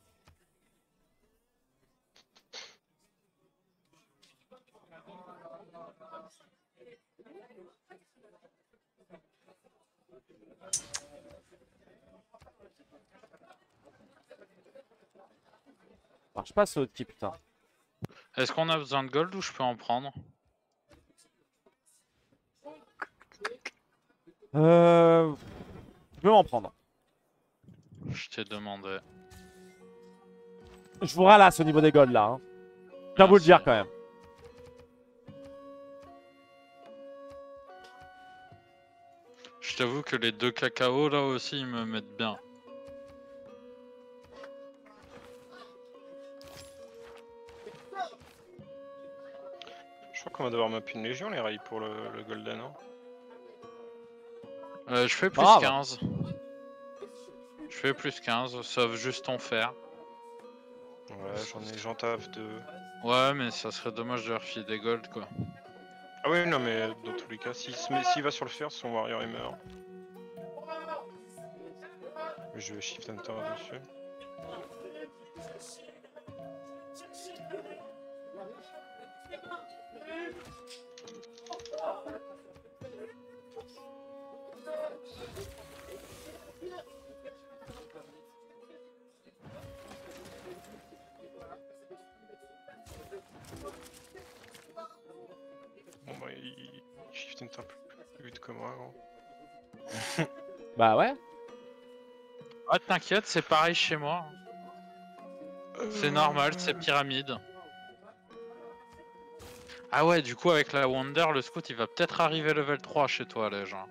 Speaker 1: Marche pas ce hotkey, putain.
Speaker 6: Est-ce qu'on a besoin de gold ou je peux en prendre?
Speaker 1: Euh... Je peux m'en prendre.
Speaker 6: Je t'ai demandé.
Speaker 1: Je vous ralasse au niveau des golds là. Hein. Je tiens à vous le dire quand même.
Speaker 6: Je t'avoue que les deux cacao là aussi ils me mettent bien.
Speaker 2: Je crois qu'on va devoir mapper une légion, les rails, pour le, le golden. Hein.
Speaker 6: Euh, je fais plus
Speaker 1: Bravo.
Speaker 6: quinze. Je fais plus quinze, sauf juste ton fer.
Speaker 2: Ouais, j'en ai, j'en taffe deux.
Speaker 6: Ouais, mais ça serait dommage de refiler des golds quoi.
Speaker 2: Ah oui, non, mais dans tous les cas, s'il se met- s'il va sur le fer, son warrior il meurt. Je vais shift enter dessus. Bon bah il il shift enter plus, plus vite que moi gros.
Speaker 1: Bah ouais.
Speaker 6: Ah t'inquiète, c'est pareil chez moi. C'est normal, c'est pyramide. Ah ouais, du coup avec la Wonder, le scout il va peut-être arriver level trois chez toi les gens.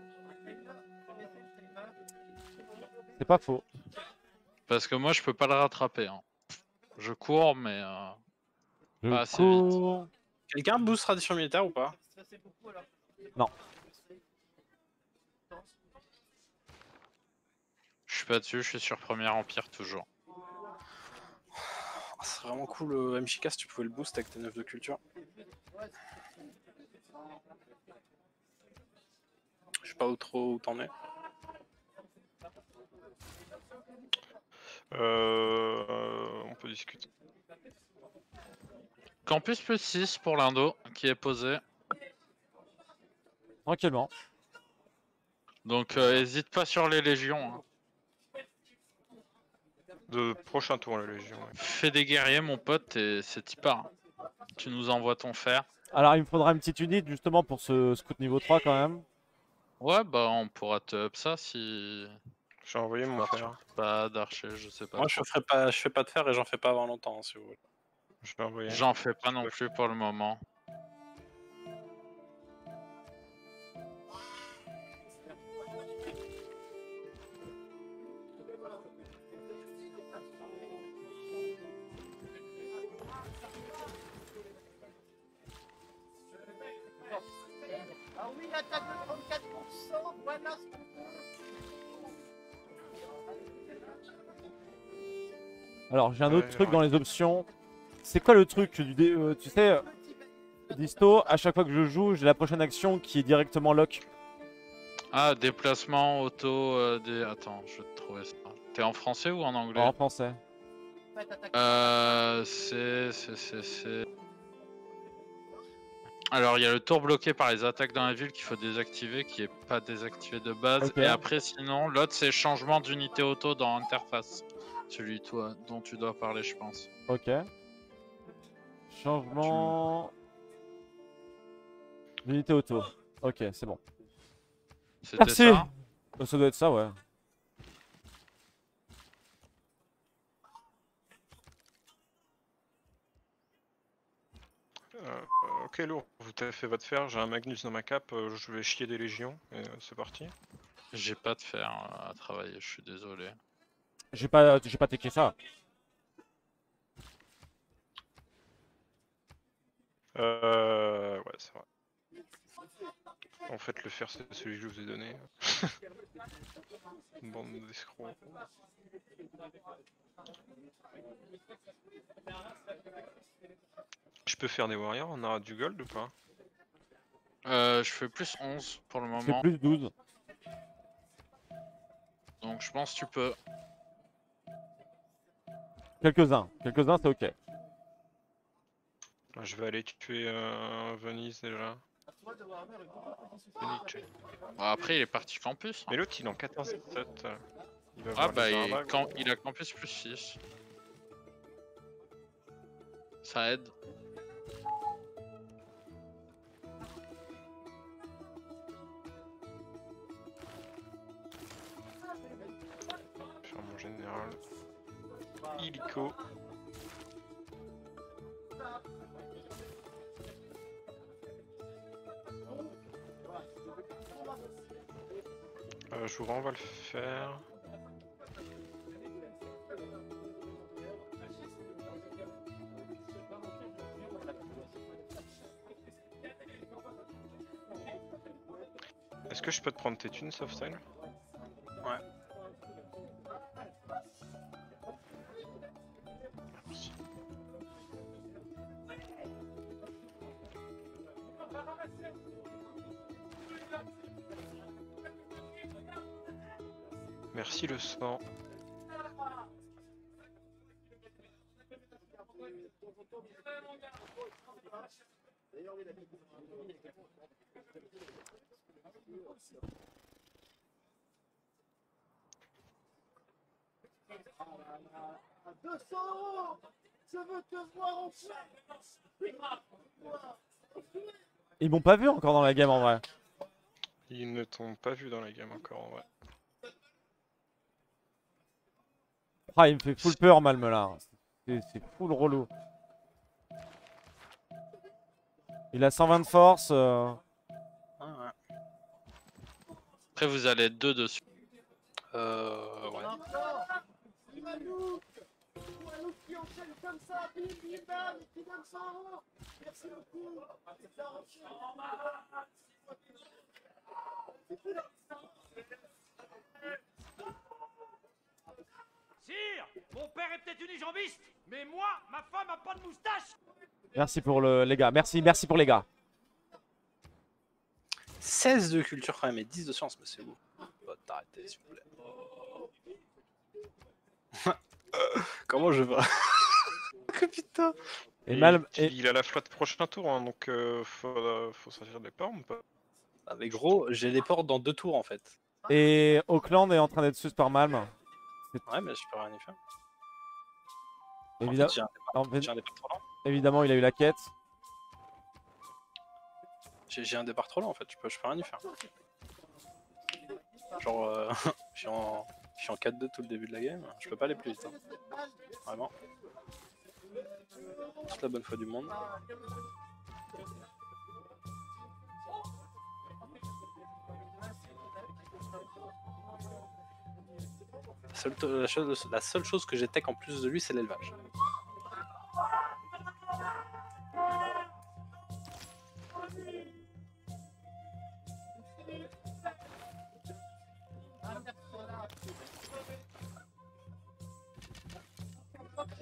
Speaker 1: C'est pas faux.
Speaker 6: Parce que moi je peux pas le rattraper. Hein. Je cours mais euh,
Speaker 1: Je
Speaker 6: pas assez
Speaker 1: cours.
Speaker 6: vite.
Speaker 3: Quelqu'un boost tradition militaire ou pas?
Speaker 1: Non.
Speaker 6: Je suis pas dessus, je suis sur Premier Empire toujours.
Speaker 3: Oh, c'est vraiment cool le M J K si tu pouvais le boost avec tes neuf de culture. Je sais pas où trop où t'en es.
Speaker 2: Euh, euh, on peut discuter.
Speaker 6: Campus plus six pour l'Indo qui est posé.
Speaker 1: Tranquillement.
Speaker 6: Donc euh, hésite pas sur les légions. Hein.
Speaker 2: De prochain tour la légion. Ouais.
Speaker 6: Fais des guerriers mon pote et c'est Tipar. Tu nous envoies ton fer.
Speaker 1: Alors il me faudra une petite unité justement pour ce scout niveau trois quand même.
Speaker 6: Ouais bah on pourra te up ça si...
Speaker 2: J'ai envoyé mon fer.
Speaker 6: Pas d'archer, je sais pas.
Speaker 3: Moi je ferai pas, je fais pas de fer et j'en fais pas avant longtemps hein, si vous voulez.
Speaker 2: Je vais envoyer.
Speaker 6: J'en fais pas non plus pour le moment.
Speaker 10: Ah oui, attaque de trente-quatre pour cent, voilà ce qu'on veut.
Speaker 1: Alors j'ai un autre
Speaker 2: Ouais,
Speaker 1: truc
Speaker 2: ouais.
Speaker 1: dans les options. C'est quoi le truc du dé- euh, tu sais, euh, Disto, à chaque fois que je joue, j'ai la prochaine action qui est directement lock.
Speaker 6: Ah, déplacement, auto, euh, des... Attends, je vais te trouver ça. T'es en français ou en anglais?
Speaker 1: En français.
Speaker 6: Euh, c'est, c'est, c'est, c'est... Alors, il y a le tour bloqué par les attaques dans la ville qu'il faut désactiver, qui est pas désactivé de base.
Speaker 1: Ok.
Speaker 6: Et après, sinon, l'autre, c'est changement d'unité auto dans interface. Celui toi, dont tu dois parler, je pense.
Speaker 1: Ok. Changement... L'unité auto. Ok, c'est bon.
Speaker 6: C'était
Speaker 1: Merci.
Speaker 6: ça?
Speaker 1: Euh, Ça doit être ça, ouais.
Speaker 2: Euh, ok, lourd. Vous avez fait votre fer. J'ai un Magnus dans ma cape. euh, je vais chier des légions. Et euh, c'est parti.
Speaker 6: J'ai pas de fer euh, à travailler, je suis désolé.
Speaker 1: J'ai pas, j'ai pas teché ça.
Speaker 2: Euh. Ouais, c'est vrai. En fait, le fer, c'est celui que je vous ai donné. Une bande d'escrocs. Je peux faire des warriors, on aura du gold ou pas?
Speaker 6: Euh, je fais plus onze pour le
Speaker 1: Je fais
Speaker 6: moment.
Speaker 1: plus douze.
Speaker 6: Donc je pense que tu peux.
Speaker 1: Quelques-uns. Quelques-uns, c'est ok.
Speaker 2: Je vais aller tuer euh, Venise déjà. Venise.
Speaker 6: Bon, après, il est parti campus. hein.
Speaker 2: Mais l'autre, il est en quatorze sept. Il va
Speaker 6: Ah
Speaker 2: avoir
Speaker 6: bah,
Speaker 2: les
Speaker 6: il,
Speaker 2: arabes.
Speaker 6: camp- il a campus plus six. Ça aide.
Speaker 2: Faire mon général. Illico. Euh, je vous renvoie le faire. Est-ce que je peux te prendre tes thunes, Softstyle?
Speaker 3: Ouais.
Speaker 2: Merci. Merci le sang.
Speaker 10: deux cents euros. Je veux te voir en
Speaker 1: Ils m'ont pas vu encore dans la game en vrai.
Speaker 2: Ils ne t'ont pas vu dans la game encore en vrai.
Speaker 1: Ah, il me fait full peur, Malm là. C'est c'est full relou. Il a cent vingt de force. euh.
Speaker 3: Ah, ouais.
Speaker 6: Après, vous allez être deux dessus.
Speaker 3: Euh. Ouais.
Speaker 10: Imanou, Imanou qui enchaîne comme ça, bim bim bam, et qui donne cent euros. Merci beaucoup.
Speaker 11: Sire, mon père est peut-être unijambiste, mais moi, ma femme a pas de moustache.
Speaker 1: Merci pour le, les gars. Merci, merci pour les gars.
Speaker 3: seize de culture quand même et dix de science, mais c'est beau. Bah, t'arrêter s'il vous plaît. Comment je vais? Putain.
Speaker 1: Et
Speaker 2: Il-
Speaker 1: Malm.
Speaker 2: il,
Speaker 1: Et...
Speaker 2: il a la flotte prochain tour, hein, donc euh, faut, euh, faut sortir des ports ou pas?
Speaker 3: Ah, mais gros, j'ai les portes dans deux tours en fait.
Speaker 1: et Auckland est en train d'être sus par Malm.
Speaker 3: Ouais, mais je peux rien y faire.
Speaker 1: Évidemment.
Speaker 3: En fait, j'ai un départ-
Speaker 1: en fait-
Speaker 3: j'ai un départ trop lent.
Speaker 1: Évidemment, il a eu la quête.
Speaker 3: J'ai j'ai un départ trop lent en fait, je peux, je peux rien y faire. Genre, euh, je suis en, je suis en quatre deux tout le début de la game, je peux pas aller plus vite. Hein. Vraiment. Toute la bonne foi du monde. La seule, la chose, la seule chose que j'ai tech en plus de lui, c'est l'élevage.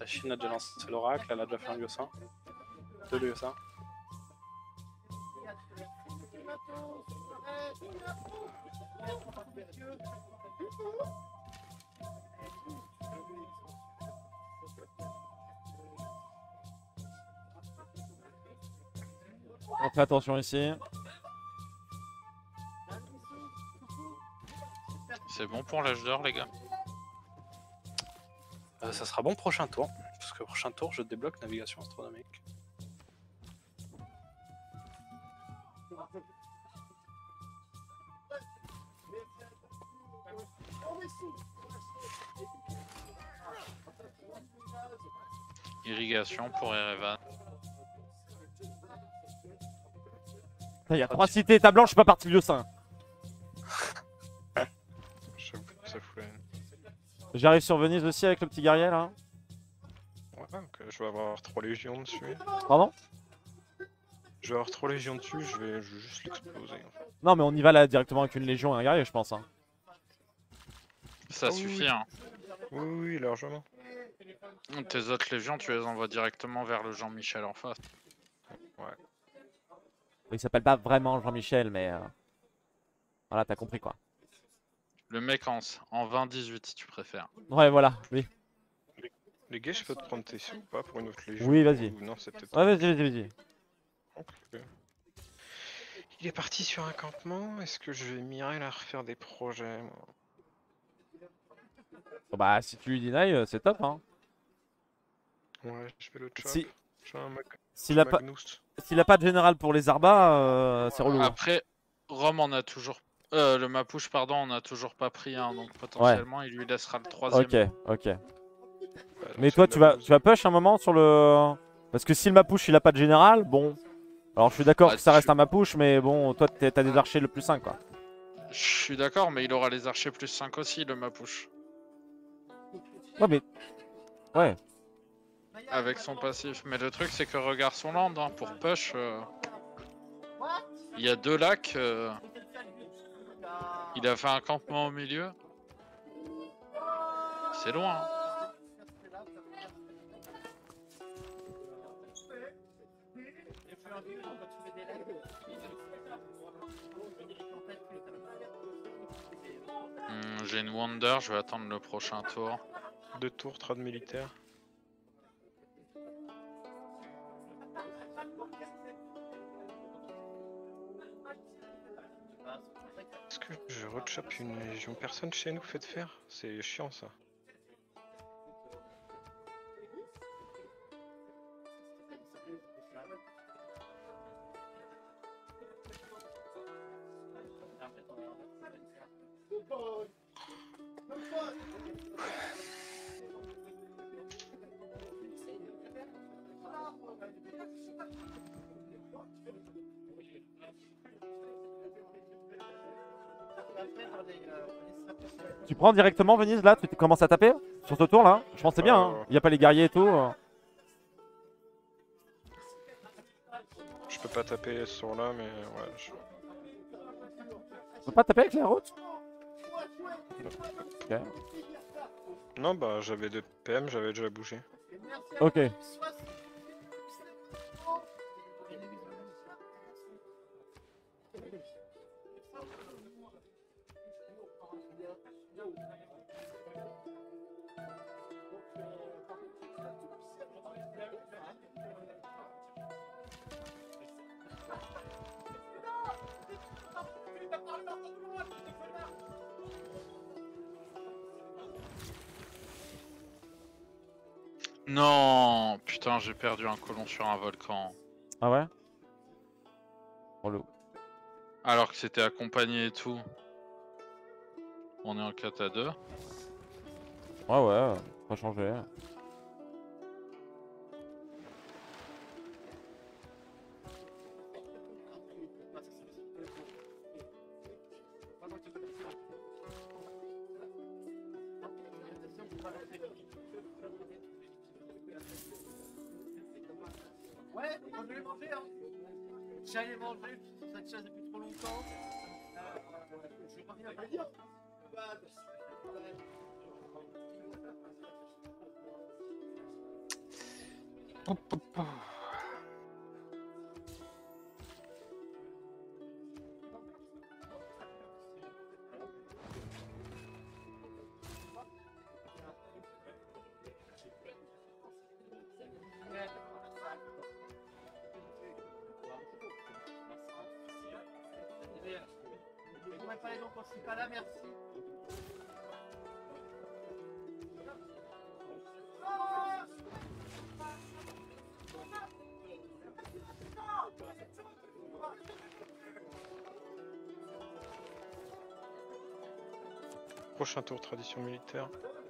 Speaker 3: La Chine a déjà lancé l'oracle, elle a déjà fait un Lyosin. Deux Lyosins.
Speaker 1: On fait attention ici.
Speaker 6: C'est bon pour l'âge d'or, les gars.
Speaker 3: Euh, ça sera bon prochain tour. Parce que prochain tour, je débloque navigation astronomique.
Speaker 6: Irrigation pour Erevan.
Speaker 1: Il y a trois cités, état blanche, je suis pas parti le sein.
Speaker 2: J'avoue que ça fout la haine.
Speaker 1: J'arrive sur Venise aussi avec le petit guerrier là.
Speaker 2: Ouais, donc euh, je vais avoir trois légions dessus.
Speaker 1: Pardon?
Speaker 2: Je vais avoir trois légions dessus, je vais, je vais juste l'exploser. En fait.
Speaker 1: Non, mais on y va là directement avec une légion et un guerrier, je pense. Hein.
Speaker 6: Ça
Speaker 2: Ah,
Speaker 6: suffit,
Speaker 2: oui.
Speaker 6: hein.
Speaker 2: Oui, oui, largement.
Speaker 6: Tes autres légions, tu les envoies directement vers le Jean-Michel en face.
Speaker 2: Ouais.
Speaker 1: Il s'appelle pas vraiment Jean-Michel, mais. Euh... Voilà, t'as compris quoi.
Speaker 6: Le mec en, en vingt dix-huit, si tu préfères.
Speaker 1: Ouais, voilà, oui.
Speaker 2: Les, les gars, je peux te prendre tes sous ou pas pour une autre légion?
Speaker 1: Oui, vas-y.
Speaker 2: Ou non, c'est peut-être.
Speaker 1: Ouais, vas-y, vas-y, vas-y.
Speaker 2: Ok. Il est parti sur un campement. Est-ce que je vais Mireille à refaire des projets moi
Speaker 1: Bon, bah, si tu lui deny, euh, c'est top, hein.
Speaker 2: Ouais, je vais le chop.
Speaker 1: Si...
Speaker 2: Je vais un Mag...
Speaker 1: S'il a, pas... S'il a pas de général pour les Arbas, euh, c'est relou.
Speaker 6: Après, Rome on a toujours. Euh, le Mapouche, pardon, on a toujours pas pris un, donc potentiellement ouais. il lui laissera le troisième.
Speaker 1: Ok, ok. Ouais, mais toi, tu vas, tu vas push un moment sur le. Parce que si le Mapouche il a pas de général, bon. Alors je suis d'accord bah, que ça tu... reste un Mapouche, mais bon, toi t'as des archers le plus cinq quoi.
Speaker 6: Je suis d'accord, mais il aura les archers plus cinq aussi, le Mapouche.
Speaker 1: Ouais, mais. Ouais.
Speaker 6: Avec son passif. Mais le truc, c'est que regarde son land, hein, pour push. Euh... Il y a deux lacs. Euh... Il a fait un campement au milieu. C'est loin. Hein. Hum, J'ai une Wonder, je vais attendre le prochain tour.
Speaker 2: Deux tours, trade militaire. Est-ce que je rechoppe une légion? Personne chez nous fait de faire? C'est chiant ça.
Speaker 1: Tu prends directement Venise là, tu commences à taper sur ce tour là. Je pense c'est bien, hein. Il n'y a pas les guerriers et tout. Euh.
Speaker 2: Je peux pas taper sur là, mais ouais. Je...
Speaker 1: Tu peux pas taper avec les routes? Ok.
Speaker 2: Non, bah j'avais deux P M, j'avais déjà bougé.
Speaker 1: Ok.
Speaker 6: Non, putain, j'ai perdu un colon sur un volcan.
Speaker 1: Ah ouais? Relou.
Speaker 6: Alors que c'était accompagné et tout. On est en quatre à deux.
Speaker 1: Ouais, ouais, pas changé.
Speaker 10: Ouais, moi je vais manger, hein. J'allais manger sur cette chaise depuis trop longtemps. Euh, je reviens à dire.
Speaker 2: Prochain tour, tradition militaire.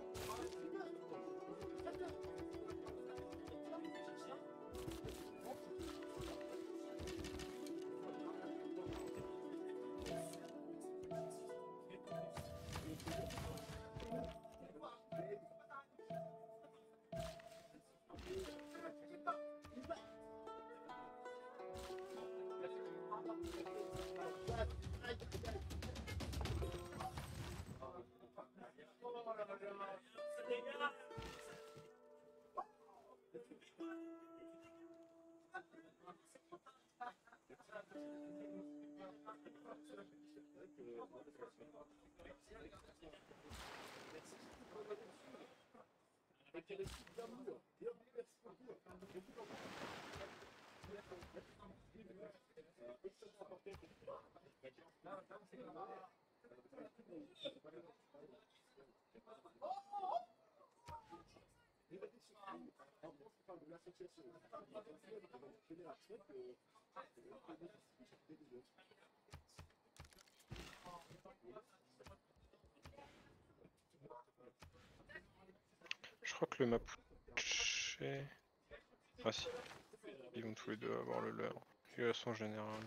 Speaker 2: Je crois que le Mapuche... Ah si. Ils vont tous les deux avoir le leur. Situation générale.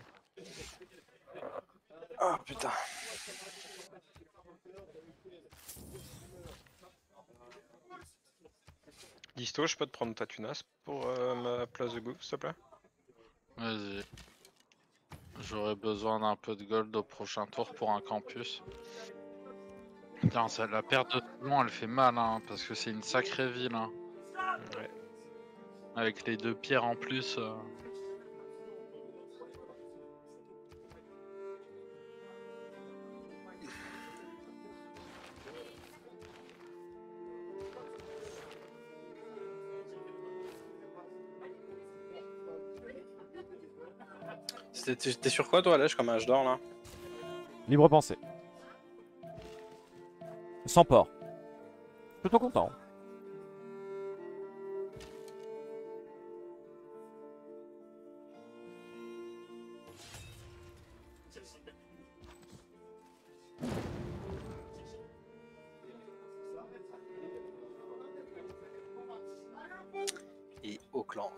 Speaker 3: Ah putain.
Speaker 2: Disto, je peux te prendre ta tunasse pour euh, ma place de gouffre, s'il te plaît?
Speaker 6: Vas-y. J'aurais besoin d'un peu de gold au prochain tour pour un campus. Putain, ça, la perte de Toulon, elle fait mal, hein, parce que c'est une sacrée ville. Hein.
Speaker 2: Ouais.
Speaker 6: Avec les deux pierres en plus. Euh...
Speaker 3: T'es sur quoi toi, Lèche, comme âge d'or là?
Speaker 1: Libre pensée. Sans port. Plutôt content.
Speaker 3: Et au clan.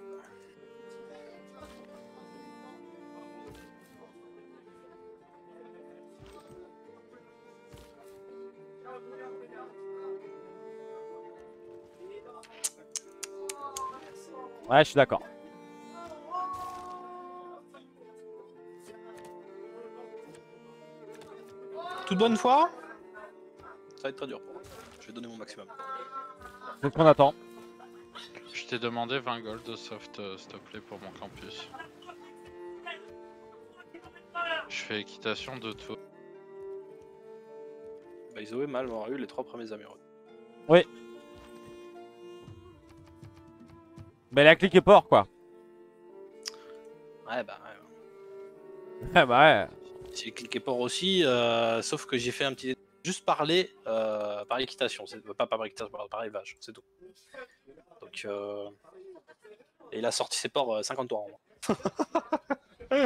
Speaker 1: Ouais, je suis d'accord.
Speaker 3: Toute bonne foi? Ça va être très dur pour moi. Je vais donner mon maximum.
Speaker 1: C'est ce qu'on attend.
Speaker 6: Je t'ai demandé vingt gold de soft, euh, s'il te plaît, pour mon campus. Je fais équitation de tout.
Speaker 3: Bah, ils auraient mal avoir eu les trois premiers amiraux.
Speaker 1: Oui. Mais la clique est port, quoi.
Speaker 3: Ouais, bah ouais.
Speaker 1: Ah bah ouais.
Speaker 3: J'ai cliqué port aussi, euh, sauf que j'ai fait un petit. Juste parler euh, par équitation, c'est pas par équitation, par, par élevage, c'est tout. Donc, euh... et il a sorti ses ports euh, cinquante tours en moins.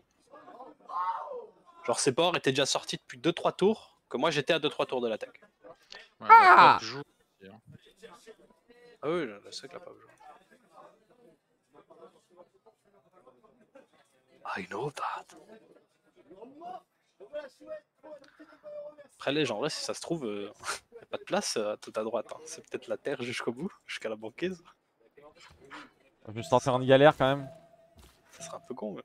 Speaker 3: Genre, ses ports étaient déjà sortis depuis deux trois tours, que moi j'étais à deux trois tours de l'attaque.
Speaker 6: Ouais,
Speaker 1: Ah,
Speaker 6: joue.
Speaker 3: Ah oui, je sais que la pop joue. I know that. Après les gens, en vrai, si ça se trouve, il euh, n'y a pas de place euh, tout à droite. Hein. C'est peut-être la terre jusqu'au bout, jusqu'à la banquise.
Speaker 1: Je me suis senti en galère quand même.
Speaker 3: Ça serait un peu con, mais...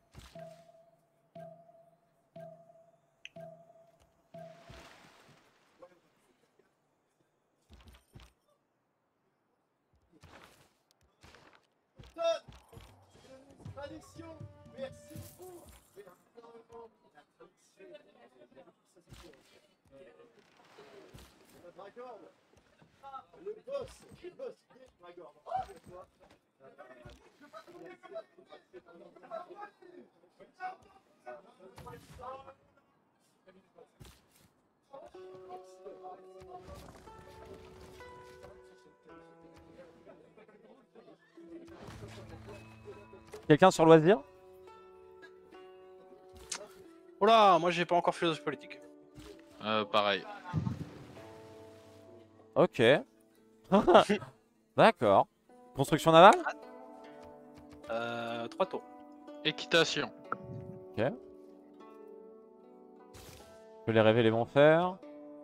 Speaker 10: Burton. C'est tradition. Merci beaucoup. Merci énormément. La tradition. La Dragorn. Le boss. Le boss. Dragorn.
Speaker 1: Quelqu'un sur loisir?
Speaker 3: Oh là, moi j'ai pas encore philosophie politique.
Speaker 6: Euh, pareil.
Speaker 1: Ok. D'accord. Construction navale?
Speaker 3: Euh, trois tours.
Speaker 6: Équitation.
Speaker 1: Ok. Je peux les révéler vont faire.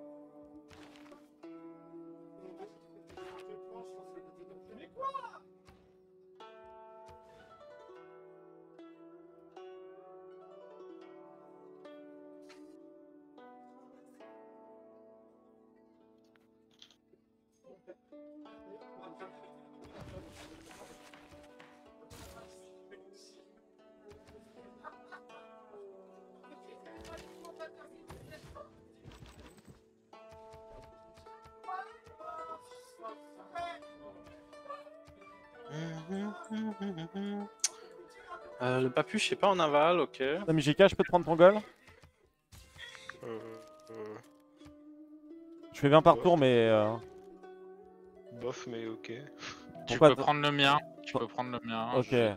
Speaker 3: Euh, le papu, je sais pas en aval, ok.
Speaker 1: Sam J K, je peux te prendre ton goal?
Speaker 2: Euh, euh,
Speaker 1: Je fais vingt par
Speaker 2: Bof.
Speaker 1: tour, mais. euh,
Speaker 2: bof, mais ok.
Speaker 6: Tu
Speaker 1: Pourquoi
Speaker 6: peux
Speaker 1: t-
Speaker 6: prendre le mien. Tu peux prendre le mien.
Speaker 1: Ok.
Speaker 6: je-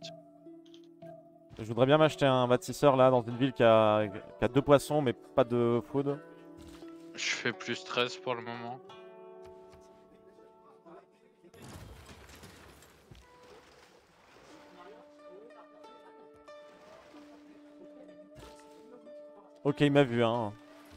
Speaker 1: Je voudrais bien m'acheter un bâtisseur là dans une ville qui a, qui a deux poissons, mais pas de food.
Speaker 6: Je fais plus treize pour le moment.
Speaker 1: Ok, il m'a vu, hein.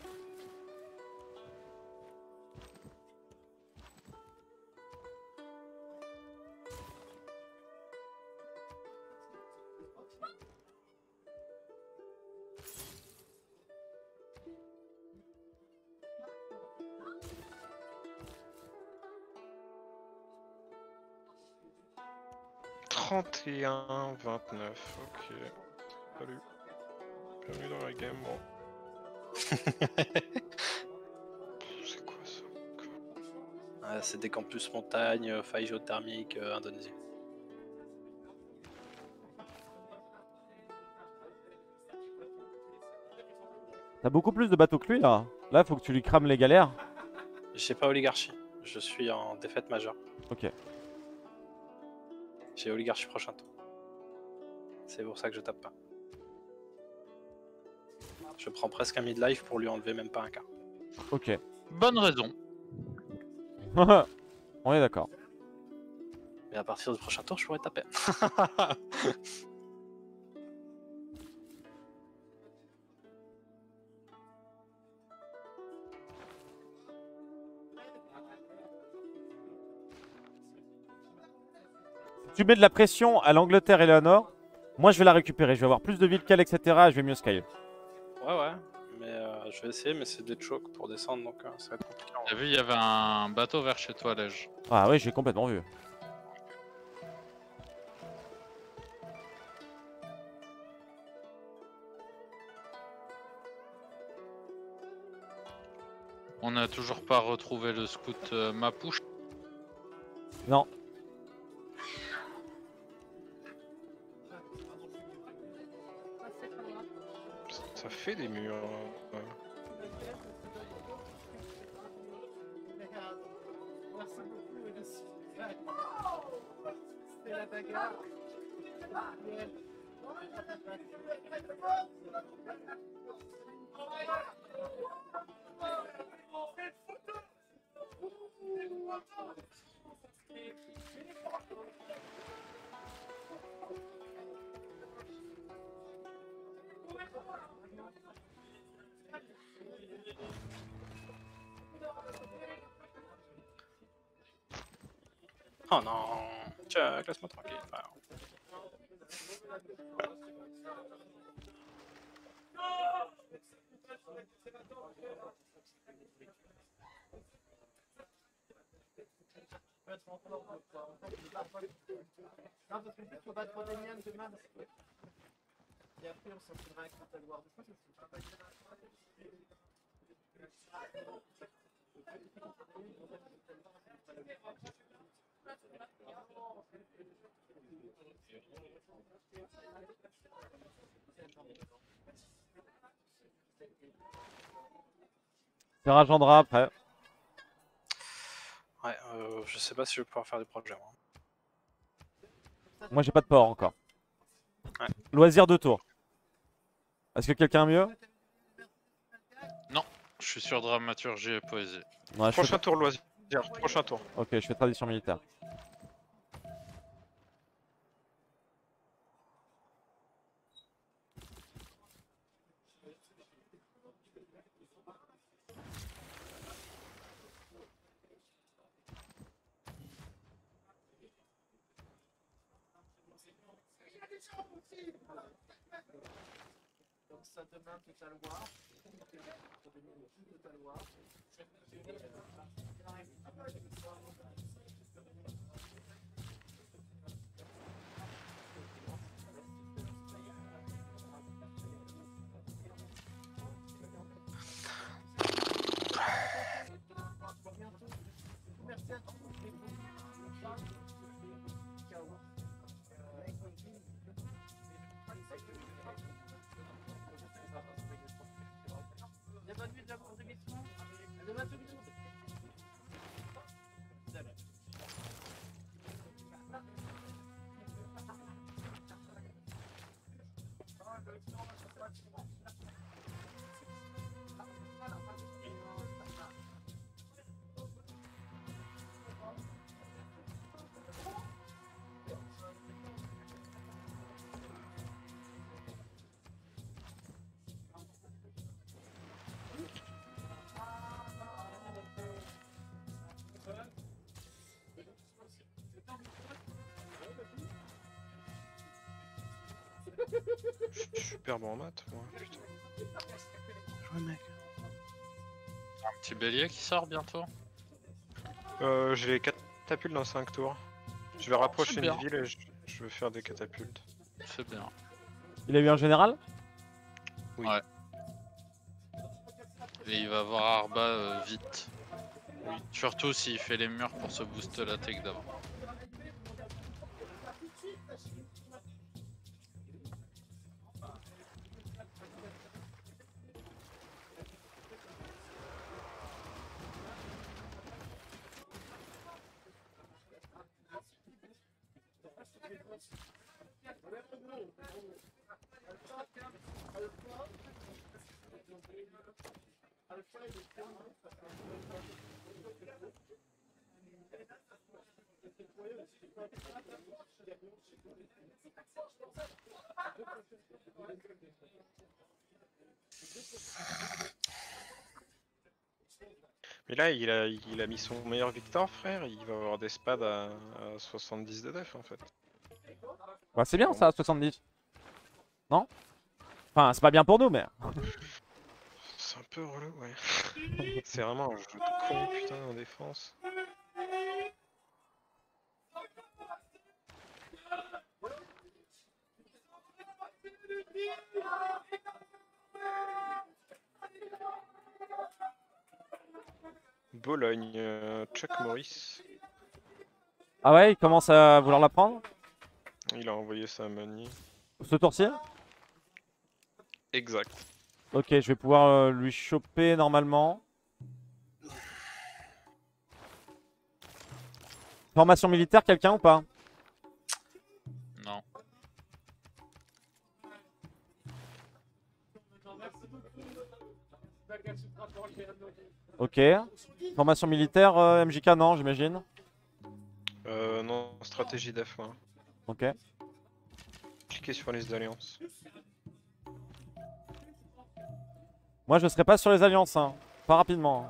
Speaker 2: trente et un vingt-neuf, ok. Salut. Bienvenue dans la game, bon. C'est quoi ça?
Speaker 3: Euh, c'est des campus montagne, euh, faille géothermique, euh, Indonésie.
Speaker 1: T'as beaucoup plus de bateaux que lui là. Là, faut que tu lui crames les galères.
Speaker 3: J'ai pas oligarchie, je suis en défaite majeure.
Speaker 1: Ok.
Speaker 3: J'ai oligarchie prochain tour. C'est pour ça que je tape pas. Je prends presque un midlife pour lui enlever même pas un quart.
Speaker 1: Ok.
Speaker 6: Bonne raison.
Speaker 1: On est d'accord.
Speaker 3: Mais à partir du prochain tour, je pourrais taper.
Speaker 1: Tu mets de la pression à l'Angleterre et Léonore. Moi, je vais la récupérer. Je vais avoir plus de villes qu'elle, et cetera. Je vais mieux sky.
Speaker 3: Ouais, ouais. Mais euh, je vais essayer, mais c'est des chocs pour descendre, donc euh, ça va être compliqué.
Speaker 6: T'as vu, il y avait un bateau vers chez toi, Lège.
Speaker 1: Ah oui, j'ai complètement vu.
Speaker 6: On n'a toujours pas retrouvé le scout euh, Mapouche.
Speaker 1: Non.
Speaker 2: Ça fait des murs. Ouais.
Speaker 10: Merci beaucoup, Elise. C'était la bagarre.
Speaker 3: Oh non, tiens, laisse-moi tranquille. Alors.
Speaker 10: peut être encore. Non, parce que plus faut battre Damian demain. Et après, on s'entraînera avec Total War. Des fois, ça se fait pas.
Speaker 1: C'est Rajandra après.
Speaker 3: Ouais, euh, je sais pas si je vais pouvoir faire des projets. Moi,
Speaker 1: Moi j'ai pas de port encore.
Speaker 3: Ouais.
Speaker 1: Loisir de tour. Est-ce que quelqu'un a mieux?
Speaker 6: Non, je suis sur dramaturgie et poésie.
Speaker 1: Ouais, je
Speaker 2: Prochain
Speaker 1: fais...
Speaker 2: tour loisir. Prochain tour.
Speaker 1: Ok, je fais tradition militaire.
Speaker 10: Donc ça demain Total War. Total War. Merci à tous. Bonne nuit de la contribution. À demain tout le monde.
Speaker 2: Je suis super bon en maths, moi, putain. Ouais, mec.
Speaker 6: Un petit bélier qui sort bientôt.
Speaker 2: Euh, j'ai les catapultes dans cinq tours. Je vais rapprocher
Speaker 6: C'est
Speaker 2: une
Speaker 6: bien.
Speaker 2: ville et je, je vais faire des catapultes.
Speaker 6: C'est bien.
Speaker 1: Il a eu un général?
Speaker 2: Oui.
Speaker 6: Ouais. Et il va voir Arba euh, vite. Oui. Surtout s'il fait les murs pour se booster la tech d'avant.
Speaker 2: Mais là, il a, il a mis son meilleur Victor, frère. Il va avoir des spads à, à soixante-dix de def en fait.
Speaker 1: Ouais, c'est bien ça, soixante-dix. Non? Enfin, c'est pas bien pour nous, mais.
Speaker 2: C'est un peu relou, ouais. C'est vraiment un jeu de con, putain, en défense. Bologne, euh, Chuck Morris.
Speaker 1: Ah ouais, il commence à vouloir la prendre?
Speaker 2: Il a envoyé sa money.
Speaker 1: Ce tour-ci?
Speaker 2: Exact.
Speaker 1: Ok, je vais pouvoir euh, lui choper normalement. Formation militaire, quelqu'un ou pas?
Speaker 6: Non.
Speaker 1: Ok. Formation militaire, euh, M J K, non, j'imagine.
Speaker 2: Euh, non, stratégie def, moi.
Speaker 1: Ok.
Speaker 2: Cliquez sur les alliances.
Speaker 1: Moi, je serai pas sur les alliances, hein. Pas rapidement.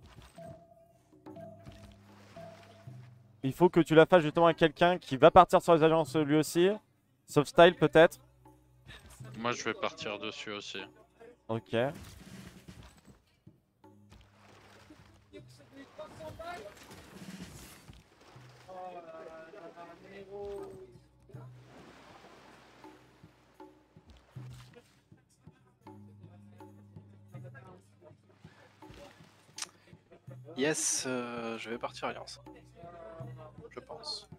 Speaker 1: Il faut que tu la fasses justement à quelqu'un qui va partir sur les alliances lui aussi. Sauf style peut-être.
Speaker 6: Moi je vais partir dessus aussi.
Speaker 1: Ok.
Speaker 3: Yes, euh, je vais partir Alliance. Je pense.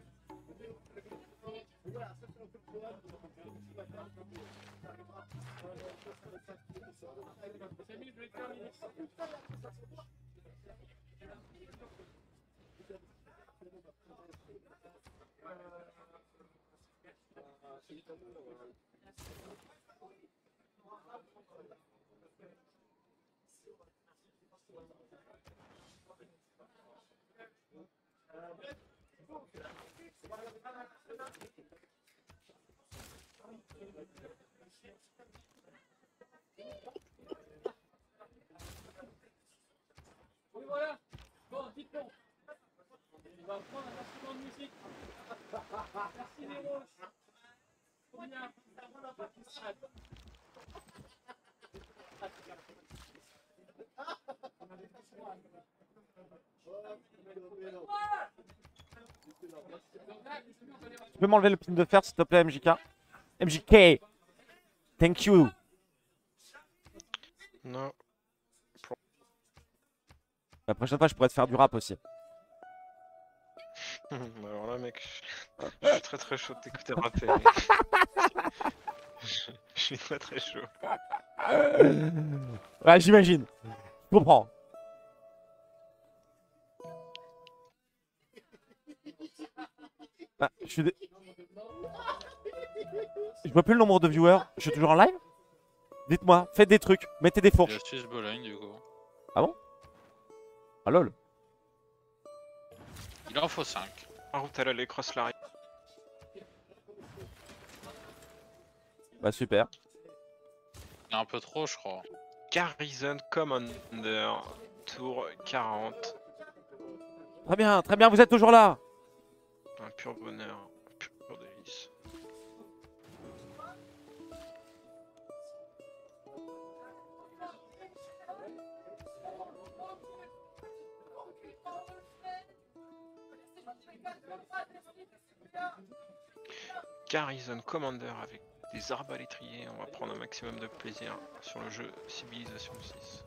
Speaker 10: Oui, voilà. Bon, dites-donc. On va prendre un instrument de musique. Merci, Néros. Combien?
Speaker 1: Tu peux m'enlever le pin de fer s'il te plaît, M J K? M J K, thank you.
Speaker 2: Non.
Speaker 1: La prochaine fois, je pourrais te faire du rap aussi.
Speaker 2: Alors là, mec, je je suis très très chaud de t'écouter rapper. je... je suis très très chaud.
Speaker 1: Ouais, j'imagine. Je comprends. Ah, je suis dé... Je vois plus le nombre de viewers. Je suis toujours en live? Dites-moi, faites des trucs, mettez des
Speaker 6: Il y
Speaker 1: fourches.
Speaker 6: a Suisse Bologne du coup.
Speaker 1: Ah bon? Ah lol.
Speaker 6: Il en faut cinq.
Speaker 2: En route, elle allait cross la.
Speaker 1: Bah super.
Speaker 6: Il y a un peu trop, je crois.
Speaker 2: Garrison Commander, tour quarante.
Speaker 1: Très bien, très bien, vous êtes toujours là.
Speaker 2: Un pur bonheur, un pur délice. Garrison Commander avec des arbalétriers, on va prendre un maximum de plaisir sur le jeu Civilisation six.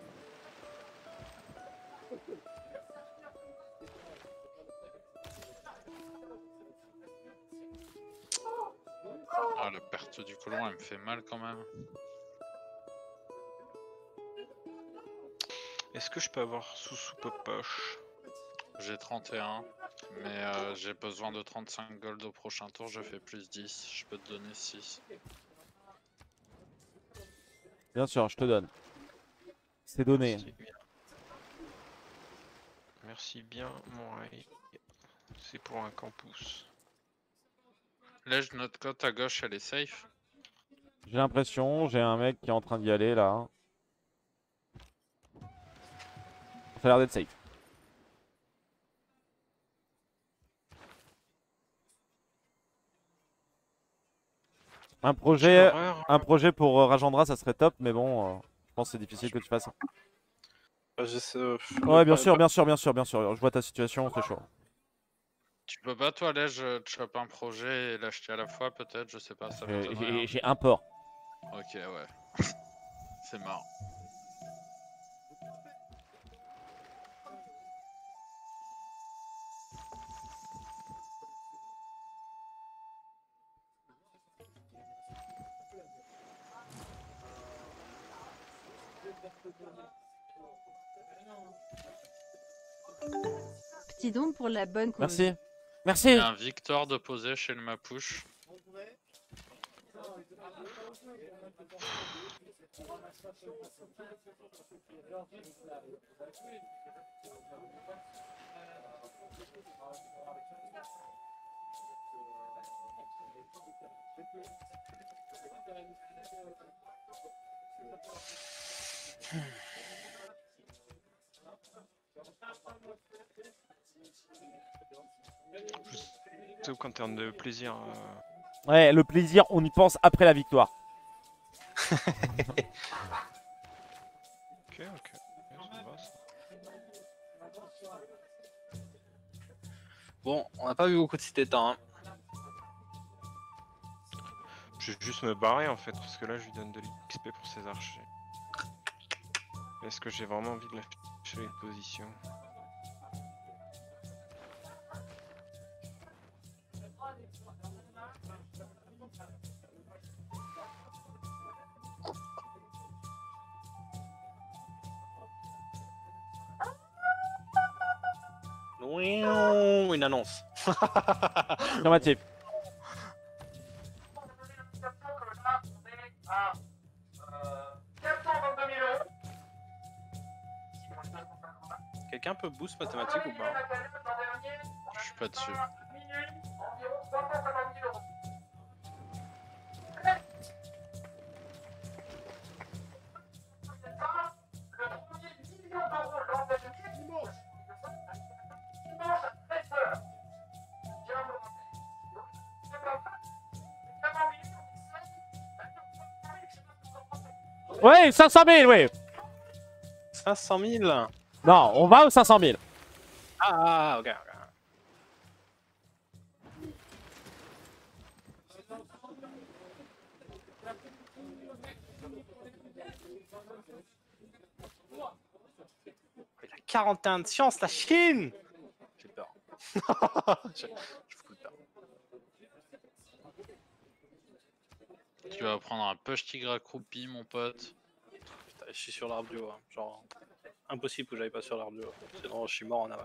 Speaker 6: Ah, la perte du colon, elle me fait mal quand même.
Speaker 2: Est-ce que je peux avoir sous-sous poche?
Speaker 6: J'ai trente et un, mais euh, j'ai besoin de trente-cinq gold au prochain tour, je fais plus dix, je peux te donner six.
Speaker 1: Bien sûr, je te donne. C'est donné.
Speaker 2: Merci bien, Merci bien mon Ray. C'est pour un campus.
Speaker 6: Là, notre côte à gauche, elle est safe.
Speaker 1: J'ai l'impression, j'ai un mec qui est en train d'y aller là. Ça a l'air d'être safe. Un projet, un projet pour euh, Rajandra, ça serait top, mais bon, euh, je pense que c'est difficile que tu fasses.
Speaker 3: Bah, j'essaie, euh,
Speaker 1: Ouais, bien
Speaker 3: pas-
Speaker 1: sûr,
Speaker 3: pas-
Speaker 1: bien sûr, bien sûr, bien sûr. Je vois ta situation, c'est chaud.
Speaker 6: Tu peux pas, toi, là, je te chope un projet et l'acheter à la fois, peut-être, je sais pas, ça
Speaker 1: J'ai-
Speaker 6: m'étonnerait.
Speaker 1: J'ai
Speaker 6: hein.
Speaker 1: j'ai un port.
Speaker 6: Ok, ouais. C'est marrant.
Speaker 7: Petit don pour la bonne cause.
Speaker 1: Merci.
Speaker 6: Il
Speaker 1: Merci.
Speaker 6: y a un Victor de poser chez le Mapouche.
Speaker 2: Surtout qu'en termes de plaisir. euh,
Speaker 1: Ouais, le plaisir, on y pense après la victoire.
Speaker 2: Ok, ok. Ouais, ça va, ça.
Speaker 3: Bon, on n'a pas vu beaucoup de cités temps. Hein.
Speaker 2: Je vais juste me barrer en fait, parce que là je lui donne de l'X P pour ses archers. Est-ce que j'ai vraiment envie de lâcher les positions?
Speaker 3: Une annonce.
Speaker 1: Affirmatif.
Speaker 3: Quelqu'un peut boost mathématique ou pas?
Speaker 6: Je suis pas dessus.
Speaker 1: Ouais, cinq cent mille, oui.
Speaker 3: cinq cent mille.
Speaker 1: Non, on va aux cinq cent mille.
Speaker 3: Ah, ok, ok. Il a quarante et un de science, la Chine. J'ai peur. je, je fous peur.
Speaker 6: Tu vas prendre un push tigre accroupi, mon pote.
Speaker 3: Putain, je suis sur l'arbre du haut. Hein. Genre, impossible que j'aille pas sur l'arbre du haut. Sinon, je suis mort en aval.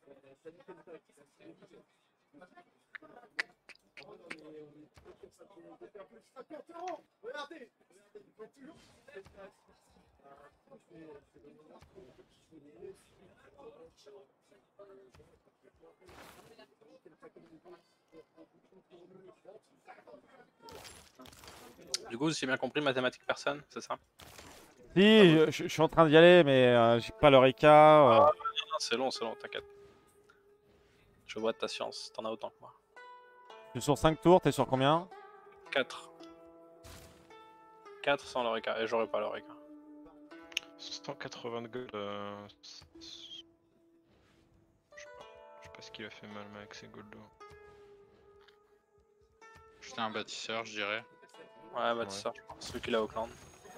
Speaker 3: Du coup, si j'ai bien compris, mathématiques personne, c'est ça?
Speaker 1: Si, je, je- je suis en train d'y aller, mais euh, j'ai pas l'Eureka. Euh...
Speaker 3: Ah, non, c'est long, c'est long, t'inquiète. Je vois de ta science, t'en as autant que moi.
Speaker 1: Je suis sur cinq tours, t'es sur combien?
Speaker 3: quatre. quatre sans l'Eureka, et j'aurai pas l'Eureka.
Speaker 2: cent quatre-vingts de gold. Euh... Je sais pas. Je sais pas ce qu'il a fait mal mais avec ses goldos.
Speaker 6: J'étais un bâtisseur, je dirais.
Speaker 3: Ouais, bah c'est ça, je pense, celui qu'il a au clan.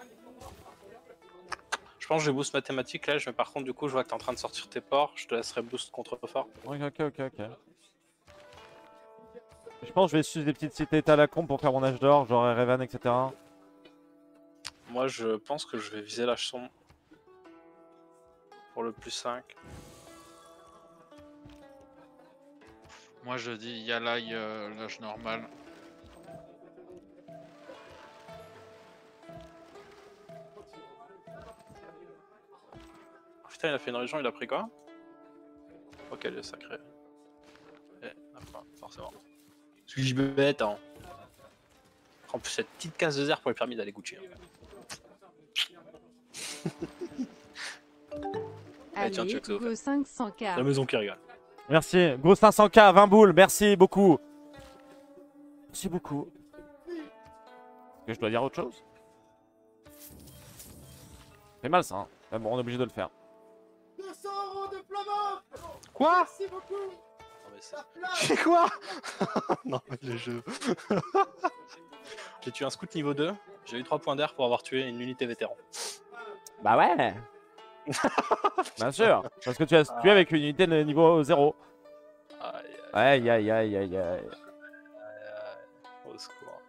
Speaker 3: Je pense que je vais boost mathématiques là, mais par contre, du coup, je vois que t'es en train de sortir tes ports, je te laisserai boost contre-fort.
Speaker 1: Ok, ok, ok, ok. Je pense que je vais suivre des petites cités à la con pour faire mon âge d'or, genre Erevan, et cetera.
Speaker 3: Moi, je pense que je vais viser l'âge sombre pour le plus cinq.
Speaker 6: Moi je dis Yalaï, euh, l'âge normal.
Speaker 3: Putain, il a fait une région, il a pris quoi? Ok, il est sacré. Eh, d'accord, forcément. Suis-je bête, hein? En plus, cette petite case de zère pour les permis d'aller Gucci. Hein.
Speaker 7: Allez,
Speaker 3: tiens, tu veux que ça vous
Speaker 7: go cinq cents K.
Speaker 3: La maison qui rigole.
Speaker 1: Merci. Gros cinq cents K, vingt boules. Merci beaucoup. Merci beaucoup. Est-ce que je dois dire autre chose? C'est mal ça. Hein. Mais bon, on est obligé de le faire.
Speaker 10: deux cents euros de Flamand.
Speaker 3: Quoi?
Speaker 10: Merci beaucoup.
Speaker 3: Non, mais c'est quoi? Non, mais le jeu. J'ai tué un scout niveau deux. J'ai eu trois points d'air pour avoir tué une unité vétéran.
Speaker 1: Bah ouais. Bien sûr. Parce que tu as tué avec une unité de niveau zéro. Aïe aïe aïe aïe aïe.
Speaker 3: Au secours.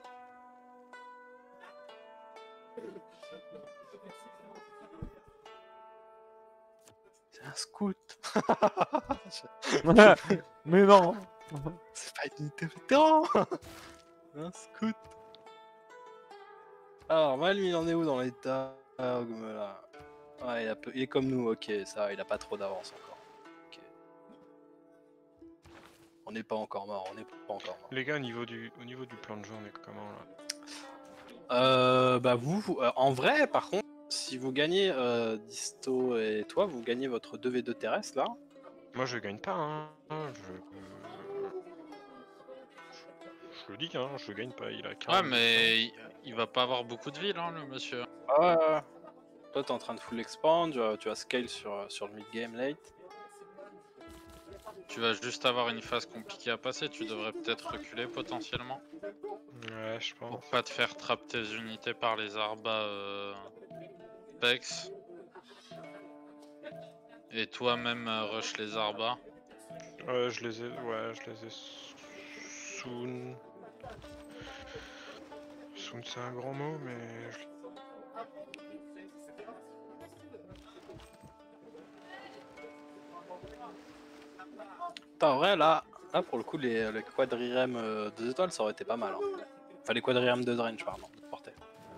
Speaker 3: C'est un scout.
Speaker 1: Mais non.
Speaker 3: C'est pas une unité vétéran. Un scout. Alors, Mal, il en est où dans l'état là? Ouais, il, a peu... il est comme nous, ok, ça, il a pas trop d'avance encore. Ok. On n'est pas encore mort, on n'est pas encore mort.
Speaker 2: Les gars, au niveau du, au niveau du plan de jeu, on est comment là?
Speaker 3: Euh, bah vous, vous- euh, en vrai, par contre, si vous gagnez euh, Disto et toi, vous gagnez votre deux v deux terrestre là.
Speaker 2: Moi, je gagne pas, hein. Je, euh, je le dis, hein, je gagne pas. Il a
Speaker 6: Ouais,
Speaker 2: quarante.
Speaker 6: mais il, il va pas avoir beaucoup de villes, hein, le monsieur.
Speaker 3: Ah ouais, ouais. Toi, t'es en train de full expand, tu vas, tu vas scale sur, sur le mid-game late.
Speaker 6: Tu vas juste avoir une phase compliquée à passer, tu devrais peut-être reculer potentiellement.
Speaker 2: Ouais, je pense.
Speaker 6: Pour pas te faire trap tes unités par les arbas euh, Pex. Et toi-même euh, rush les arbas.
Speaker 2: Ouais, je les ai, ouais, je les ai soon. Soon, c'est un grand mot, mais. Je...
Speaker 3: Putain, en vrai, là, là, pour le coup, les, les quadrirèmes euh, deux étoiles, ça aurait été pas mal. Hein. Enfin, les quadrirèmes de range, pardon, de portée.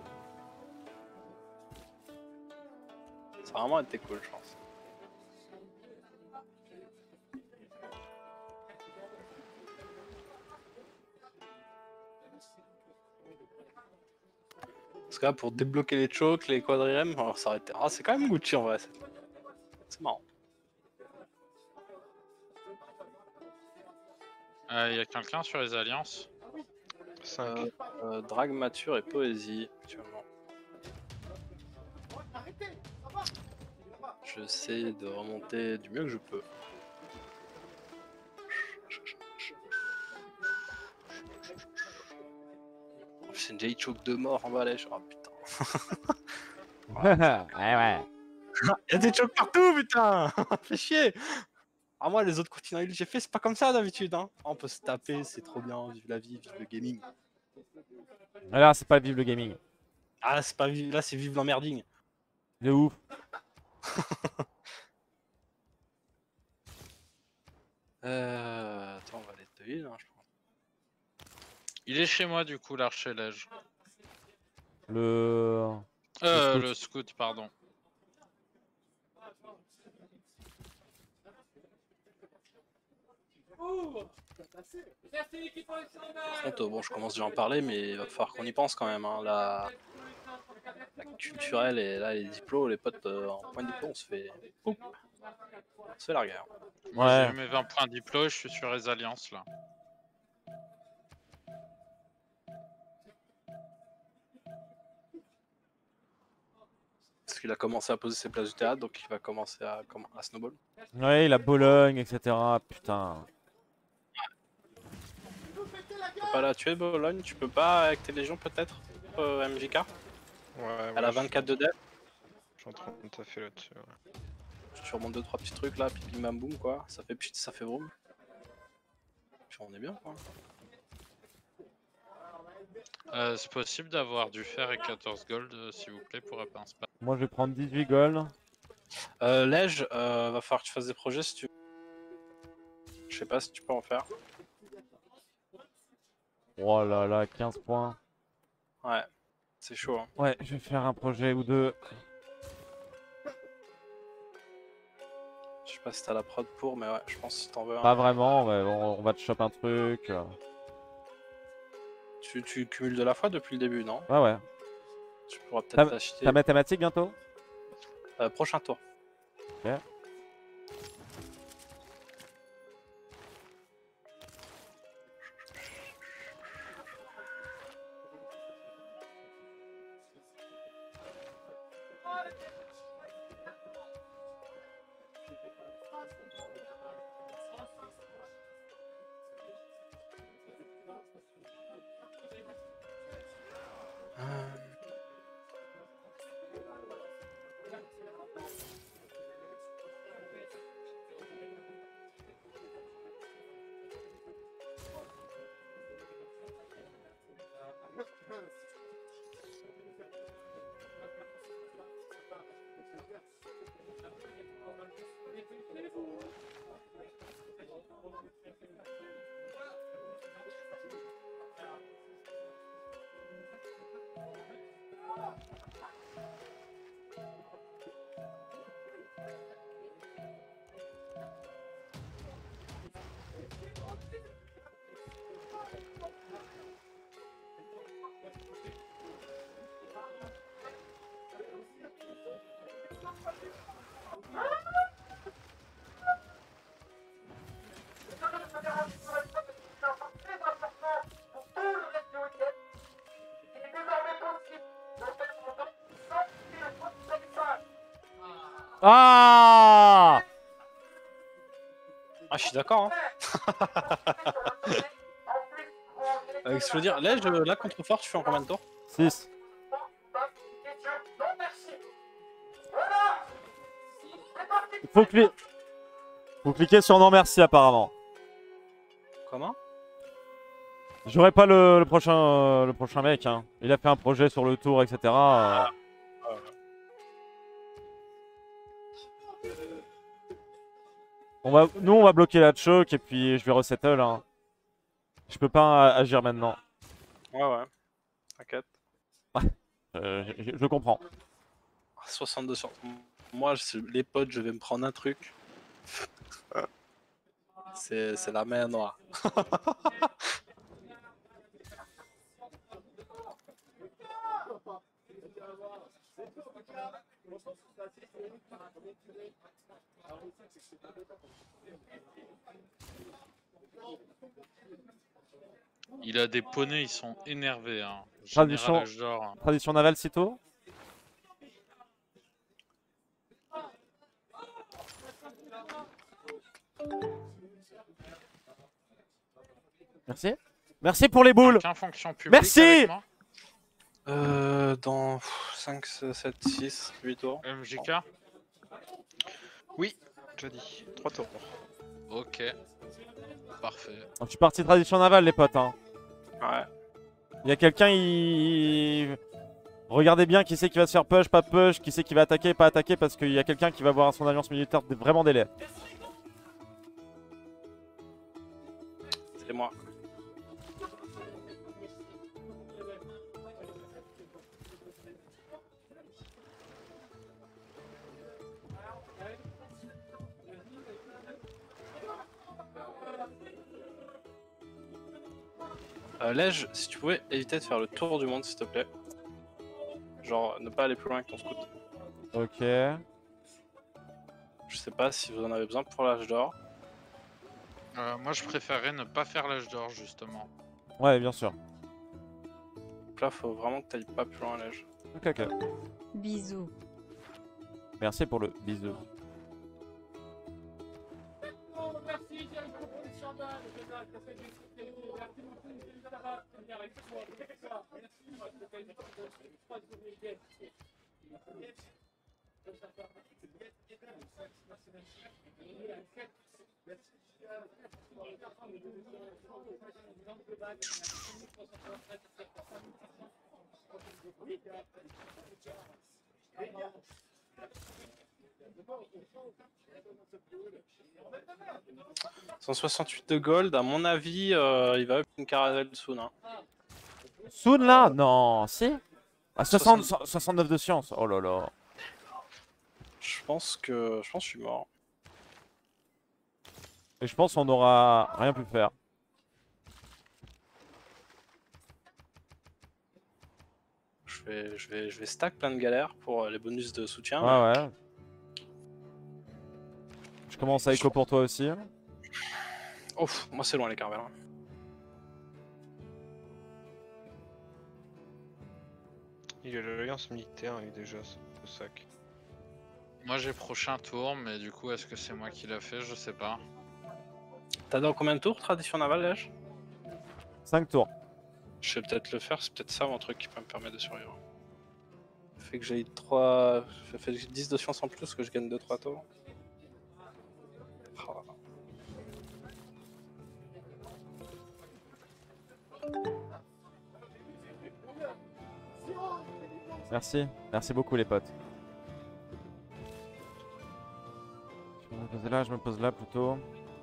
Speaker 3: Ça a vraiment été cool, je pense. Parce que là, pour débloquer les chokes, les quadrirèmes, alors ça aurait été... Ah, c'est quand même Gucci en vrai. C'est marrant.
Speaker 6: Il euh, y a quelqu'un sur les alliances?
Speaker 3: cinq. Euh, euh, Drague mature et poésie, actuellement. J'essaie de remonter du mieux que je peux. C'est une J choke de mort en balèche. Oh putain.
Speaker 1: Ouais, ouais.
Speaker 3: Il y a des chokes partout, putain. Fais chier. Ah, moi, les autres continents que j'ai fait, c'est pas comme ça d'habitude. Hein. On peut se taper, c'est trop bien. Vive la vie, vive le gaming.
Speaker 1: Là, c'est pas vive le gaming.
Speaker 3: Ah, c'est pas vive, là, c'est vive l'emmerding.
Speaker 1: De ouf.
Speaker 3: euh... Attends, on va aller te heal, hein, je pense.
Speaker 6: Il est chez moi, du coup, l'archer-lège.
Speaker 1: Le...
Speaker 6: Euh,
Speaker 1: le
Speaker 6: le scout, pardon.
Speaker 3: Par contre, bon, je commence déjà à en parler, mais il va falloir qu'on y pense quand même. Hein. La... la culturelle et là, les diplômes, les potes euh, en point de diplôme, on se fait. Oup. On se fait larguer. Hein.
Speaker 6: Moi,
Speaker 1: Ouais.
Speaker 6: j'ai eu mes vingt points de diplôme, je suis sur les alliances là.
Speaker 3: Parce qu'il a commencé à poser ses places du théâtre, donc il va commencer à, à snowball.
Speaker 1: Ouais, il a Bologne, et cetera. Putain.
Speaker 3: Tu peux pas la tuer, Bologne? Tu peux pas avec tes légions, peut-être euh, M J K?
Speaker 2: Ouais, ouais.
Speaker 3: Elle a vingt-quatre de dev.
Speaker 2: Je suis en train de taffer là-dessus. Ouais.
Speaker 3: Tu remontes deux trois petits trucs là, puis bim bam boum quoi. Ça fait pchit, ça fait vroom. Puis on est bien quoi.
Speaker 6: Euh, c'est possible d'avoir du fer et quatorze gold, euh, s'il vous plaît, pour un pince pas.
Speaker 1: Moi, je vais prendre dix-huit gold.
Speaker 3: Euh, Lège, euh, va falloir que tu fasses des projets si tu Je sais pas si tu peux en faire.
Speaker 1: Oh là là, quinze points.
Speaker 3: Ouais, c'est chaud. Hein.
Speaker 1: Ouais, je vais faire un projet ou deux.
Speaker 3: Je sais pas si t'as la prod pour, mais ouais, je pense que si t'en veux un.
Speaker 1: Pas vraiment, mais on, on va te choper un truc.
Speaker 3: Tu, tu cumules de la foi depuis le début, non?
Speaker 1: Ouais, ouais.
Speaker 3: Tu pourras peut-être
Speaker 1: T'as
Speaker 3: l'acheter.
Speaker 1: ta mathématique bientôt?
Speaker 3: euh, Prochain tour.
Speaker 1: Ok. Ah
Speaker 3: Ah, je suis d'accord. Hein. euh, je veux dire, là, je, là contre fort, tu fais en combien de tours?
Speaker 1: six. Faut, cli... Faut cliquer sur non merci apparemment.
Speaker 3: Comment?
Speaker 1: J'aurai pas le, le prochain euh, le prochain mec. Hein. Il a fait un projet sur le tour, et cetera. Euh... On va... Nous, on va bloquer la choke et puis je vais resettle. Hein. Je peux pas euh, agir maintenant.
Speaker 3: Ouais, ouais. T'inquiète.
Speaker 1: Euh, je, je comprends.
Speaker 3: soixante-deux sur... Moi, je- les potes, je vais me prendre un truc. C'est c'est la mer noire.
Speaker 6: Il a des poneys, ils sont énervés. Hein.
Speaker 1: Tradition,
Speaker 6: Général genre.
Speaker 1: tradition navale, sitôt. Merci. Merci pour les boules.
Speaker 6: Aucun fonction publique
Speaker 1: Merci.
Speaker 6: avec moi.
Speaker 3: Euh, dans cinq, sept, six, huit tours.
Speaker 6: M J K.
Speaker 2: Oui, déjà dit. trois tours.
Speaker 6: Ok. Parfait.
Speaker 1: Donc, je suis parti tradition navale, les potes. Hein.
Speaker 3: Ouais.
Speaker 1: Il y a quelqu'un, il... Regardez bien qui c'est qui va se faire push, pas push, qui c'est qui va attaquer, pas attaquer, parce qu'il y a quelqu'un qui va voir son alliance militaire vraiment délai.
Speaker 3: C'est moi. Euh, Lège, si tu pouvais éviter de faire le tour du monde, s'il te plaît. Genre, ne pas aller plus loin avec ton scout.
Speaker 1: Ok.
Speaker 3: Je sais pas si vous en avez besoin pour l'âge d'or.
Speaker 6: Euh, moi, je préférerais ne pas faire l'âge d'or, justement.
Speaker 1: Ouais, bien sûr.
Speaker 3: Donc là, faut vraiment que tu ailles pas plus loin, Lège.
Speaker 1: Ok, ok.
Speaker 7: Bisous.
Speaker 1: Merci pour le bisou.
Speaker 10: Merci, j'ai une proposition d'un. Ça fait du soutien. Merci beaucoup. Ça va venir avec toi.
Speaker 3: cent soixante-huit de gold, à mon avis, euh, il va up une caravelle soon. Hein.
Speaker 1: Soon là? Non, si. À soixante, soixante-neuf de science. Oh là là.
Speaker 3: Je pense que je pense que je suis mort.
Speaker 1: Et je pense qu'on n'aura rien pu faire.
Speaker 3: Je vais, je vais, je vais stack plein de galères pour les bonus de soutien.
Speaker 1: Ouais, ouais. Je commence à écho pour toi aussi.
Speaker 3: Ouf, moi c'est loin les caravelles.
Speaker 2: Il a l'alliance militaire, il est déjà au sac.
Speaker 6: Moi, j'ai prochain tour, mais du coup, est-ce que c'est moi qui l'a fait? Je sais pas.
Speaker 3: T'as dans combien de tours, tradition navale, Lège?
Speaker 1: cinq tours.
Speaker 3: Je vais peut-être le faire, c'est peut-être ça mon truc qui peut me permettre de survivre. Fait que j'ai trois. Ça fait dix de science en plus, que je gagne deux trois tours. Oh.
Speaker 1: Merci. Merci beaucoup les potes. Je me pose là, je me pose là plutôt.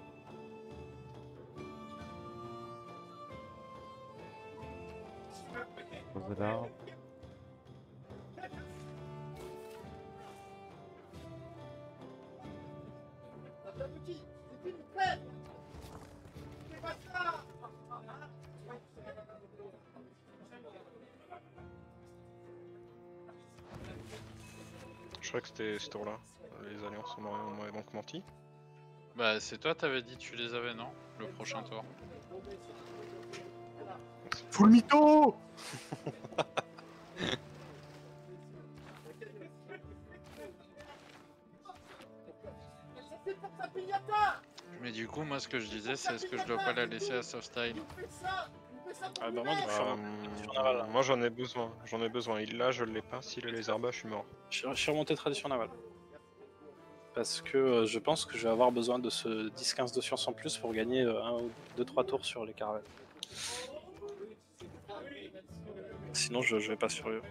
Speaker 1: Je me pose là.
Speaker 2: Je crois que c'était ce tour-là. Les alliances m'auraient donc menti.
Speaker 6: Bah, c'est toi, t'avais dit tu les avais, non? Le prochain tour.
Speaker 3: Full mytho.
Speaker 6: Mais du coup, moi, ce que je disais, c'est est-ce que je dois pas la laisser à soft style?
Speaker 3: Ah bah moi, du coup,
Speaker 2: Euh, moi j'en ai besoin, j'en ai besoin. Il l'a, je l'ai pas. S'il a les herbas, je suis mort.
Speaker 3: je suis remonté tradition navale. Parce que euh, je pense que je vais avoir besoin de ce dix quinze de science en plus pour gagner euh, un ou deux trois tours sur les caravelles. Sinon je, je vais pas survivre.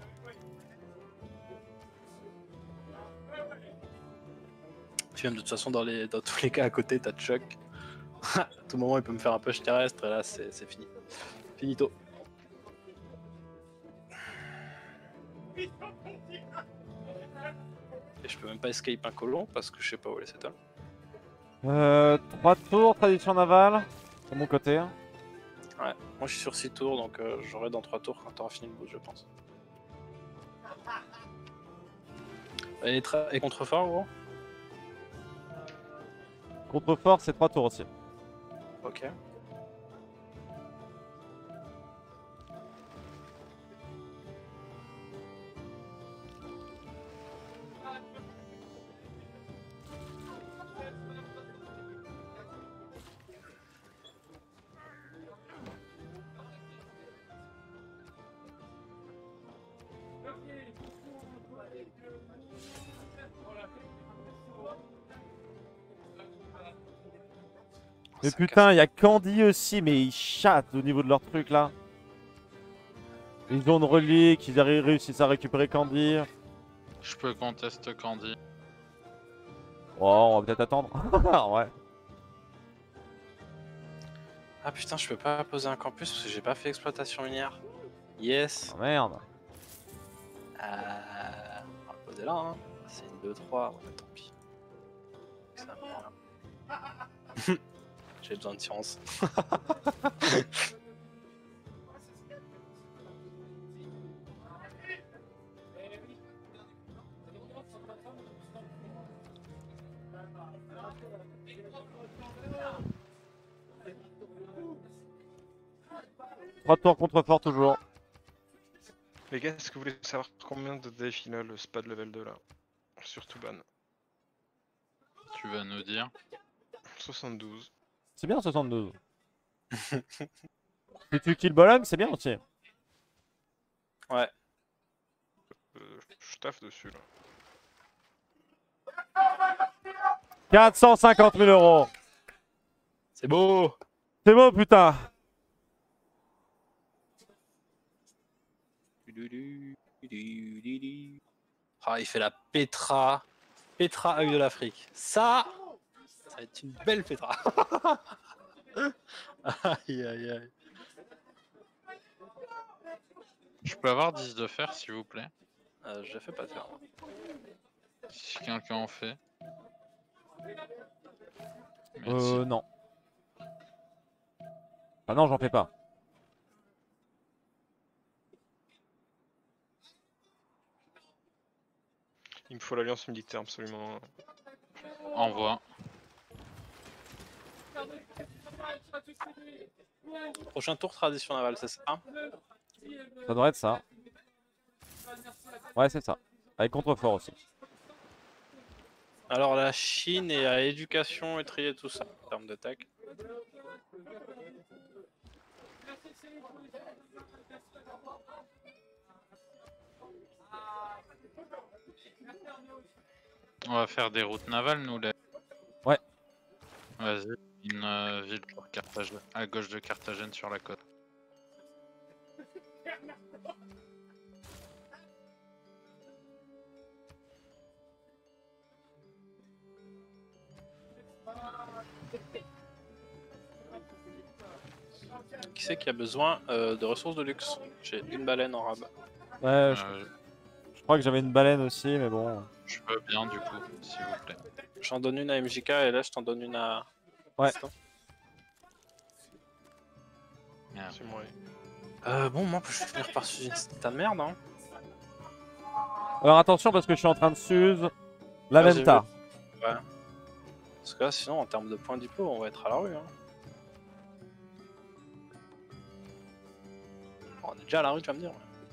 Speaker 3: Tu viens de toute façon, dans, les, dans tous les cas à côté, t'as Chuck. À tout moment, il peut me faire un push terrestre et là, c'est c'est fini. Finito. Et je peux même pas escape un colon parce que je sais pas où elle est cette
Speaker 1: Euh, trois tours, tradition navale, de mon côté.
Speaker 3: Ouais, moi je suis sur six tours donc euh, j'aurai dans trois tours quand t'auras fini le bout, je pense. Et, et contrefort, gros?
Speaker 1: Contrefort, c'est trois tours aussi.
Speaker 3: Ok.
Speaker 1: Mais putain, il y a Candy aussi, mais ils chattent au niveau de leur truc là. Ils ont une relique, ils arrivent- réussissent à récupérer Candy.
Speaker 6: Je peux contester Candy.
Speaker 1: Oh, on va peut-être attendre. Ouais.
Speaker 3: Ah putain, je peux pas poser un campus parce que j'ai pas fait exploitation minière. Yes.
Speaker 1: Oh, merde.
Speaker 3: Euh... On va le poser là, hein. C'est une deux trois, ouais, tant pis. Ça va. J'ai besoin de science.
Speaker 1: Trois tours contrefort toujours.
Speaker 2: Les gars, est-ce que vous voulez savoir combien de défis là le spa de level deux là? Sur Tuban.
Speaker 6: Tu vas nous dire.
Speaker 2: soixante-douze.
Speaker 1: C'est bien soixante-douze. Si tu kills Bolem, c'est bien aussi.
Speaker 3: Ouais.
Speaker 2: Euh, je taffe dessus là.
Speaker 1: quatre cent cinquante mille euros.
Speaker 3: C'est beau.
Speaker 1: C'est beau, putain.
Speaker 3: Ah, il fait la Petra. Petra œil de l'Afrique. Ça, ça va être une belle Petra. Aïe aïe aïe.
Speaker 6: Je peux avoir dix de fer s'il vous plaît.
Speaker 3: Euh, je fais pas de fer.
Speaker 6: Si quelqu'un en fait. Merci.
Speaker 1: Euh, non. Ah non, j'en fais pas.
Speaker 2: Il me faut l'alliance militaire absolument.
Speaker 6: Envoie.
Speaker 3: Prochain tour tradition navale, c'est ça?
Speaker 1: Ça devrait être ça. Ouais, c'est ça. Avec contrefort aussi.
Speaker 3: Alors la Chine est à éducation et trier tout ça en termes de tech.
Speaker 6: On va faire des routes navales nous les.
Speaker 1: Ouais.
Speaker 6: Vas-y, une euh, ville pour Carthagène, à gauche de Carthagène sur la côte.
Speaker 3: Qui c'est qui a besoin euh, de ressources de luxe? J'ai une baleine en rabat.
Speaker 1: Ouais, je,
Speaker 6: Euh,
Speaker 1: je crois que j'avais une baleine aussi, mais bon.
Speaker 6: je veux bien du coup, s'il vous plaît.
Speaker 3: J'en donne une à M J K et là je t'en donne une à...
Speaker 1: Ouais.
Speaker 6: Merde.
Speaker 2: C'est moi.
Speaker 3: Euh, bon, moi je vais finir par suivre une tas de merde, hein.
Speaker 1: Alors attention parce que je suis en train de Suze la
Speaker 3: Ah, j'ai
Speaker 1: Venta.
Speaker 3: vu. Ouais. Parce que là, sinon, en termes de points diplo, on va être à la rue. Hein. On est déjà à la rue, tu vas me dire.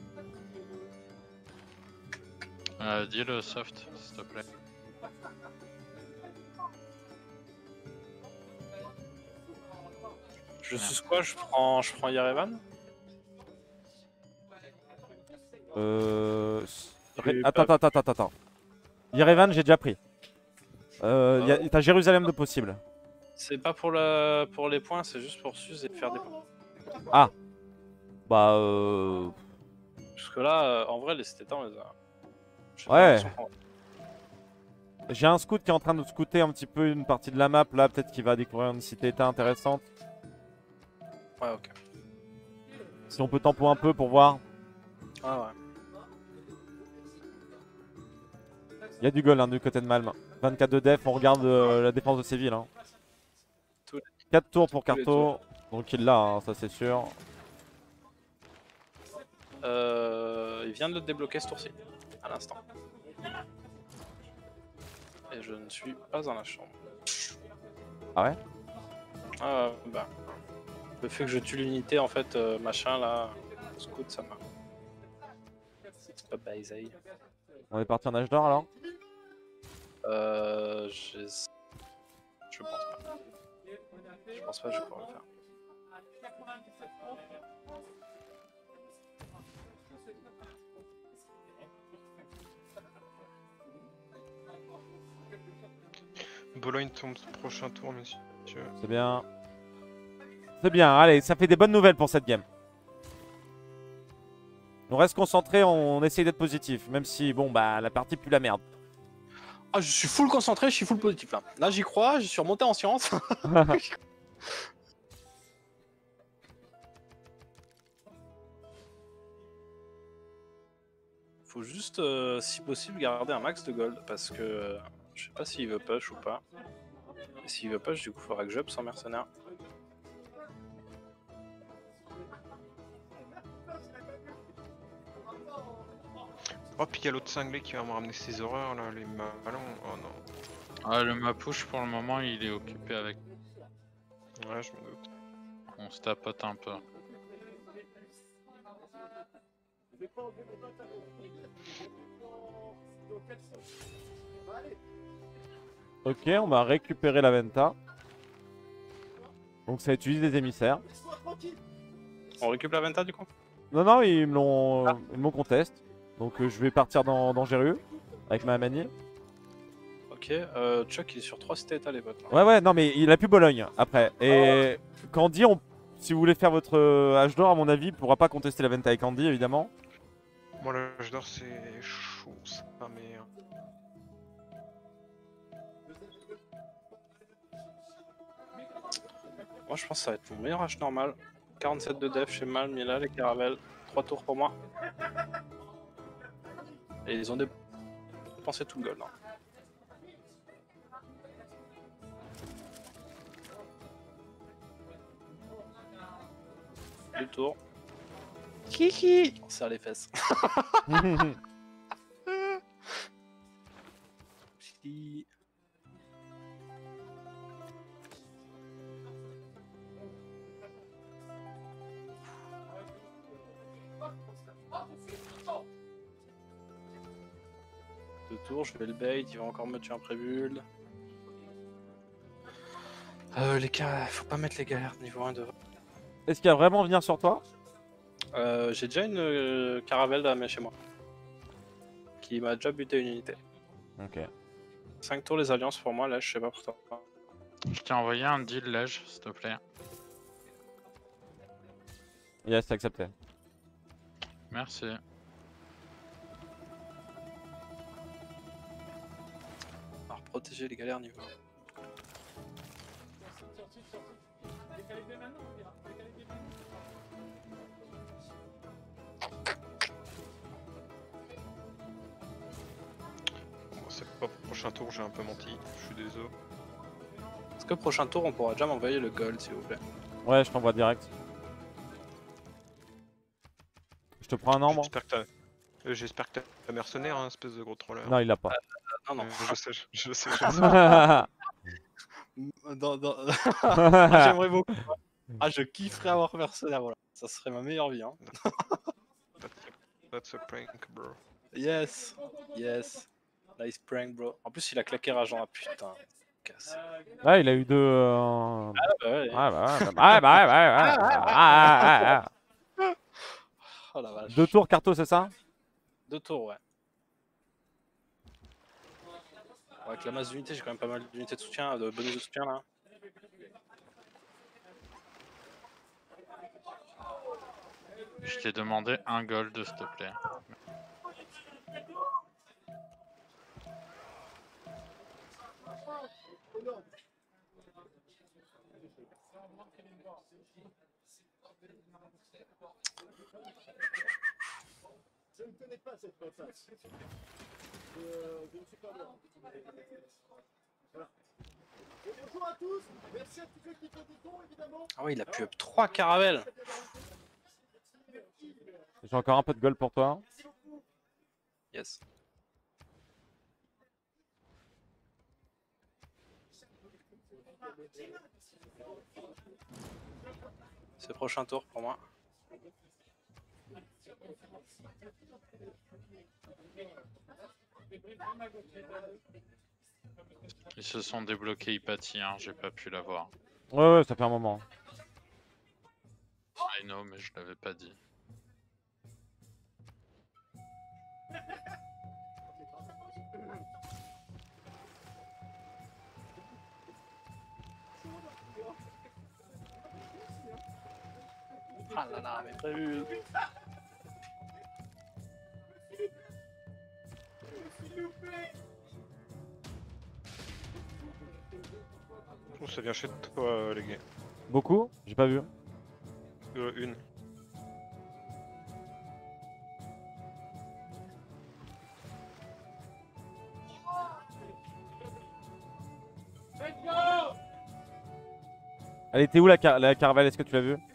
Speaker 6: Euh, dis le soft, s'il te plaît.
Speaker 3: Je suis quoi? Je prends, je prends Yerevan.
Speaker 1: Euh...
Speaker 3: J'ai
Speaker 1: Attends,
Speaker 3: pas-
Speaker 1: attends, attends, attends. Yerevan, j'ai déjà pris. Euh, y a- T'as Jérusalem de possible.
Speaker 3: C'est pas pour, le, pour les points, c'est juste pour Suze et faire des points.
Speaker 1: Ah. Bah euh...
Speaker 3: Parce que là, euh, en vrai, les cités temps, les a... je sais
Speaker 1: Ouais.
Speaker 3: pas, ils sont-
Speaker 1: J'ai un scout qui est en train de scouter un petit peu une partie de la map là, peut-être qu'il va découvrir une cité état intéressante.
Speaker 3: Ouais, ok.
Speaker 1: Si on peut tempo un peu pour voir.
Speaker 3: Ah ouais.
Speaker 1: Il y a du goal hein, du côté de Malm. vingt-quatre de def, on regarde euh, la défense de Séville. Hein. quatre tours pour Carto, donc il l'a, hein, ça c'est sûr.
Speaker 3: Euh, il vient de le débloquer ce tour-ci, à l'instant. Et je ne suis pas dans la chambre.
Speaker 1: Ah ouais?
Speaker 3: Ah bah. Le fait que je tue l'unité en fait, euh, machin là, scout ça m'a. C'est pas baisé.
Speaker 1: On est parti en âge d'or alors?
Speaker 3: Euh. Je... je pense pas. Je pense pas que je vais pouvoir le faire.
Speaker 2: Bologne tombe prochain tour, monsieur.
Speaker 1: C'est bien. C'est bien, allez, ça fait des bonnes nouvelles pour cette game. On reste concentré, on essaye d'être positif, même si, bon, bah, la partie pue la merde.
Speaker 3: Ah, je suis full concentré, je suis full positif là. Là, j'y crois, je suis remonté en science. Faut juste, euh, si possible, garder un max de gold parce que euh, je sais pas s'il veut push ou pas. Et s'il veut push, du coup, il faudra que j'up sans mercenaire.
Speaker 2: Oh, puis il y a l'autre cinglé qui va me ramener ses horreurs là, les ballons. Oh non.
Speaker 6: Ah, le Mapouche pour le moment il est occupé avec.
Speaker 2: Ouais, je me doute.
Speaker 6: On se tapote un peu.
Speaker 1: Ok, on va récupérer la Venta. Donc ça utilise des émissaires.
Speaker 3: On récupère la Venta du coup?
Speaker 1: Non, non, ils me l'ont ah. ils m'ont conteste. Donc euh, je vais partir dans, dans Géreux avec ma manie.
Speaker 3: Ok, euh, Chuck il est sur trois cités étalées.
Speaker 1: Ouais, ouais, non, mais il a plus Bologne après. Et oh. Candy, on... si vous voulez faire votre H d'or, à mon avis, il pourra pas contester la Venta avec Candy évidemment.
Speaker 2: Moi, l'âge d'or c'est chaud, ça, mais.
Speaker 3: Moi je pense que ça va être mon meilleur H normal. quarante-sept de def chez Malm, Mila, les caravelles. trois tours pour moi. Et ils ont dépensé tout le gold. Hein. Deux tours. Kiki. On serre les fesses. Deux tours, je vais le bait, il va encore me tuer un pré-build. Euh, les cas, faut pas mettre les galères niveau un devant.
Speaker 1: Est-ce qu'il va vraiment venir sur toi?
Speaker 3: euh, J'ai déjà une euh, caravelle de la main chez moi. Qui m'a déjà buté une unité.
Speaker 1: Ok.
Speaker 3: cinq tours les alliances pour moi, là je sais pas pour toi.
Speaker 6: Je t'ai envoyé un deal lège, s'il te plaît.
Speaker 1: Yes, c'est accepté.
Speaker 6: Merci.
Speaker 3: On va protéger les galères niveau un.
Speaker 2: Bon, c'est pas pour le prochain tour, j'ai un peu menti, je suis désolé.
Speaker 3: Est-ce que prochain tour on pourra déjà m'envoyer le gold s'il vous plaît?
Speaker 1: Ouais, je t'envoie direct. Je te prends un nombre.
Speaker 2: J'espère que t'as euh, J'espère que t'as mercenaire, hein, espèce de gros troller.
Speaker 1: Non, il l'a pas.
Speaker 3: Euh, non, non.
Speaker 2: Euh, je sais, je, je sais, je sais.
Speaker 3: dans, dans... ah, j'aimerais beaucoup. Ah, je kifferais avoir mercenaire, voilà. Ça serait ma meilleure vie. Hein.
Speaker 2: That's a prank, bro.
Speaker 3: Yes, yes. Nice prank, bro. En plus, il a claqué rageant. Ah putain. Casse.
Speaker 1: Ouais, il a eu deux. Euh...
Speaker 3: Ah bah ouais.
Speaker 1: Ouais, bah ouais, bah ouais, ouais, ouais, ouais. Ah, ah, ah,
Speaker 3: oh la vache.
Speaker 1: Deux tours Carto, c'est ça?
Speaker 3: Deux tours, ouais. Ouais, avec la masse d'unités, j'ai quand même pas mal d'unités de soutien, de bonus de soutien là.
Speaker 6: Je t'ai demandé un gold, s'il te plaît.
Speaker 12: Je ne connais pas cette patate. Euh, je ne suis pas loin. Voilà. Et bonjour à tous. Merci à tous ceux qui font des dons, évidemment.
Speaker 3: Ah oui, il a pu up trois caravelles.
Speaker 1: J'ai encore un peu de gold pour toi.
Speaker 3: Yes. C'est le prochain tour pour moi.
Speaker 6: Ils se sont débloqués Hypatie, hein, j'ai pas pu l'avoir.
Speaker 1: Ouais, ouais, ça fait un moment.
Speaker 6: I know, mais je l'avais pas dit.
Speaker 3: Ah là là, mais prévu.
Speaker 2: Oh, ça vient chez toi, euh, les gars.
Speaker 1: Beaucoup? J'ai pas vu.
Speaker 2: Euh, une.
Speaker 1: Elle était où la, car la caravelle? Est-ce que tu l'as vue?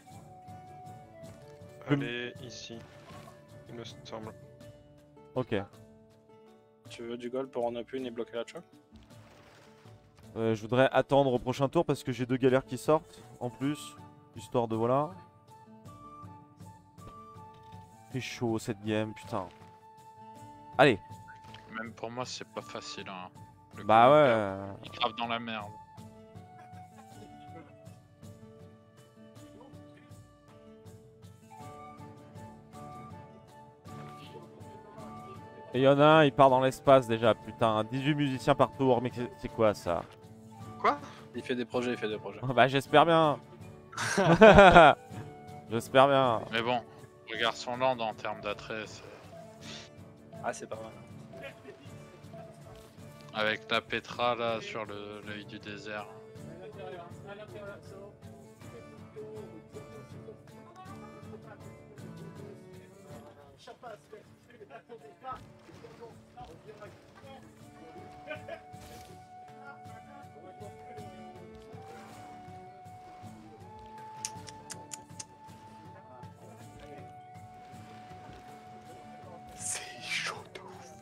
Speaker 2: Elle est ici, il me semble.
Speaker 1: Ok.
Speaker 3: Tu veux du gold pour en up une et bloquer la choc?
Speaker 1: Euh, je voudrais attendre au prochain tour parce que j'ai deux galères qui sortent en plus. Histoire de voilà. C'est chaud cette game, putain. Allez.
Speaker 6: Même pour moi, c'est pas facile. Hein. Le
Speaker 1: Bah ouais.
Speaker 6: euh, il grave dans la merde.
Speaker 1: Et il y en a un, il part dans l'espace déjà, putain. dix-huit musiciens par tour, mais c'est quoi ça?
Speaker 3: Quoi? Il fait des projets, il fait des projets.
Speaker 1: Bah j'espère bien. J'espère bien.
Speaker 6: Mais bon, regarde son land en termes d'attrait.
Speaker 3: Ah, c'est pas mal.
Speaker 6: Avec la Petra là sur l'œil du désert.
Speaker 12: C'est chaud de ouf.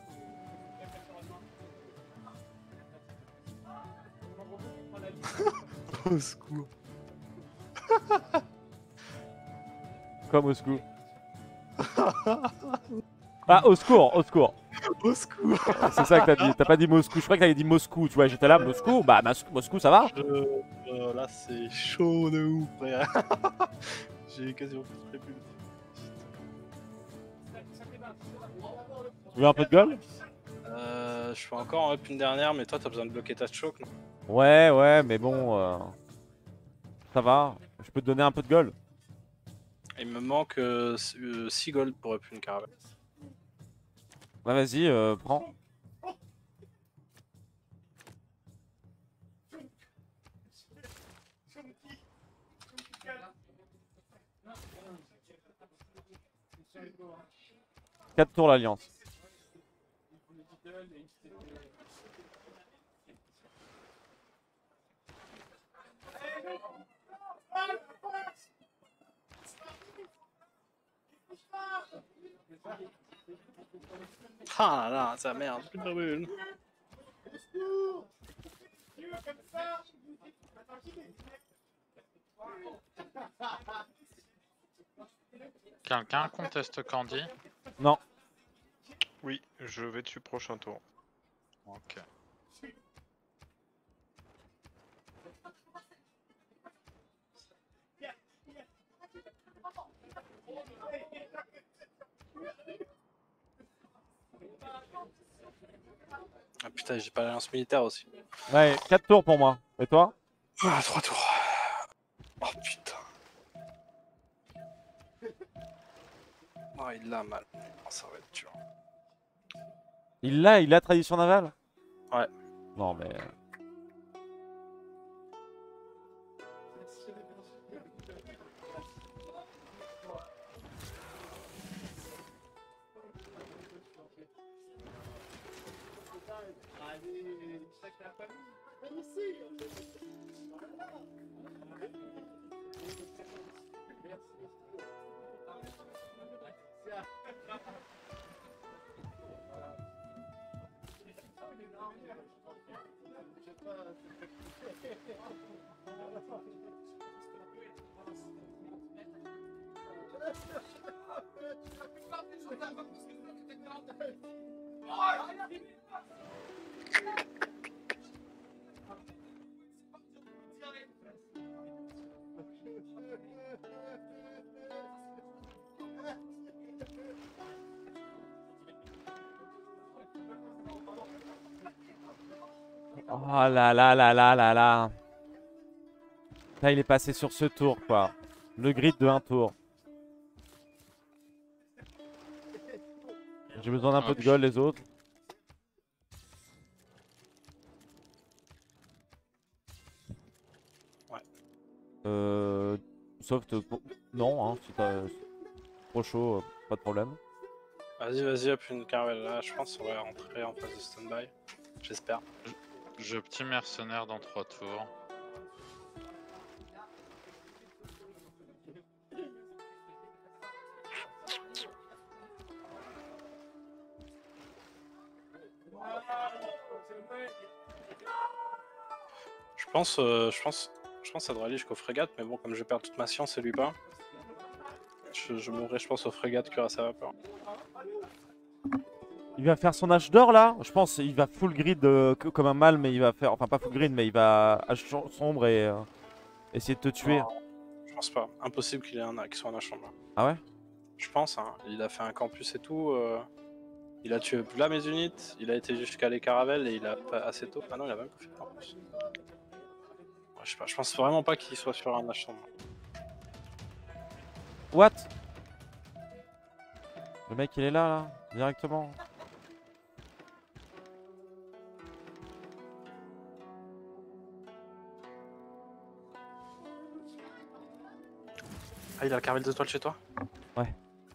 Speaker 3: Au secours.
Speaker 1: Comme au secours. Ah, au secours, au secours.
Speaker 3: Au secours.
Speaker 1: C'est ça que t'as dit. T'as pas dit Moscou. Je crois que t'avais dit Moscou. Tu vois, j'étais là, Moscou. Bah, Moscou, ça va.
Speaker 3: Je... Euh, là, c'est chaud de ouf, frère. J'ai quasiment plus de plus.
Speaker 1: Tu veux un peu de gueule?
Speaker 3: Euh, je fais encore en up une dernière, mais toi, t'as besoin de bloquer ta choke, non?
Speaker 1: Ouais, ouais, mais bon. Euh... Ça va. Je peux te donner un peu de gueule.
Speaker 3: Il me manque euh, six gold pour up une caravelle.
Speaker 1: Bah, vas-y, euh, prends. quatre tours l'alliance.
Speaker 3: Ah là là, ça merde, plus de brûle.
Speaker 6: Quelqu'un conteste Candy?
Speaker 1: Non.
Speaker 2: Oui, je vais dessus prochain tour.
Speaker 6: Ok.
Speaker 3: Ah putain, j'ai pas l'alliance militaire aussi.
Speaker 1: Ouais, quatre tours pour moi. Et toi?
Speaker 3: Ah, trois tours. Oh putain. Oh, il l'a mal. Oh, ça va être dur.
Speaker 1: Il l'a, il a tradition navale?
Speaker 3: Ouais.
Speaker 1: Non mais...
Speaker 12: Allez, chacun la famille. Même ici. Voilà.
Speaker 1: Oh là là là là là là. Là, il est passé sur ce tour, quoi. Le grid de un tour. J'ai besoin d'un peu de gold, les autres.
Speaker 3: Ouais.
Speaker 1: Euh... Soft... Non, hein, si t'as... Trop chaud, euh, pas de problème.
Speaker 3: Vas-y, vas-y, up une caravelle là, je pense qu'on va rentrer en phase de stand-by. J'espère.
Speaker 6: J'ai petit mercenaire dans trois tours.
Speaker 3: Je pense, euh, je pense, je pense que ça devrait aller jusqu'aux frégates, mais bon, comme je perds toute ma science et lui pas, je, je mourrai, je pense, aux frégates cuirasse à vapeur.
Speaker 1: Il va faire son âge d'or là. Je pense il va full grid euh, comme un mâle, mais il va faire. Enfin, pas full grid, mais il va âge sombre et euh, essayer de te tuer.
Speaker 3: Non, je pense pas. Impossible qu'il ait un, qu'il soit un chambre.
Speaker 1: Ah ouais?
Speaker 3: Je pense, hein. Il a fait un campus et tout. Euh... Il a tué là mes unités. Il a été jusqu'à les caravelles et il a pas assez tôt. Ah non, il a même pas fait le campus. Ouais, je sais pas. Je pense vraiment pas qu'il soit sur un âge sombre.
Speaker 1: What? Le mec il est là là, directement.
Speaker 3: Ah, il a la caravelle de toile chez toi?
Speaker 1: Ouais.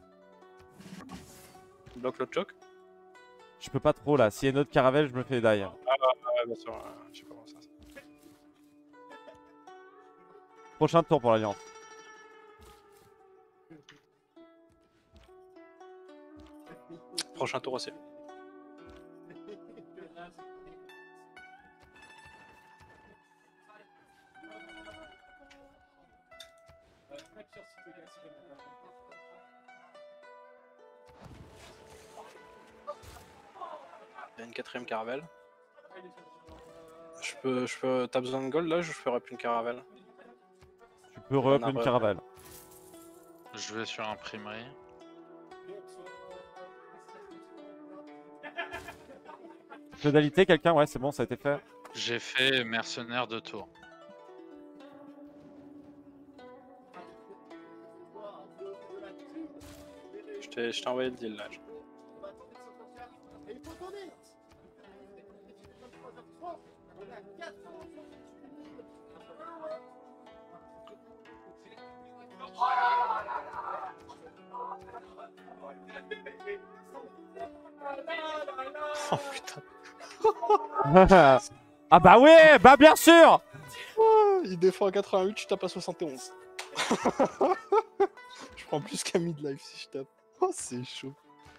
Speaker 3: Il bloque l'autre choc?
Speaker 1: Je peux pas trop là. S'il y a une autre caravelle, je me fais die.
Speaker 3: Ah bah ouais, bien sûr. Ouais. Je sais pas comment ça.
Speaker 1: Prochain tour pour l'Alliance.
Speaker 3: Prochain tour aussi. Il y a une quatrième caravelle. Je peux, je peux. T'as besoin de gold là? Je ferai plus une caravelle.
Speaker 1: Tu peux re-up une caravelle.
Speaker 6: Je vais sur imprimerie.
Speaker 1: Féodalité, quelqu'un? Ouais, c'est bon, ça a été fait.
Speaker 6: J'ai fait mercenaire de tour.
Speaker 3: Je t'ai, je t'ai envoyé le deal là. Oh putain.
Speaker 1: Ah bah ouais, bah bien sûr.
Speaker 3: Il défend à quatre-vingt-huit, je tape à soixante et onze. Je prends plus qu'à midlife si je tape. Oh c'est chaud.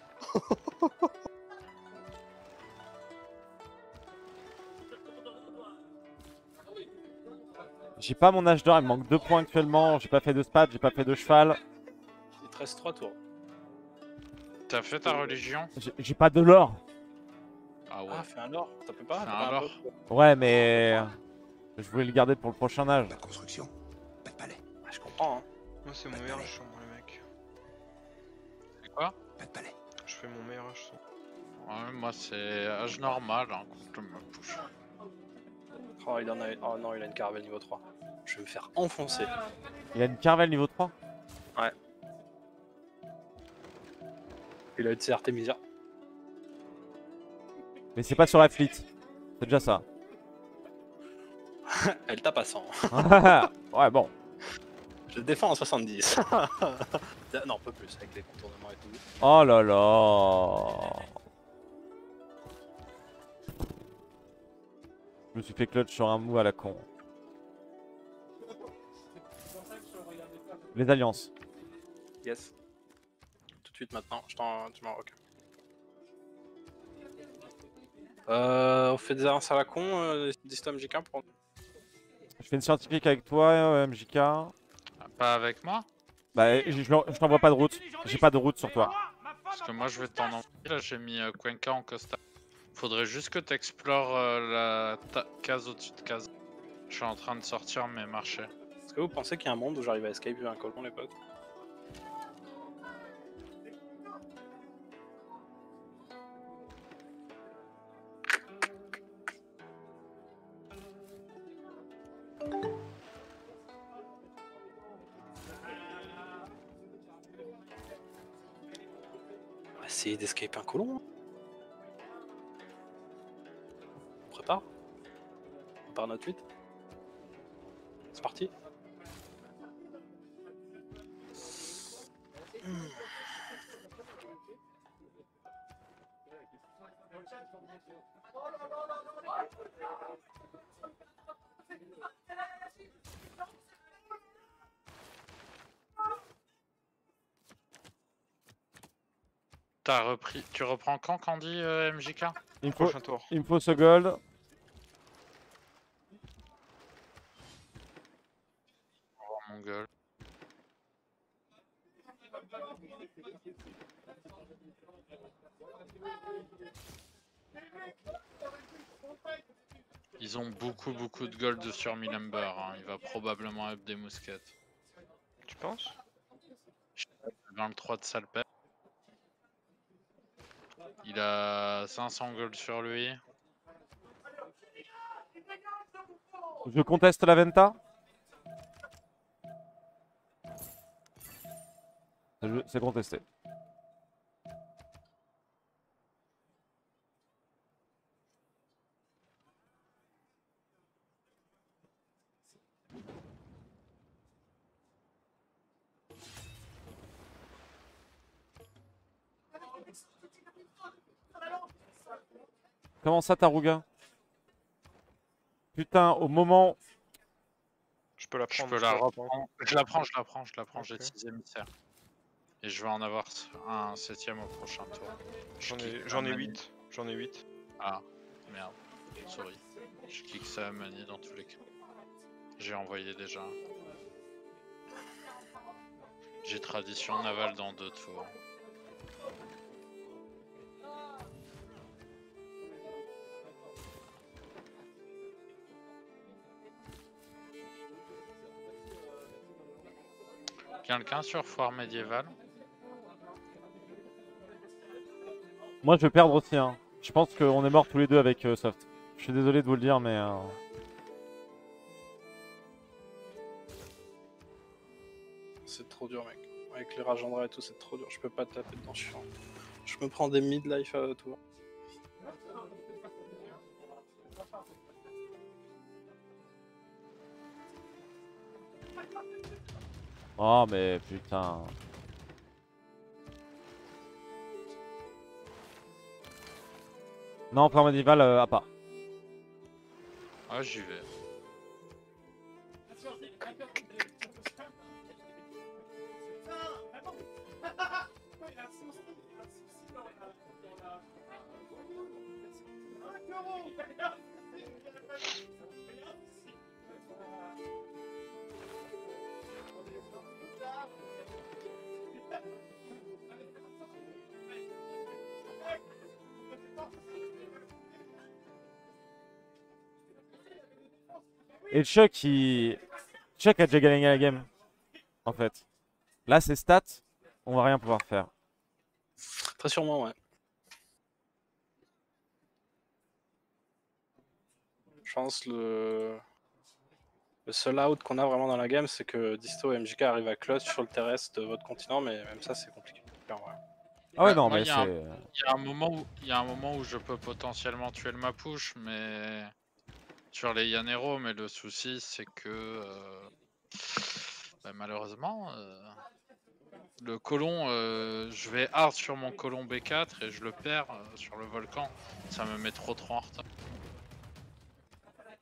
Speaker 1: J'ai pas mon âge d'or, il me manque deux points actuellement. J'ai pas fait de spad, j'ai pas fait de cheval.
Speaker 3: Il te reste trois tours.
Speaker 6: T'as fait ta religion?
Speaker 1: J'ai pas de l'or.
Speaker 6: Ah ouais.
Speaker 3: Ah, fais un or, ça peut pas?
Speaker 6: Fais un or.
Speaker 1: Ouais, mais je voulais le garder pour le prochain âge.
Speaker 9: La construction, pas de palais.
Speaker 3: Ah, je comprends. Hein.
Speaker 2: Moi, c'est mon meilleur chambre, les mecs.
Speaker 6: C'est quoi?
Speaker 9: Pas de palais.
Speaker 2: Je fais mon meilleur âge sombre.
Speaker 6: Ouais, moi c'est âge normal, hein, quand je me push.
Speaker 3: Oh, il en a... oh non, il a une caravelle niveau trois. Je vais me faire enfoncer.
Speaker 1: Il a une caravelle niveau trois?
Speaker 3: Ouais. Il a une C R T Artemisia.
Speaker 1: Mais c'est pas sur la fleet. C'est déjà ça.
Speaker 3: Elle tape à cent.
Speaker 1: Ouais, bon.
Speaker 3: Je défends à soixante-dix. Non, un peu plus avec les contournements et tout.
Speaker 1: Oh là là. me suis fait clutch sur un move à la con. Les alliances.
Speaker 3: Yes. Tout de suite maintenant, je t'en... tu m'en ok. Euh, on fait des avances à la con, euh, Disto M J K pour...
Speaker 1: Je fais une scientifique avec toi, euh, M J K.
Speaker 6: Pas avec moi?
Speaker 1: Bah, je, je, je t'envoie pas de route. J'ai pas de route sur toi.
Speaker 6: Parce que moi je vais t'en envoyer. Là j'ai mis euh, Cuenca en Costa. Faudrait juste que tu explores euh, la case au-dessus de case. Je suis en train de sortir mes marchés.
Speaker 3: Est-ce que vous pensez qu'il y a un monde où j'arrive à escape un colon, les potes? On va essayer d'escape un colon. On prépare. On part notre huit. C'est parti. Hmm.
Speaker 6: T'as repris. Tu reprends quand, Candy, euh, M J K?
Speaker 1: Il me faut,
Speaker 2: Prochain tour.
Speaker 1: il me faut ce gold.
Speaker 6: Oh mon gueule. Ils ont beaucoup beaucoup de gold sur Milamber, hein. Il va probablement up des mousquettes.
Speaker 2: Tu penses?
Speaker 6: vingt-trois de salpêtre. Il a cinq cents gold sur lui.
Speaker 1: Je conteste la Venta. C'est contesté. Comment ça, Taruga? Putain, au moment...
Speaker 2: Je peux la
Speaker 6: Je
Speaker 2: prendre.
Speaker 6: peux la reprendre. Je la prends, je la prends, je la prends.
Speaker 2: Ok.
Speaker 6: J'ai six émissaires. Et je vais en avoir un septième au prochain tour.
Speaker 2: J'en
Speaker 6: Je
Speaker 2: ai,
Speaker 6: kick
Speaker 2: j'en ai
Speaker 6: Mani.
Speaker 2: huit. J'en ai huit.
Speaker 6: Ah, merde. Sorry. Je kick ça à Mani dans tous les cas. J'ai envoyé déjà. J'ai tradition navale dans deux tours. Quelqu'un sur foire médiévale?
Speaker 1: Moi, je vais perdre aussi. Hein. Je pense qu'on est morts tous les deux avec euh, Soft. Je suis désolé de vous le dire, mais... Euh...
Speaker 3: C'est trop dur, mec. Avec les ragendras et tout, c'est trop dur. Je peux pas taper dedans, je suis en- Je me prends des mid-life à tout.
Speaker 1: Oh, mais putain... Non, plan médiéval euh, à pas.
Speaker 6: Ah, j'y vais.
Speaker 1: Et Chuck, il... Chuck a déjà gagné la game. En fait. Là, ses stats, on va rien pouvoir faire.
Speaker 3: Très sûrement, ouais. Je pense le... Le seul out qu'on a vraiment dans la game, c'est que Disto et M J K arrivent à clutch sur le terrestre de votre continent, mais même ça, c'est compliqué. En vrai.
Speaker 1: Ah ouais, non,
Speaker 6: Moi,
Speaker 1: mais
Speaker 6: il y a un-
Speaker 1: c'est...
Speaker 6: il y a un moment où il y a un moment où je peux potentiellement tuer le Mapuche, mais sur les Yanero, mais le souci c'est que euh, bah, malheureusement euh, le colon, euh, je vais hard sur mon colon B quatre et je le perds euh, sur le volcan. Ça me met trop trop en retard.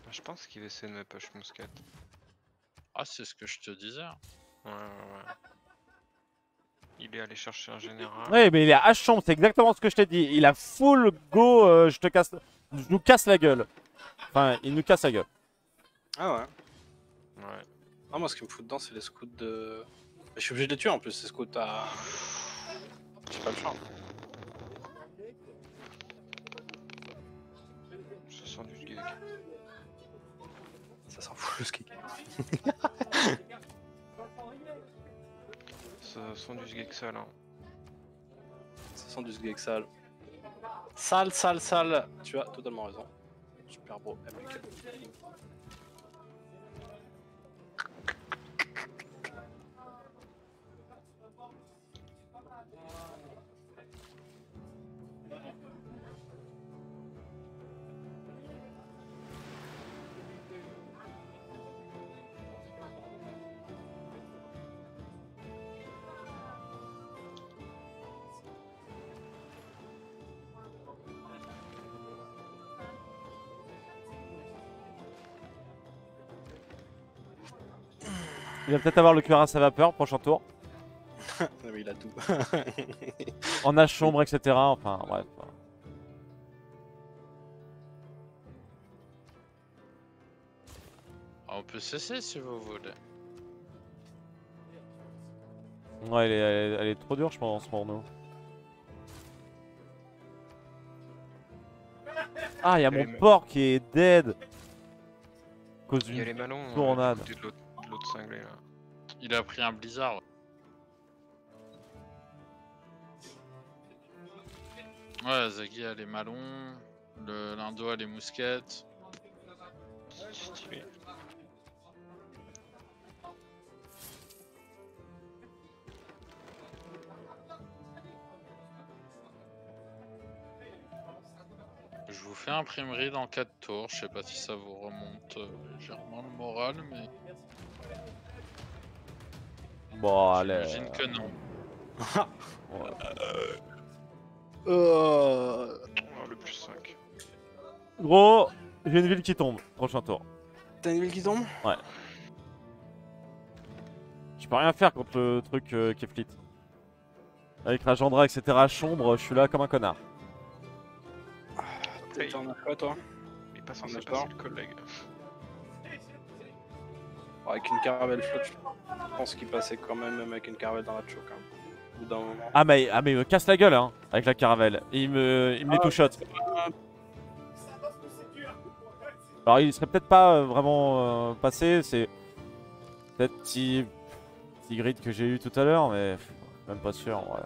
Speaker 2: Je pense qu'il essaie de me push mousquet.
Speaker 6: Ah, c'est ce que je te disais.
Speaker 2: Ouais, ouais, ouais. Il est allé chercher un général.
Speaker 1: Oui, mais il est à chambre, c'est exactement ce que je t'ai dit. Il a full go, euh, je te casse. Je nous casse la gueule. Enfin, il nous casse la gueule.
Speaker 3: Ah ouais.
Speaker 2: Ouais.
Speaker 3: Ah, moi, ce qui me fout dedans, c'est les scouts de. Mais je suis obligé de les tuer en plus, ces scouts à. J'ai pas le choix.
Speaker 2: Ça sent du geek.
Speaker 3: Ça s'en fout le ski.
Speaker 2: Ça sent du geek sale. Hein.
Speaker 3: Ça sent du sgeg sale. Sale, sale, sale. Tu as totalement raison. Super beau. Impeccable.
Speaker 1: Il va peut-être avoir le cuirasse à vapeur, prochain tour.
Speaker 3: Non, mais il a tout.
Speaker 1: En âge sombre, et cetera. Enfin, bref.
Speaker 6: On peut cesser si vous voulez.
Speaker 1: Ouais, elle est, elle est- elle est trop dure, je pense, pour nous. Ah, il y a
Speaker 2: Elle
Speaker 1: mon
Speaker 2: est-
Speaker 1: porc qui est dead. À cause
Speaker 2: Il y a les
Speaker 1: d'une
Speaker 2: malons.
Speaker 1: tournade.
Speaker 2: Euh, du côté de l'autre- de l'autre cinglé là.
Speaker 6: Il a pris un blizzard. Ouais, Zaggy a les malons, le Lindo a les mousquettes.
Speaker 2: Stylé.
Speaker 6: Je vous fais imprimerie dans quatre tours, je sais pas si ça vous remonte euh, légèrement le moral, mais
Speaker 1: Bon, allez.
Speaker 6: j'imagine que non.
Speaker 1: Ouais.
Speaker 3: Euh...
Speaker 2: Oh, le plus cinq.
Speaker 1: Gros, j'ai une ville qui tombe. Prochain tour.
Speaker 3: T'as une ville qui tombe?
Speaker 1: Ouais. Je peux rien faire contre le truc euh, qui est flit. Avec Rajandra, et cetera. À chambre, je suis là comme un connard.
Speaker 3: T'es en as quoi toi?
Speaker 2: Il est pas
Speaker 3: En
Speaker 2: censé
Speaker 3: as
Speaker 2: passer
Speaker 3: pas
Speaker 2: le collègue.
Speaker 3: Bon, avec une caravelle flotte, je pense qu'il passait quand même, même avec une caravelle dans la choke. Hein. Au bout d'un moment.
Speaker 1: Ah, mais, ah, mais il me casse la gueule, hein, avec la caravelle. Et il me, il me les
Speaker 3: Ah,
Speaker 1: two-shot. Alors, il serait peut-être pas euh, vraiment euh, passé. C'est peut-être petit, petit grid que j'ai eu tout à l'heure, mais pff, même pas sûr. Ouais.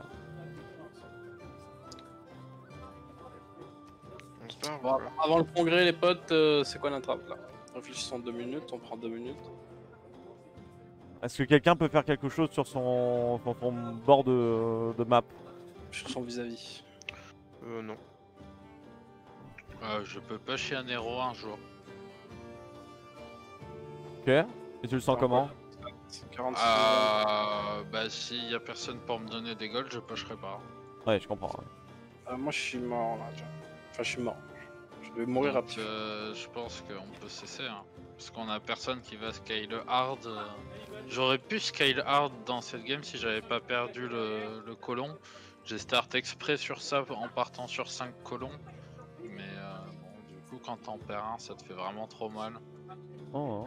Speaker 2: On se barre ou
Speaker 3: Bon,
Speaker 2: quoi?
Speaker 3: avant le congrès, les potes, euh, c'est quoi notre trappe là? Réfléchissons deux minutes, on prend deux minutes.
Speaker 1: Est-ce que quelqu'un peut faire quelque chose sur son, sur son bord de, de map?
Speaker 3: Sur son vis-à-vis.
Speaker 2: Euh, non.
Speaker 6: Euh, je peux pas chier un héros un jour.
Speaker 1: Ok. Et tu le sens comment?
Speaker 3: quarante
Speaker 6: Euh, bah s'il y a personne pour me donner des golds, je pusherai pas.
Speaker 1: Ouais, je comprends. Ouais.
Speaker 3: Euh, moi je suis mort là déjà. Enfin je suis mort. Je vais mourir
Speaker 6: Donc,
Speaker 3: rapidement.
Speaker 6: euh, je pense qu'on peut cesser. Hein. Parce qu'on a personne qui va scale hard. euh. J'aurais pu scale hard dans cette game si j'avais pas perdu le, le colon. J'ai start exprès sur ça en partant sur cinq colons. Mais euh, bon, du coup, quand t'en perds un, ça te fait vraiment trop mal.
Speaker 1: Oh, oh.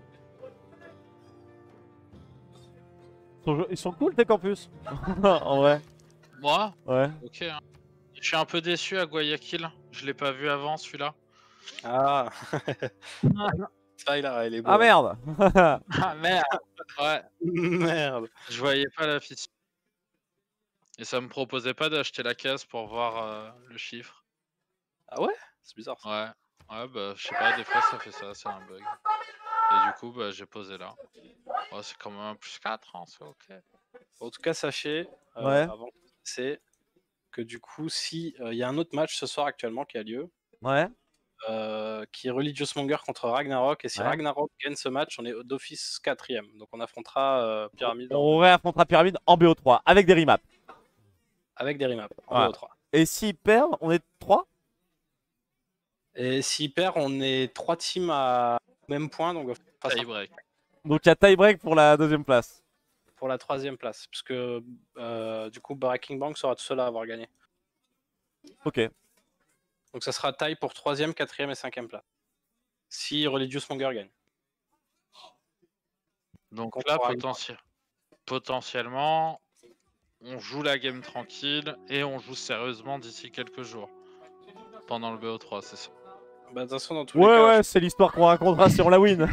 Speaker 1: Ils sont, ils sont cool tes campus. En vrai.
Speaker 6: Moi
Speaker 1: Ouais.
Speaker 6: Ok. Hein. Je suis un peu déçu à Guayaquil. Je l'ai pas vu avant celui-là.
Speaker 3: Ah ça il a, il est beau.
Speaker 1: Ah merde.
Speaker 6: Ah merde. Ouais.
Speaker 3: Merde.
Speaker 6: Je voyais pas la fiche. Et ça me proposait pas d'acheter la case pour voir euh, le chiffre.
Speaker 3: Ah ouais? C'est bizarre ça.
Speaker 6: Ouais. Ouais, bah je sais pas, des fois ça fait ça, c'est un bug. Et du coup, bah j'ai posé là. Ouais, c'est quand même un plus quatre, hein, c'est ok.
Speaker 3: En tout cas, sachez, euh,
Speaker 1: Ouais.
Speaker 3: avant de c'est que du coup, si il y a un autre match ce soir actuellement qui a lieu,
Speaker 1: Ouais.
Speaker 3: euh, qui est Religious Monger contre Ragnarok, et si
Speaker 1: Ouais.
Speaker 3: Ragnarok gagne ce match, on est d'office quatrième. Donc on affrontera euh, Pyramide en-
Speaker 1: On réaffrontera Pyramide en B O trois avec des remaps.
Speaker 3: avec des remaps en
Speaker 1: Voilà.
Speaker 3: B O trois.
Speaker 1: Et s'ils perdent, on est trois.
Speaker 3: Et s'il perd, on est trois teams à même point, donc
Speaker 6: Tie break.
Speaker 1: Donc il y a tie-break pour la deuxième place.
Speaker 3: Pour la troisième place, parce que euh, du coup, Breaking Bank sera tout seul à avoir gagné.
Speaker 1: Ok.
Speaker 3: Donc ça sera tie pour troisième, quatrième et cinquième place. Si Religious Monger gagne.
Speaker 6: Donc
Speaker 3: On
Speaker 6: là,
Speaker 3: pourra-
Speaker 6: potentiel... potentiellement, on joue la game tranquille et on joue sérieusement d'ici quelques jours. Pendant le B O trois, c'est ça.
Speaker 3: Bah, de toute façon, dans tous
Speaker 1: Ouais,
Speaker 3: les cas,
Speaker 1: ouais, c'est l'histoire qu'on racontera si on la win.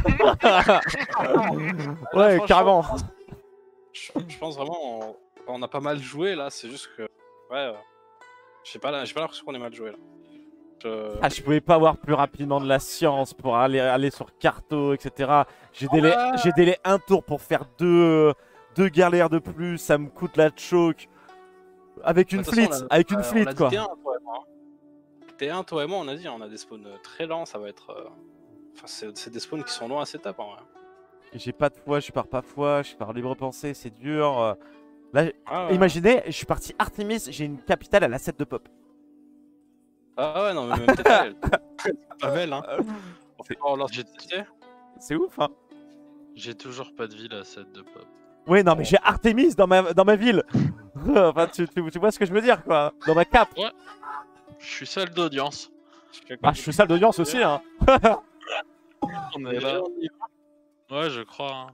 Speaker 1: Ouais,
Speaker 3: franchement,
Speaker 1: carrément.
Speaker 3: je, je pense vraiment on, on a pas mal joué là, c'est juste que. Ouais, euh, j'ai pas, la- j'ai pas l'impression qu'on est mal joué là. Je-
Speaker 1: Ah, je pouvais pas avoir plus rapidement de la science pour aller, aller sur Carto, et cetera. J'ai délai,
Speaker 3: Ah.
Speaker 1: j'ai délai un tour pour faire deux, deux galères de plus. Ça me coûte la choke. Avec une
Speaker 3: De toute façon,
Speaker 1: fleet,
Speaker 3: on a-
Speaker 1: avec une
Speaker 3: euh,
Speaker 1: fleet
Speaker 3: on a dit
Speaker 1: quoi.
Speaker 3: T un, toi et moi, hein. T un, toi et moi, on a dit, on a des spawns euh, très lents, ça va être. euh, Enfin, c'est c'est des spawns qui sont longs à setup en vrai.
Speaker 1: J'ai pas de foi, je pars pas foi, je pars libre pensée, c'est dur. euh. Là,
Speaker 3: Ah ouais.
Speaker 1: imaginez, je suis parti Artemis, j'ai une capitale à la sept de pop.
Speaker 3: Ah ouais, non, mais même T T L, c'est pas belle, hein. On fait pas lancer T T.
Speaker 1: C'est ouf, hein.
Speaker 6: J'ai toujours pas de ville à sept de pop.
Speaker 1: Oui, non, mais j'ai Artemis dans ma, dans ma ville. Enfin, tu, tu- tu vois ce que je veux dire, quoi. Dans ma cape.
Speaker 6: Ouais. Je suis salle d'audience.
Speaker 1: Ah, je suis salle d'audience aussi, hein.
Speaker 6: On est là. Ouais, je crois. hein.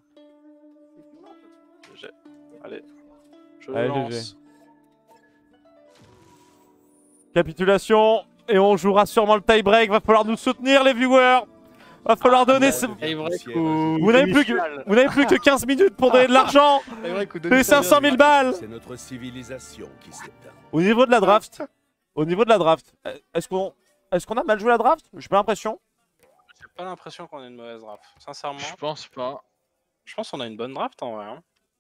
Speaker 3: J'ai- Allez, je
Speaker 1: Allez,
Speaker 3: lance.
Speaker 1: G G. Capitulation. Et on jouera sûrement le tie-break. Va falloir nous soutenir, les viewers. Va falloir donner. ce- Vous n'avez plus, que- vous n'avez plus que quinze minutes pour donner de l'argent. Les cinq cent mille balles.
Speaker 9: C'est notre civilisation qui s'éteint.
Speaker 1: Au niveau de la draft. Au niveau de la draft. euh, Est-ce qu'on est-ce qu'on a mal joué la draft? J'ai pas l'impression.
Speaker 3: J'ai pas l'impression qu'on ait une mauvaise draft. Sincèrement,
Speaker 6: Je pense pas.
Speaker 3: je pense qu'on a une bonne draft en vrai. hein.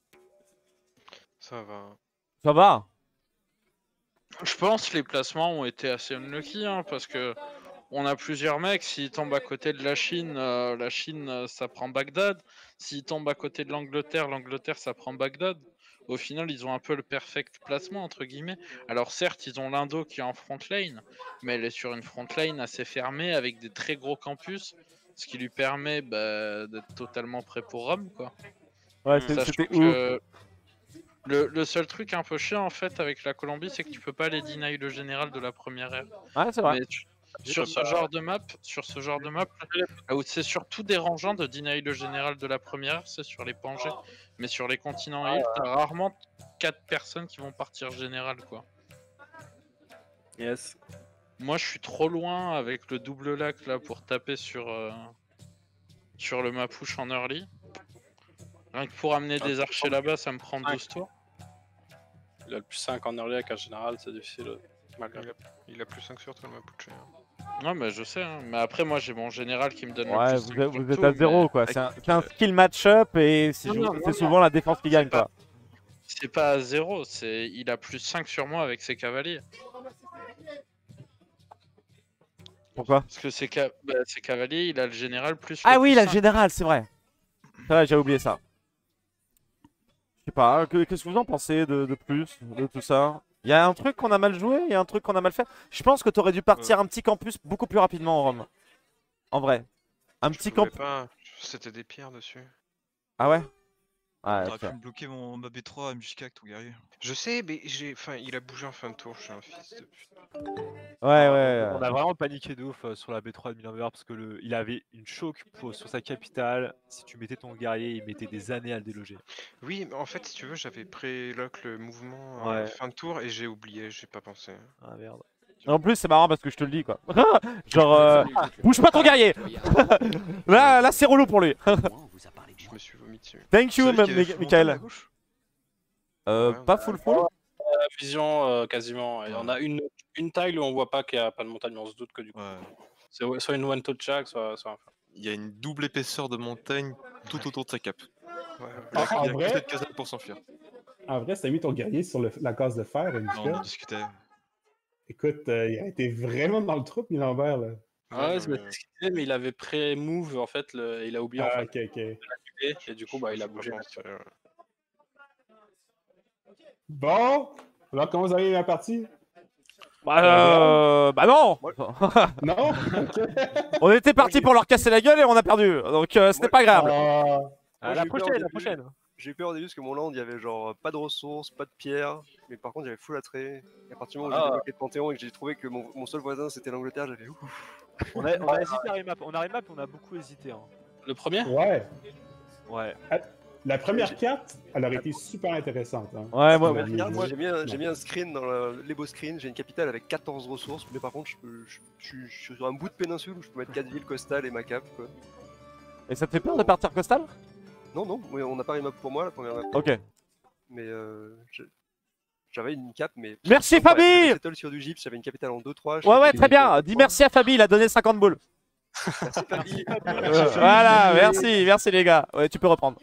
Speaker 2: Ça va.
Speaker 1: Ça va.
Speaker 6: Je pense que les placements ont été assez unlucky hein, parce que on a plusieurs mecs. S'ils tombent à côté de la Chine, euh, la Chine euh, ça prend Bagdad. S'ils tombent à côté de l'Angleterre, l'Angleterre ça prend Bagdad. Au final, ils ont un peu le perfect placement entre guillemets. Alors certes, ils ont l'Indo qui est en front lane, mais elle est sur une front lane assez fermée avec des très gros campus, ce qui lui permet bah, d'être totalement prêt pour Rome quoi.
Speaker 1: Ouais, c'est-
Speaker 6: Sachant
Speaker 1: c'était
Speaker 6: que le, le seul truc un peu chiant en fait avec la Colombie, c'est que tu peux pas les deny le général de la première ère.
Speaker 1: Ouais, c'est vrai.
Speaker 6: Mais tu- sur ce genre de map, sur ce genre de map, là où c'est surtout dérangeant de deny le général de la première ère, c'est sur les Pangées. Mais sur les continents îles, t'as rarement quatre personnes qui vont partir général quoi.
Speaker 3: Yes.
Speaker 6: Moi je suis trop loin avec le double lac là pour taper sur euh, sur le mapouche en early. Rien que pour amener des archers là-bas, ça me prend douze tours.
Speaker 3: Il a le plus cinq en early avec un général, c'est difficile. euh, malgré.
Speaker 2: Il a, il a plus cinq sur toi le Mapuche. hein.
Speaker 6: Ouais, mais je sais, hein. Mais après, moi j'ai mon général qui me donne
Speaker 1: Ouais,
Speaker 6: le
Speaker 1: vous,
Speaker 6: plus
Speaker 1: êtes-
Speaker 6: sur
Speaker 1: vous êtes
Speaker 6: tout,
Speaker 1: à zéro
Speaker 6: mais-
Speaker 1: quoi. C'est un, c'est un skill match-up et c'est
Speaker 6: Non,
Speaker 1: jou-
Speaker 6: non,
Speaker 1: c'est
Speaker 6: non,
Speaker 1: souvent la défense qui gagne quoi.
Speaker 6: C'est pas à zéro, c'est il a plus cinq sur moi avec ses cavaliers.
Speaker 1: Pourquoi?
Speaker 6: Parce que ses, ca- bah, ses cavaliers, il a le général plus.
Speaker 1: Ah
Speaker 6: le
Speaker 1: oui,
Speaker 6: plus
Speaker 1: il a le
Speaker 6: cinq.
Speaker 1: général, c'est vrai. C'est vrai, j'ai oublié ça. Je sais pas, que- qu'est-ce que vous en pensez de, de plus, de tout ça? Il y a un truc qu'on a mal joué, il y a un truc qu'on a mal fait. Je pense que t'aurais dû partir un petit campus beaucoup plus rapidement en Rome. En vrai. Un petit
Speaker 2: Je pouvais
Speaker 1: campus.
Speaker 2: pas, c'était des pierres dessus.
Speaker 1: Ah ouais? Ouais,
Speaker 13: T'aurais
Speaker 1: ok.
Speaker 13: pu me bloquer mon ma B trois M J K avec ton guerrier.
Speaker 2: Je sais, mais j'ai, enfin, il a bougé en fin de tour, je suis un fils de pute.
Speaker 1: Ouais, ouais.
Speaker 5: On a vraiment paniqué de ouf euh, sur la B trois de Millenver parce que le, il avait une choke pour- sur sa capitale. Si tu mettais ton guerrier, il mettait des années à le déloger.
Speaker 2: Oui, mais en fait, si tu veux, j'avais pré-lock le mouvement euh,
Speaker 5: Ouais.
Speaker 2: fin de tour et j'ai oublié, j'ai pas pensé.
Speaker 5: Ah merde.
Speaker 1: Et en plus, c'est marrant parce que je te le dis quoi. Genre, euh, bouge pas ton guerrier. Là, là c'est relou pour lui.
Speaker 2: Je me suis vomi dessus.
Speaker 1: Thank you,
Speaker 13: Celui qui avait
Speaker 1: Mi-
Speaker 13: full
Speaker 1: Michael.
Speaker 13: montagne à gauche
Speaker 1: Euh,
Speaker 2: Ouais,
Speaker 1: pas
Speaker 2: ouais.
Speaker 1: full full.
Speaker 3: La vision euh, quasiment. Et on a une, une tile où on voit pas qu'il n'y a pas de montagne, mais on se doute que du coup.
Speaker 13: Ouais.
Speaker 3: C'est soit une one touch chaque, soit, soit un feu.
Speaker 13: Il y a une double épaisseur de montagne tout autour de sa cape.
Speaker 2: Ouais, ouais.
Speaker 13: Il a,
Speaker 12: En
Speaker 13: il a
Speaker 12: vrai-
Speaker 13: peut-être casé pour s'enfuir.
Speaker 12: En vrai, si t'as mis ton guerrier sur le- la case de fer,
Speaker 13: Non, on en
Speaker 12: Mika,
Speaker 13: discutait.
Speaker 12: écoute, euh, il a été vraiment dans le trou, Millenver, là.
Speaker 3: Ah ouais,
Speaker 2: non,
Speaker 3: c'est
Speaker 2: mais-
Speaker 3: ce qu'il disait, mais il avait pré-move en fait, le- il a oublié en
Speaker 12: Ah,
Speaker 3: fait.
Speaker 12: ok, ok.
Speaker 3: Et, et du coup, bah, il a
Speaker 2: J'ai pas
Speaker 3: bougé.
Speaker 2: pensé, ouais.
Speaker 12: Bon, alors comment vous avez eu la partie?
Speaker 1: Bah, euh... bah non.
Speaker 14: Non.
Speaker 1: On était parti pour leur casser la gueule et on a perdu. Donc euh, c'était pas grave.
Speaker 14: Ah.
Speaker 5: Ah,
Speaker 4: Moi,
Speaker 5: la
Speaker 4: j'ai eu peur au
Speaker 5: prochaine, la
Speaker 4: début.
Speaker 5: prochaine.
Speaker 4: J'ai eu peur au début parce que mon land, il y avait genre pas de ressources, pas de pierres, mais par contre, j'avais full attrait. Et à partir du moment où j'ai
Speaker 3: Ah.
Speaker 4: débloqué le Panthéon et que j'ai trouvé que mon, mon seul voisin c'était l'Angleterre, j'avais ouf.
Speaker 5: On a, on a hésité à remap. On a remap, on a beaucoup hésité. Hein.
Speaker 3: Le premier?
Speaker 14: Ouais.
Speaker 5: Ouais.
Speaker 14: La première carte, elle aurait été super intéressante. Hein.
Speaker 1: Ouais, moi,
Speaker 4: Ouais,
Speaker 14: Ouais,
Speaker 4: regarde, moi
Speaker 14: ouais.
Speaker 4: j'ai mis, un- j'ai mis un screen dans le- les beaux screens, j'ai une capitale avec quatorze ressources, mais par contre je, peux, je, je- je suis sur un bout de péninsule où je peux mettre quatre villes costales et ma cap quoi.
Speaker 1: Et ça te fait peur de partir costal?
Speaker 4: Non, non, oui, on n'a pas remap pour moi la première map.
Speaker 1: Ok.
Speaker 4: Mais euh, je- j'avais une cap, mais.
Speaker 1: Merci,
Speaker 4: Ouais,
Speaker 1: Fabi.
Speaker 4: j'avais settle sur du gypse, j'avais une capitale en deux trois.
Speaker 1: Ouais, ouais, très bien. Dis merci à Fabi, il a donné cinquante boules.
Speaker 4: Merci Fabi.
Speaker 1: Euh, voilà, merci, merci les gars. Ouais, tu peux reprendre.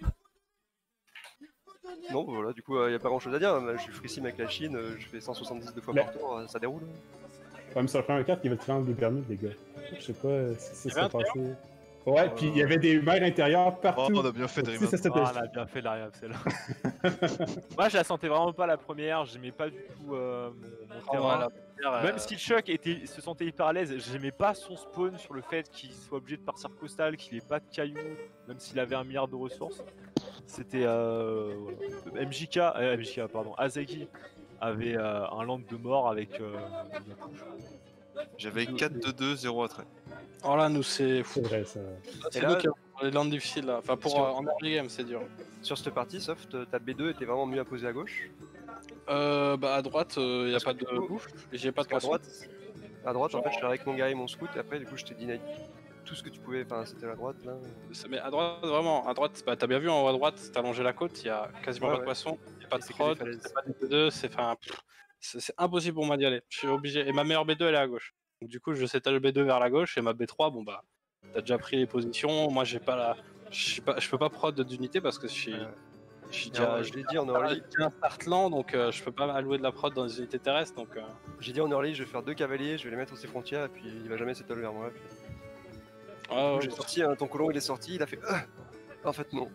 Speaker 4: Non, voilà, du coup, il n'y a pas grand chose à dire. Je suis frissime avec la Chine, euh, je fais cent soixante-dix deux fois
Speaker 14: Mais-
Speaker 4: par tour, euh, ça déroule.
Speaker 14: Comme sur la première carte, il y avait le triangle des permis, les gars. Je sais pas euh, si ça
Speaker 3: Il y avait
Speaker 14: s'est
Speaker 3: un
Speaker 14: passé. Ouais, puis il y avait des mers intérieures partout.
Speaker 13: Oh, on a bien fait de
Speaker 14: Si,
Speaker 13: remap.
Speaker 14: ça s'était-
Speaker 5: Ah, on a bien fait de la remap celle-là. Moi, je la sentais vraiment pas la première. J'aimais pas du tout euh, mon, mon
Speaker 3: Oh,
Speaker 5: terrain.
Speaker 3: la première, euh,
Speaker 5: Même si Chuck était, se sentait hyper à l'aise, j'aimais pas son spawn sur le fait qu'il soit obligé de partir costal, qu'il ait pas de cailloux, même s'il avait un milliard de ressources. C'était euh, voilà. M J K, euh, M J K, pardon, Azeki avait euh, un land de mort avec. Euh, une touche.
Speaker 13: J'avais quatre deux deux, zéro attrait.
Speaker 3: Oh là, nous c'est fou.
Speaker 14: C'est vrai, ça.
Speaker 3: C'est
Speaker 4: Et là-
Speaker 3: nous qui avons les landes difficiles là. Enfin, pour
Speaker 4: Sur-
Speaker 3: euh, en early game, c'est dur.
Speaker 4: Sur cette partie, Soft, ta B deux était vraiment mieux à poser à gauche.
Speaker 3: Euh, bah à droite, il y a
Speaker 4: Parce
Speaker 3: pas
Speaker 4: que
Speaker 3: de
Speaker 4: du coup-
Speaker 3: bouffe et j'ai pas de
Speaker 4: Parce qu'à
Speaker 3: poisson.
Speaker 4: droite, à droite, en fait, j'étais avec mon gars et mon scout, et après, du coup, je t'ai dit tout ce que tu pouvais. Enfin, c'était la droite là.
Speaker 3: Ça- Mais à droite, vraiment, à droite, bah, t'as bien vu en haut à droite, t'as allongé la côte, il y a quasiment
Speaker 4: Ouais,
Speaker 3: pas de
Speaker 4: ouais.
Speaker 3: poisson, il y a pas de
Speaker 4: c'est que des
Speaker 3: prod,
Speaker 4: falaises.
Speaker 3: c'est pas de B deux, c'est enfin, pff, c'est c'est impossible pour moi d'y aller. Je suis obligé. Et ma meilleure B deux, elle est à gauche. Donc du coup, je settle B deux vers la gauche et ma B trois, bon bah, t'as déjà pris les positions. Moi, j'ai pas la, je suis pas, je peux pas prod d'unité parce que je suis,
Speaker 4: Ouais.
Speaker 3: je suis
Speaker 4: Et alors,
Speaker 3: déjà,
Speaker 4: je l'ai dit en early.
Speaker 3: j'ai un start lent, donc euh, je peux pas allouer de la prod dans les unités terrestres, donc. euh,
Speaker 4: J'ai dit en early, je vais faire deux cavaliers, je vais les mettre sur ses frontières, et puis il va jamais settle vers moi. Puis...
Speaker 3: ouais, ouais,
Speaker 4: J'ai sorti, hein, ton colon il est sorti, il a fait. Ah en fait, non.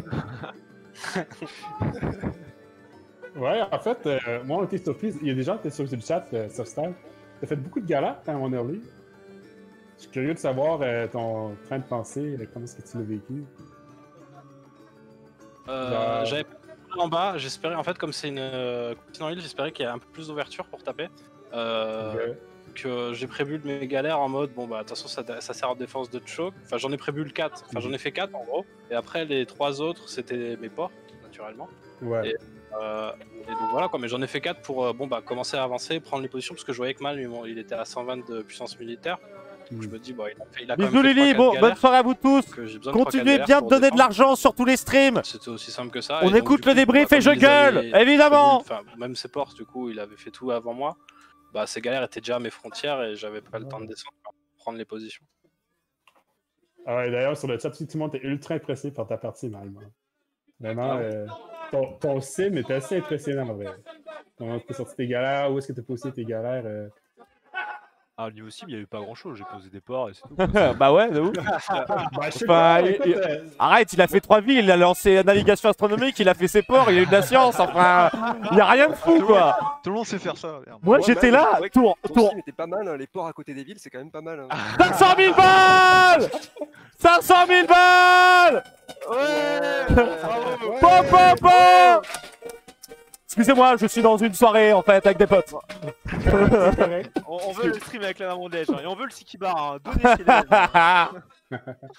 Speaker 14: Ouais, en fait, euh, moi, on était surpris. Il y a des gens qui étaient sur le chat, euh, sur Style. T'as fait beaucoup de galères quand on early. Je suis curieux de savoir euh, ton train de pensée, euh, comment est-ce que tu l'as vécu.
Speaker 3: Euh,
Speaker 14: Genre-
Speaker 3: J'avais pas en bas, j'espérais en fait comme c'est une euh, continent hill, j'espérais qu'il y ait un peu plus d'ouverture pour taper. Euh,
Speaker 14: Ouais.
Speaker 3: Que j'ai prévu de mes galères en mode bon bah de toute façon ça, ça sert en défense de choke. Enfin j'en ai prévu le quatre, enfin j'en ai fait quatre en gros. Et après les trois autres c'était mes ports naturellement.
Speaker 14: Ouais.
Speaker 3: Et, euh, et donc voilà quoi, mais j'en ai fait quatre pour euh, bon bah commencer à avancer, prendre les positions parce que je voyais que Mal lui, bon, il était à cent vingt de puissance militaire. Donc je me dis bon il a, fait, il a quand
Speaker 1: Bisous
Speaker 3: même fait
Speaker 1: Lily,
Speaker 3: trois,
Speaker 1: bon,
Speaker 3: quatre
Speaker 1: bonne
Speaker 3: galères,
Speaker 1: soirée à vous tous.
Speaker 3: que j'ai besoin de trois, quatre
Speaker 1: Continuez
Speaker 3: galères
Speaker 1: bien de
Speaker 3: pour
Speaker 1: donner de
Speaker 3: défendre.
Speaker 1: l'argent sur tous les streams.
Speaker 3: C'était aussi simple que ça.
Speaker 1: On
Speaker 3: et donc,
Speaker 1: écoute
Speaker 3: du
Speaker 1: le
Speaker 3: coup,
Speaker 1: débrief
Speaker 3: bah,
Speaker 1: et je
Speaker 3: comme il les
Speaker 1: gueule,
Speaker 3: avait
Speaker 1: évidemment.
Speaker 3: prévus, Enfin, même ses ports, du coup, il avait fait tout avant moi. Bah, ces galères étaient déjà à mes frontières et j'avais pas le temps de descendre pour prendre les positions.
Speaker 14: Ah ouais, d'ailleurs, sur le chat, tout le monde était ultra impressionné par ta partie, Malma. Vraiment,
Speaker 3: Ah ouais.
Speaker 14: euh, ton, ton sim était assez impressionnant, en vrai. Comment tu as sorti tes galères, où est-ce que tu as posé tes galères. euh.
Speaker 5: Ah, au niveau sim, il y avait pas grand chose. J'ai posé des ports et c'est tout.
Speaker 1: Bah ouais, de ouf.
Speaker 14: Bah, je sais
Speaker 1: Enfin,
Speaker 14: pas,
Speaker 1: il-
Speaker 14: écoute,
Speaker 1: il-
Speaker 14: euh,
Speaker 1: Arrête, il a fait trois villes, il a lancé navigation astronomique, il a fait ses ports, il a eu de la science, enfin, il y a rien de fou quoi.
Speaker 13: Tout le monde sait faire ça. merde.
Speaker 1: Moi
Speaker 4: Ouais,
Speaker 1: j'étais
Speaker 4: bah,
Speaker 1: là,
Speaker 4: je trouvais que
Speaker 1: tour,
Speaker 4: ton
Speaker 1: tour.
Speaker 4: sim était pas mal, hein, les ports à côté des villes, c'est quand même pas mal. Hein.
Speaker 1: cinq cent mille balles cinq cent mille balles
Speaker 4: Ouais,
Speaker 1: Pop, pop, pop Excusez-moi, je suis dans une soirée en fait avec des potes.
Speaker 14: c'est correct.
Speaker 5: On, on veut le stream avec la maman d'Edge, hein, et on veut le Sikibar. Hein. Donnez ce qu'il est.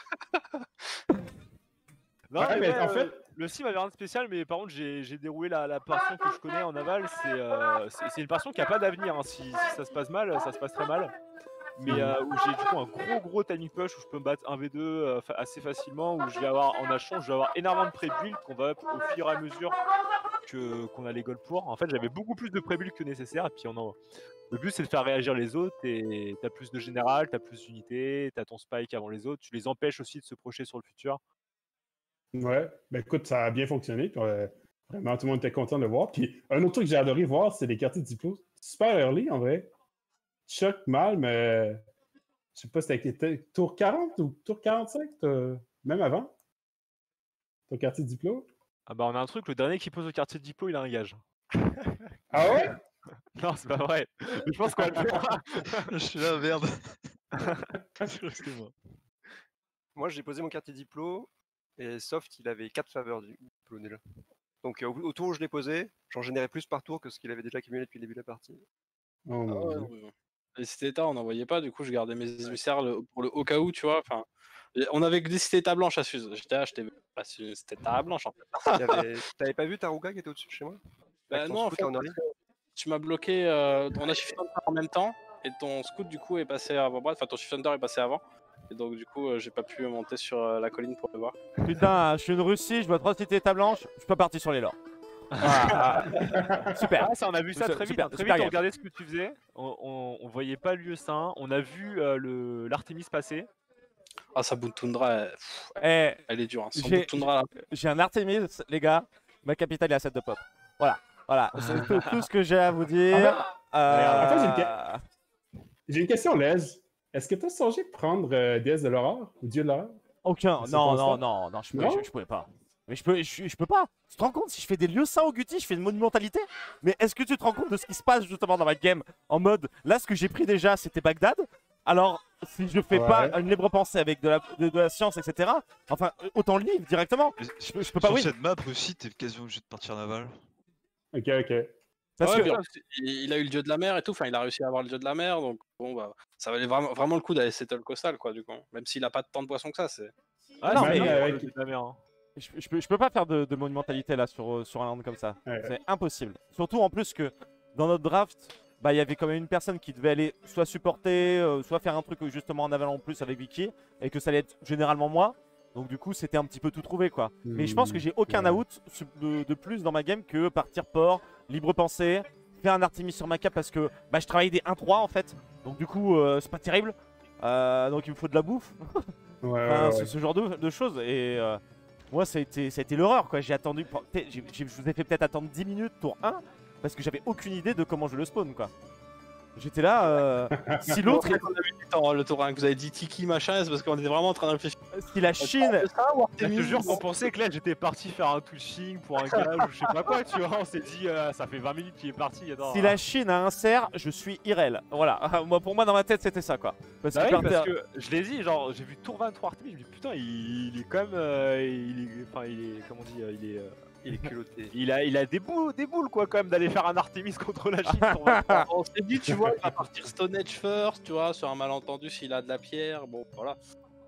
Speaker 5: Non,
Speaker 14: Ouais,
Speaker 5: mais
Speaker 14: mais
Speaker 5: ouais,
Speaker 14: en
Speaker 5: euh,
Speaker 14: fait-
Speaker 5: le sim avait rien de spécial, mais par contre, j'ai j'ai déroulé la, la passion que je connais en aval. C'est euh, c'est- c'est une passion qui a pas d'avenir. Hein. Si, si ça se passe mal, ça se passe très mal. Mais euh, où j'ai du coup un gros gros timing push où je peux me battre un v deux euh, fa- assez facilement, où je vais avoir en achetant, je vais avoir énormément de pré-build qu'on va up au fur et à mesure que qu'on a les goals pour. En fait, j'avais beaucoup plus de pré-build que nécessaire, et puis on en... le but c'est de faire réagir les autres, et t'as plus de général, t'as plus d'unités, t'as ton spike avant les autres, tu les empêches aussi de se projeter sur le futur.
Speaker 14: Ouais, ben écoute, ça a bien fonctionné. Puis, euh, vraiment, tout le monde était content de voir. Puis un autre truc que j'ai adoré voir, c'est les quartiers de diplôme. Super early, en vrai. Choc mal, mais je sais pas si c'était tour quarante ou tour quarante-cinq, t'as- même avant. Ton quartier de diplôme.
Speaker 5: Ah bah on a un truc, le dernier qui pose au quartier de Diplo, il a un gage.
Speaker 14: Ah ouais?
Speaker 5: Non, c'est pas vrai. Mais je pense qu'on va le faire.
Speaker 13: Je suis là, merde.
Speaker 5: Excuse-moi.
Speaker 4: Moi, j'ai posé mon quartier diplo et Soft, il avait quatre faveurs du diplo déjà. Donc euh, au, au tour où je l'ai posé, j'en générais plus par tour que ce qu'il avait déjà accumulé depuis le début de la partie.
Speaker 14: Oh,
Speaker 3: Ah
Speaker 14: mon
Speaker 3: ouais,
Speaker 14: Dieu.
Speaker 3: non, mais bon. Les cités états, on n'en voyait pas, du coup, je gardais mes émissaires le- pour le au cas où, tu vois. Enfin, et on avait que des cités états blanches à Suse. J'étais là, j'étais pas une cité état blanche en fait.
Speaker 4: Il y avait- T'avais pas vu Taruga qui était au-dessus de chez moi?
Speaker 3: Bah
Speaker 4: Avec ton
Speaker 3: non, en
Speaker 4: scout
Speaker 3: fait,
Speaker 4: en early
Speaker 3: parce que tu m'as bloqué. Euh, on a Shift Hunter en même temps, et ton scout du coup est passé avant moi. Enfin, ton Shift Hunter est passé avant. Et donc, du coup, euh, j'ai pas pu monter sur euh, la colline pour le voir.
Speaker 1: Putain, je suis une Russie, je vois trois cités états blanches, je suis pas parti sur les lores. Ah, super.
Speaker 5: Ah, ça, on a vu ça très vite.
Speaker 1: Super,
Speaker 5: hein. Très
Speaker 1: super
Speaker 5: vite, on
Speaker 1: game.
Speaker 5: regardait ce que tu faisais. On, on, on voyait pas le lieu saint. On a vu euh, le l'Artemis passer.
Speaker 3: Ah, sa bout de toundra, elle, pff,
Speaker 1: Eh,
Speaker 3: elle est dure. Hein. Son bout
Speaker 1: j'ai-
Speaker 3: de toundra là.
Speaker 1: J'ai un Artemis, les gars. Ma capitale est à sept de pop. Voilà, voilà. C'est tout, tout ce que j'ai à vous dire. Euh,
Speaker 14: En fait, j'ai une, que- j'ai une question, Les. Est-ce que tu as songé de prendre euh, déesse de l'aurore ou dieu de l'aurore?
Speaker 1: Aucun.
Speaker 14: C'est
Speaker 1: Non,
Speaker 14: comme
Speaker 1: non,
Speaker 14: ça?
Speaker 1: non, non, je, peux,
Speaker 14: Non?
Speaker 1: je, je pouvais pas. Mais je peux, je, je peux pas. Tu te rends compte si je fais des lieux saints au Guti, je fais une monumentalité? Mais est-ce que tu te rends compte de ce qui se passe justement dans ma game? En mode, là, ce que j'ai pris déjà, c'était Bagdad. Alors, si je fais
Speaker 14: Ouais.
Speaker 1: pas une libre pensée avec de la, de, de la science, et cetera, enfin, autant le livre directement. Je, peux- je peux pas,
Speaker 13: Sur
Speaker 1: oui.
Speaker 13: cette map aussi, t'es quasiment obligé de partir naval.
Speaker 14: Ok, ok.
Speaker 1: Parce
Speaker 3: Ouais,
Speaker 1: que-
Speaker 3: mais en plus, il, il a eu le dieu de la mer et tout. Enfin, il a réussi à avoir le dieu de la mer. Donc, bon, bah, ça valait vraiment, vraiment le coup d'aller settle Coastal, quoi, du coup. Même s'il a pas tant de poissons que ça, c'est.
Speaker 5: Ah,
Speaker 1: non,
Speaker 5: c'est
Speaker 1: mais
Speaker 5: dingue,
Speaker 14: avec-
Speaker 5: le- la mer, hein.
Speaker 1: Je, je peux, je peux pas faire de, de monumentalité là sur, euh, sur un land comme ça.
Speaker 14: Ouais.
Speaker 1: C'est impossible. Surtout en plus que dans notre draft, bah il y avait quand même une personne qui devait aller soit supporter, euh, soit faire un truc justement en aval en plus avec Vicky, et que ça allait être généralement moi. Donc du coup c'était un petit peu tout trouvé quoi. Mais je pense que j'ai aucun
Speaker 14: ouais.
Speaker 1: out su- de, de plus dans ma game que partir port, libre pensée, faire un Artemis sur ma cap parce que bah, je travaille des un trois en fait. Donc du coup euh, c'est pas terrible. Euh, donc il me faut de la bouffe.
Speaker 14: Ouais, ouais,
Speaker 1: Enfin,
Speaker 14: ouais.
Speaker 1: ce, ce genre de, de choses. Et euh, moi, ça a été, ça a été l'horreur, quoi. J'ai attendu. pour- peut-être- j'ai- j'ai- Je vous ai fait peut-être attendre dix minutes, tour un, parce que j'avais aucune idée de comment je le spawn, quoi. J'étais là. euh, si l'autre.
Speaker 3: On a vu du temps, le tour un que vous avez dit Tiki machin, c'est parce qu'on était vraiment en train de réfléchir.
Speaker 1: Si la Chine.
Speaker 5: Je te jure qu'on pensait que là j'étais parti faire un touching pour un gage ou je sais pas quoi, tu vois. On s'est dit, euh, ça fait vingt minutes qu'il est parti. Attends,
Speaker 1: Si la Chine a un cerf, je suis Irel. Voilà. Moi, pour moi, dans ma tête, c'était ça, quoi. Parce
Speaker 5: Bah
Speaker 1: que
Speaker 5: oui,
Speaker 1: par
Speaker 5: parce
Speaker 1: terre-
Speaker 5: que je l'ai dit, genre j'ai vu tour vingt-trois Artemis, je me dis putain, il, il est quand même. euh, il est. Enfin, il est. Comment on dit euh, Il est. euh,
Speaker 4: Il est culotté.
Speaker 5: il a, il a des, boules, des boules quoi quand même d'aller faire un Artemis contre la Chine. tour vingt-trois.
Speaker 3: On s'est dit, tu vois, il va partir Stone Age first, tu vois, sur un malentendu s'il a de la pierre. Bon, voilà.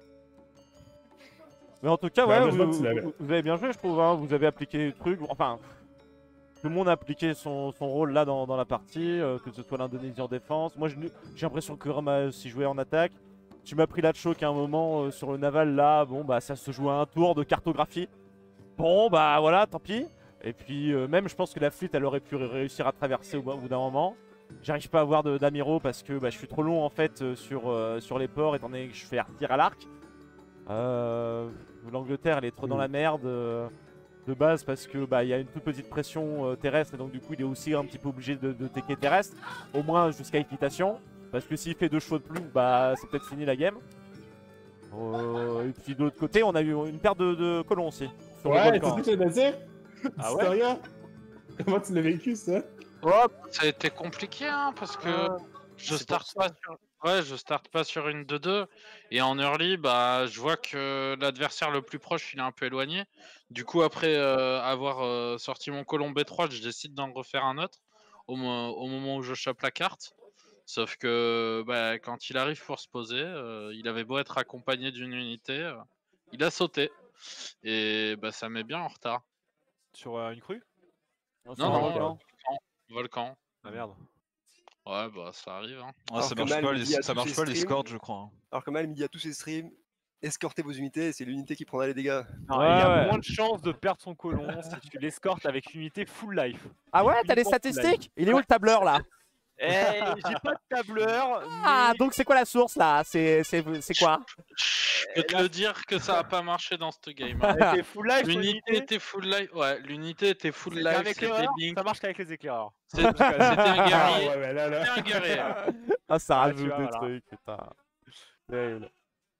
Speaker 1: Mais en tout cas,
Speaker 14: Bah,
Speaker 1: ouais,
Speaker 14: heureusement
Speaker 1: vous,
Speaker 14: que tu l'avais.
Speaker 1: vous- vous avez bien joué, je trouve. Hein. Vous avez appliqué le truc. Enfin, tout le monde a appliqué son, son rôle là dans, dans la partie, euh, que ce soit l'Indonésie en défense. Moi, je- j'ai l'impression que Rom a aussi joué en attaque. Tu m'as pris la choc à un moment euh, sur le naval là. Bon, bah, ça se joue à un tour de cartographie. Bon, bah voilà, tant pis. Et puis, euh, même, je pense que la flûte, elle aurait pu ré- réussir à traverser au, au bout d'un moment. J'arrive pas à avoir de- d'amiraux parce que bah, je suis trop long en fait euh, sur, euh, sur les ports, étant donné que je fais tir à l'arc. Euh, L'Angleterre elle est trop dans
Speaker 14: Mm.
Speaker 1: la merde euh, de base parce que bah il y a une toute petite pression euh, terrestre et donc du coup il est aussi un petit peu obligé de, de tecker terrestre, au moins jusqu'à équitation, parce que s'il fait deux chevaux de plus bah c'est peut-être fini la game. Euh, et puis de l'autre côté on a eu une paire de, de colons aussi sur le
Speaker 14: Ouais, c'est
Speaker 1: volcan.
Speaker 14: ça que j'allais dire.
Speaker 5: Ah
Speaker 14: Tu
Speaker 5: ouais
Speaker 14: sais rien? Comment tu l'as vécu, ça?
Speaker 6: Ouais, ça a été compliqué hein, parce que
Speaker 3: Ah,
Speaker 6: je
Speaker 3: c'est pour
Speaker 6: starte pas sur... Ouais, je starte pas sur une deux deux et en early bah je vois que l'adversaire le plus proche il est un peu éloigné. Du coup après euh, avoir euh, sorti mon colon B trois, je décide d'en refaire un autre au, mo- au moment où je chope la carte. Sauf que bah, quand il arrive pour se poser, euh, il avait beau être accompagné d'une unité, euh, il a sauté et bah ça met bien en retard.
Speaker 5: Sur euh, une crue
Speaker 1: Non,
Speaker 6: Non,
Speaker 1: non,
Speaker 6: non,
Speaker 1: volcan.
Speaker 6: volcan. Volcan.
Speaker 5: Ah merde.
Speaker 6: Ouais, bah ça arrive. Hein.
Speaker 13: Ah, ça
Speaker 4: Alors que
Speaker 13: marche
Speaker 4: Mal
Speaker 13: pas,
Speaker 4: me
Speaker 13: les,
Speaker 4: dit à
Speaker 13: ça
Speaker 4: tous
Speaker 13: marche
Speaker 4: ses
Speaker 13: pas les
Speaker 4: streams-
Speaker 13: scores, je crois. hein.
Speaker 4: Alors que Mal me dit à tous ses streams, escortez vos unités, c'est l'unité qui prendra les dégâts.
Speaker 5: Non,
Speaker 1: Ouais,
Speaker 5: il y a
Speaker 1: ouais.
Speaker 5: moins de chances de perdre son colon si tu l'escortes avec une unité full life.
Speaker 1: Ah ouais, t'as les
Speaker 5: Uniquement full
Speaker 1: statistiques? Il est où le tableur là?
Speaker 5: Eh, j'ai pas de tableur.
Speaker 1: Ah,
Speaker 5: mais-
Speaker 1: donc c'est quoi la source là? C'est c'est- c'est quoi?
Speaker 6: Je peux te le dire que ça a pas marché dans ce game. hein.
Speaker 5: Elle était full life. son
Speaker 6: L'unité
Speaker 5: unité.
Speaker 6: était full life. Ouais, l'unité était full
Speaker 5: C'était un
Speaker 6: life. C'était
Speaker 5: éclaireur,
Speaker 6: Link.
Speaker 5: ça marche qu'avec les éclaireurs.
Speaker 6: C'est- C'était un
Speaker 14: Ah,
Speaker 6: guerrier.
Speaker 14: ouais, mais là, là.
Speaker 6: C'était un guerrier.
Speaker 1: Ah, ça
Speaker 5: Ah,
Speaker 1: rajoute
Speaker 5: tu vois,
Speaker 1: des
Speaker 5: voilà.
Speaker 1: trucs, putain. Terrible.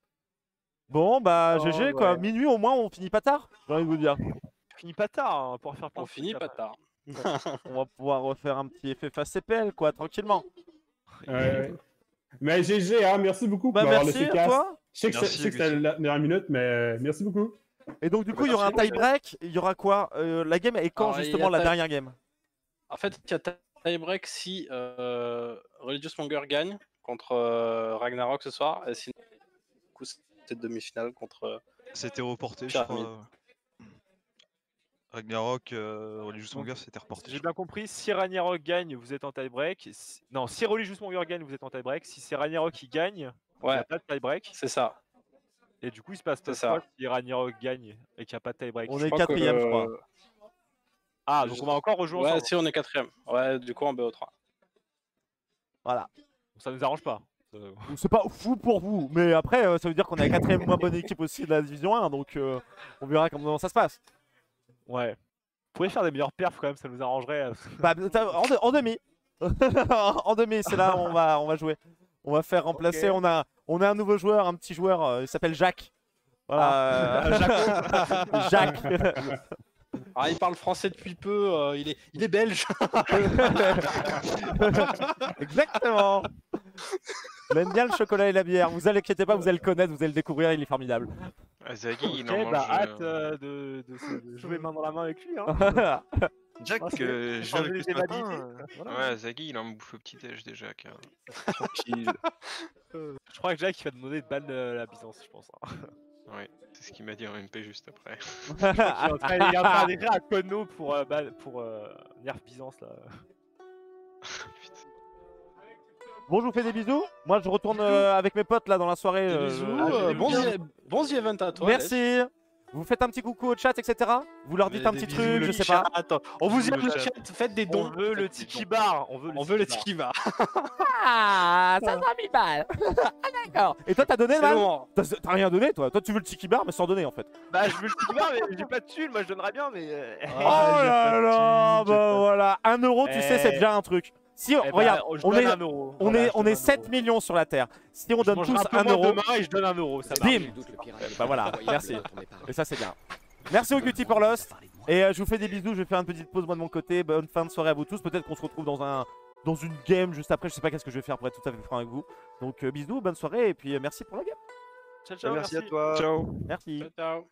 Speaker 1: Bon, bah,
Speaker 5: Oh,
Speaker 1: G G
Speaker 5: ouais.
Speaker 1: quoi. Minuit au moins, on finit pas tard, j'ai envie de vous dire.
Speaker 5: On finit pas tard hein, pour faire plein
Speaker 3: On
Speaker 5: de
Speaker 3: finit
Speaker 5: trucs
Speaker 3: pas
Speaker 5: après.
Speaker 3: tard.
Speaker 1: On va pouvoir refaire un petit effet face C P L, quoi, tranquillement.
Speaker 14: Ouais. Mais G G, hein, merci beaucoup
Speaker 1: Bah,
Speaker 14: pour m'avoir
Speaker 1: merci
Speaker 14: laissé
Speaker 1: à
Speaker 14: casse.
Speaker 1: toi.
Speaker 14: Je sais que c'est- je sais que c'était la dernière minute, mais euh, merci beaucoup.
Speaker 1: Et donc, du coup, il y aura un tie break. Il y aura quoi euh, La game est quand
Speaker 3: Alors, il y a
Speaker 1: justement la
Speaker 3: tie-
Speaker 1: dernière game?
Speaker 3: En fait, il y a tie break si euh, Religious Monger gagne contre euh, Ragnarok ce soir, et sinon, du coup, c'est demi-finale contre. euh,
Speaker 13: C'était reporté, je
Speaker 3: Pyramide.
Speaker 13: crois. Ragnarok, euh, Religious Monger, c'était reporté.
Speaker 5: Si j'ai bien compris, si Ragnarok gagne, vous êtes en tie-break. Si- Non, si Religious Monger gagne, vous êtes en tie-break. Si c'est Ragnarok qui gagne, il n'y
Speaker 3: Ouais.
Speaker 5: a pas de tie-break.
Speaker 3: C'est ça.
Speaker 5: Et du coup, il se passe
Speaker 3: C'est
Speaker 5: pas
Speaker 3: ça.
Speaker 5: quoi si Ragnarok gagne et qu'il n'y a pas de tie-break?
Speaker 1: On
Speaker 3: Je
Speaker 1: est
Speaker 3: crois que,
Speaker 1: quatrième, je crois.
Speaker 3: euh,
Speaker 5: Ah, donc on va encore rejouer
Speaker 3: Ouais,
Speaker 5: ensemble.
Speaker 3: si on est quatrième. Ouais, du coup en B O trois.
Speaker 1: Voilà.
Speaker 5: Ça nous arrange pas. Ça-
Speaker 1: C'est pas fou pour vous, mais après, euh, ça veut dire qu'on est la quatrième moins bonne équipe aussi de la division un, donc euh, on verra comment ça se passe.
Speaker 5: Ouais. Vous pourriez faire des meilleurs perfs quand même, ça nous arrangerait. euh.
Speaker 1: Bah, t'as- en, de- en demi. En demi, c'est là où on va, on va jouer. On va faire remplacer.
Speaker 5: Ok.
Speaker 1: On, a, on a un nouveau joueur, un petit joueur, euh, il s'appelle Jacques. Voilà. euh, Jacques.
Speaker 3: Ah, il parle français depuis peu, euh, il, est, il est belge.
Speaker 1: Exactement. Il aime bien le chocolat et la bière. Vous allez inquiétez pas, vous allez le connaître, vous allez le découvrir, il est formidable.
Speaker 2: Azagi, il
Speaker 5: Ok,
Speaker 2: en mange.
Speaker 5: bah
Speaker 2: euh,
Speaker 5: hâte euh, de, de se- de jouer main dans la main avec lui. Hein.
Speaker 13: Jack,
Speaker 5: Parce que
Speaker 13: euh, je
Speaker 5: changer
Speaker 13: viens avec
Speaker 5: les
Speaker 13: lui ce matin.
Speaker 5: évadités,
Speaker 13: euh,
Speaker 5: voilà.
Speaker 2: Ouais, Azagi, il en bouffe au petit-déj déjà. car-
Speaker 3: Tranquille.
Speaker 5: Euh, Je crois que Jack il va demander de ban euh, la Byzance, je pense. hein.
Speaker 2: Ouais, c'est ce qu'il m'a dit en M P juste après.
Speaker 5: Je crois qu'il est en train- il est en train d'écrire à Kono pour, euh, ban- pour euh, Nerf Byzance là.
Speaker 1: Bon, je vous fais des bisous. Moi, je retourne euh, avec mes potes là dans la soirée. euh,
Speaker 3: Bisous,
Speaker 1: je-
Speaker 3: euh, bon, bon The Event à toi.
Speaker 1: Merci. Vous faites un petit coucou au chat, et cetera. Vous leur dites un petit truc, je sais pas.
Speaker 3: Attends, on vous
Speaker 5: Bisous,
Speaker 3: aime
Speaker 5: le
Speaker 3: le
Speaker 5: chat.
Speaker 3: chat, faites des
Speaker 5: On
Speaker 3: dons.
Speaker 5: veut le tiki bar. On veut le
Speaker 3: On veut le
Speaker 5: tiki
Speaker 3: tiki bar.
Speaker 1: Ah, ça sera mille balles. Ah, d'accord. Et toi, t'as donné,
Speaker 3: C'est
Speaker 1: man?
Speaker 3: le moment.
Speaker 1: T'as t'as rien donné, toi. Toi, tu veux le tiki bar, mais sans donner, en fait.
Speaker 5: Bah, je veux le tiki bar, mais j'ai pas de thunes. Moi, je donnerais bien, mais. euh,
Speaker 1: Oh là là, bah voilà. Un euro, tu sais, c'est
Speaker 5: Eh.
Speaker 1: déjà un truc. Si,
Speaker 5: Eh bah,
Speaker 1: regarde,
Speaker 5: je
Speaker 1: on
Speaker 5: donne
Speaker 1: est,
Speaker 5: un euro.
Speaker 1: on
Speaker 5: Voilà,
Speaker 1: est,
Speaker 5: je
Speaker 1: on
Speaker 5: donne
Speaker 1: est
Speaker 5: un
Speaker 1: sept
Speaker 5: euro.
Speaker 1: millions sur la Terre. Si on
Speaker 5: Je
Speaker 1: donne
Speaker 5: mangerai
Speaker 1: tous
Speaker 5: un peu
Speaker 1: un
Speaker 5: moins
Speaker 1: euro,
Speaker 5: demain et je donne un euro. Ça marche.
Speaker 1: bim. Bah voilà, merci. Et ça, c'est bien. Merci au Guti pour Lost. Et euh, je vous fais des bisous. Je vais faire une petite pause moi de mon côté. Bonne fin de soirée à vous tous. Peut-être qu'on se retrouve dans un, dans une game juste après. Je sais pas qu'est-ce que je vais faire pour être tout à fait franc avec vous. Donc euh, bisous, bonne soirée et puis euh, merci pour la game.
Speaker 5: Ciao, ciao,
Speaker 4: Merci à
Speaker 5: merci.
Speaker 4: toi.
Speaker 2: Ciao.
Speaker 1: Merci.
Speaker 3: Ciao, ciao.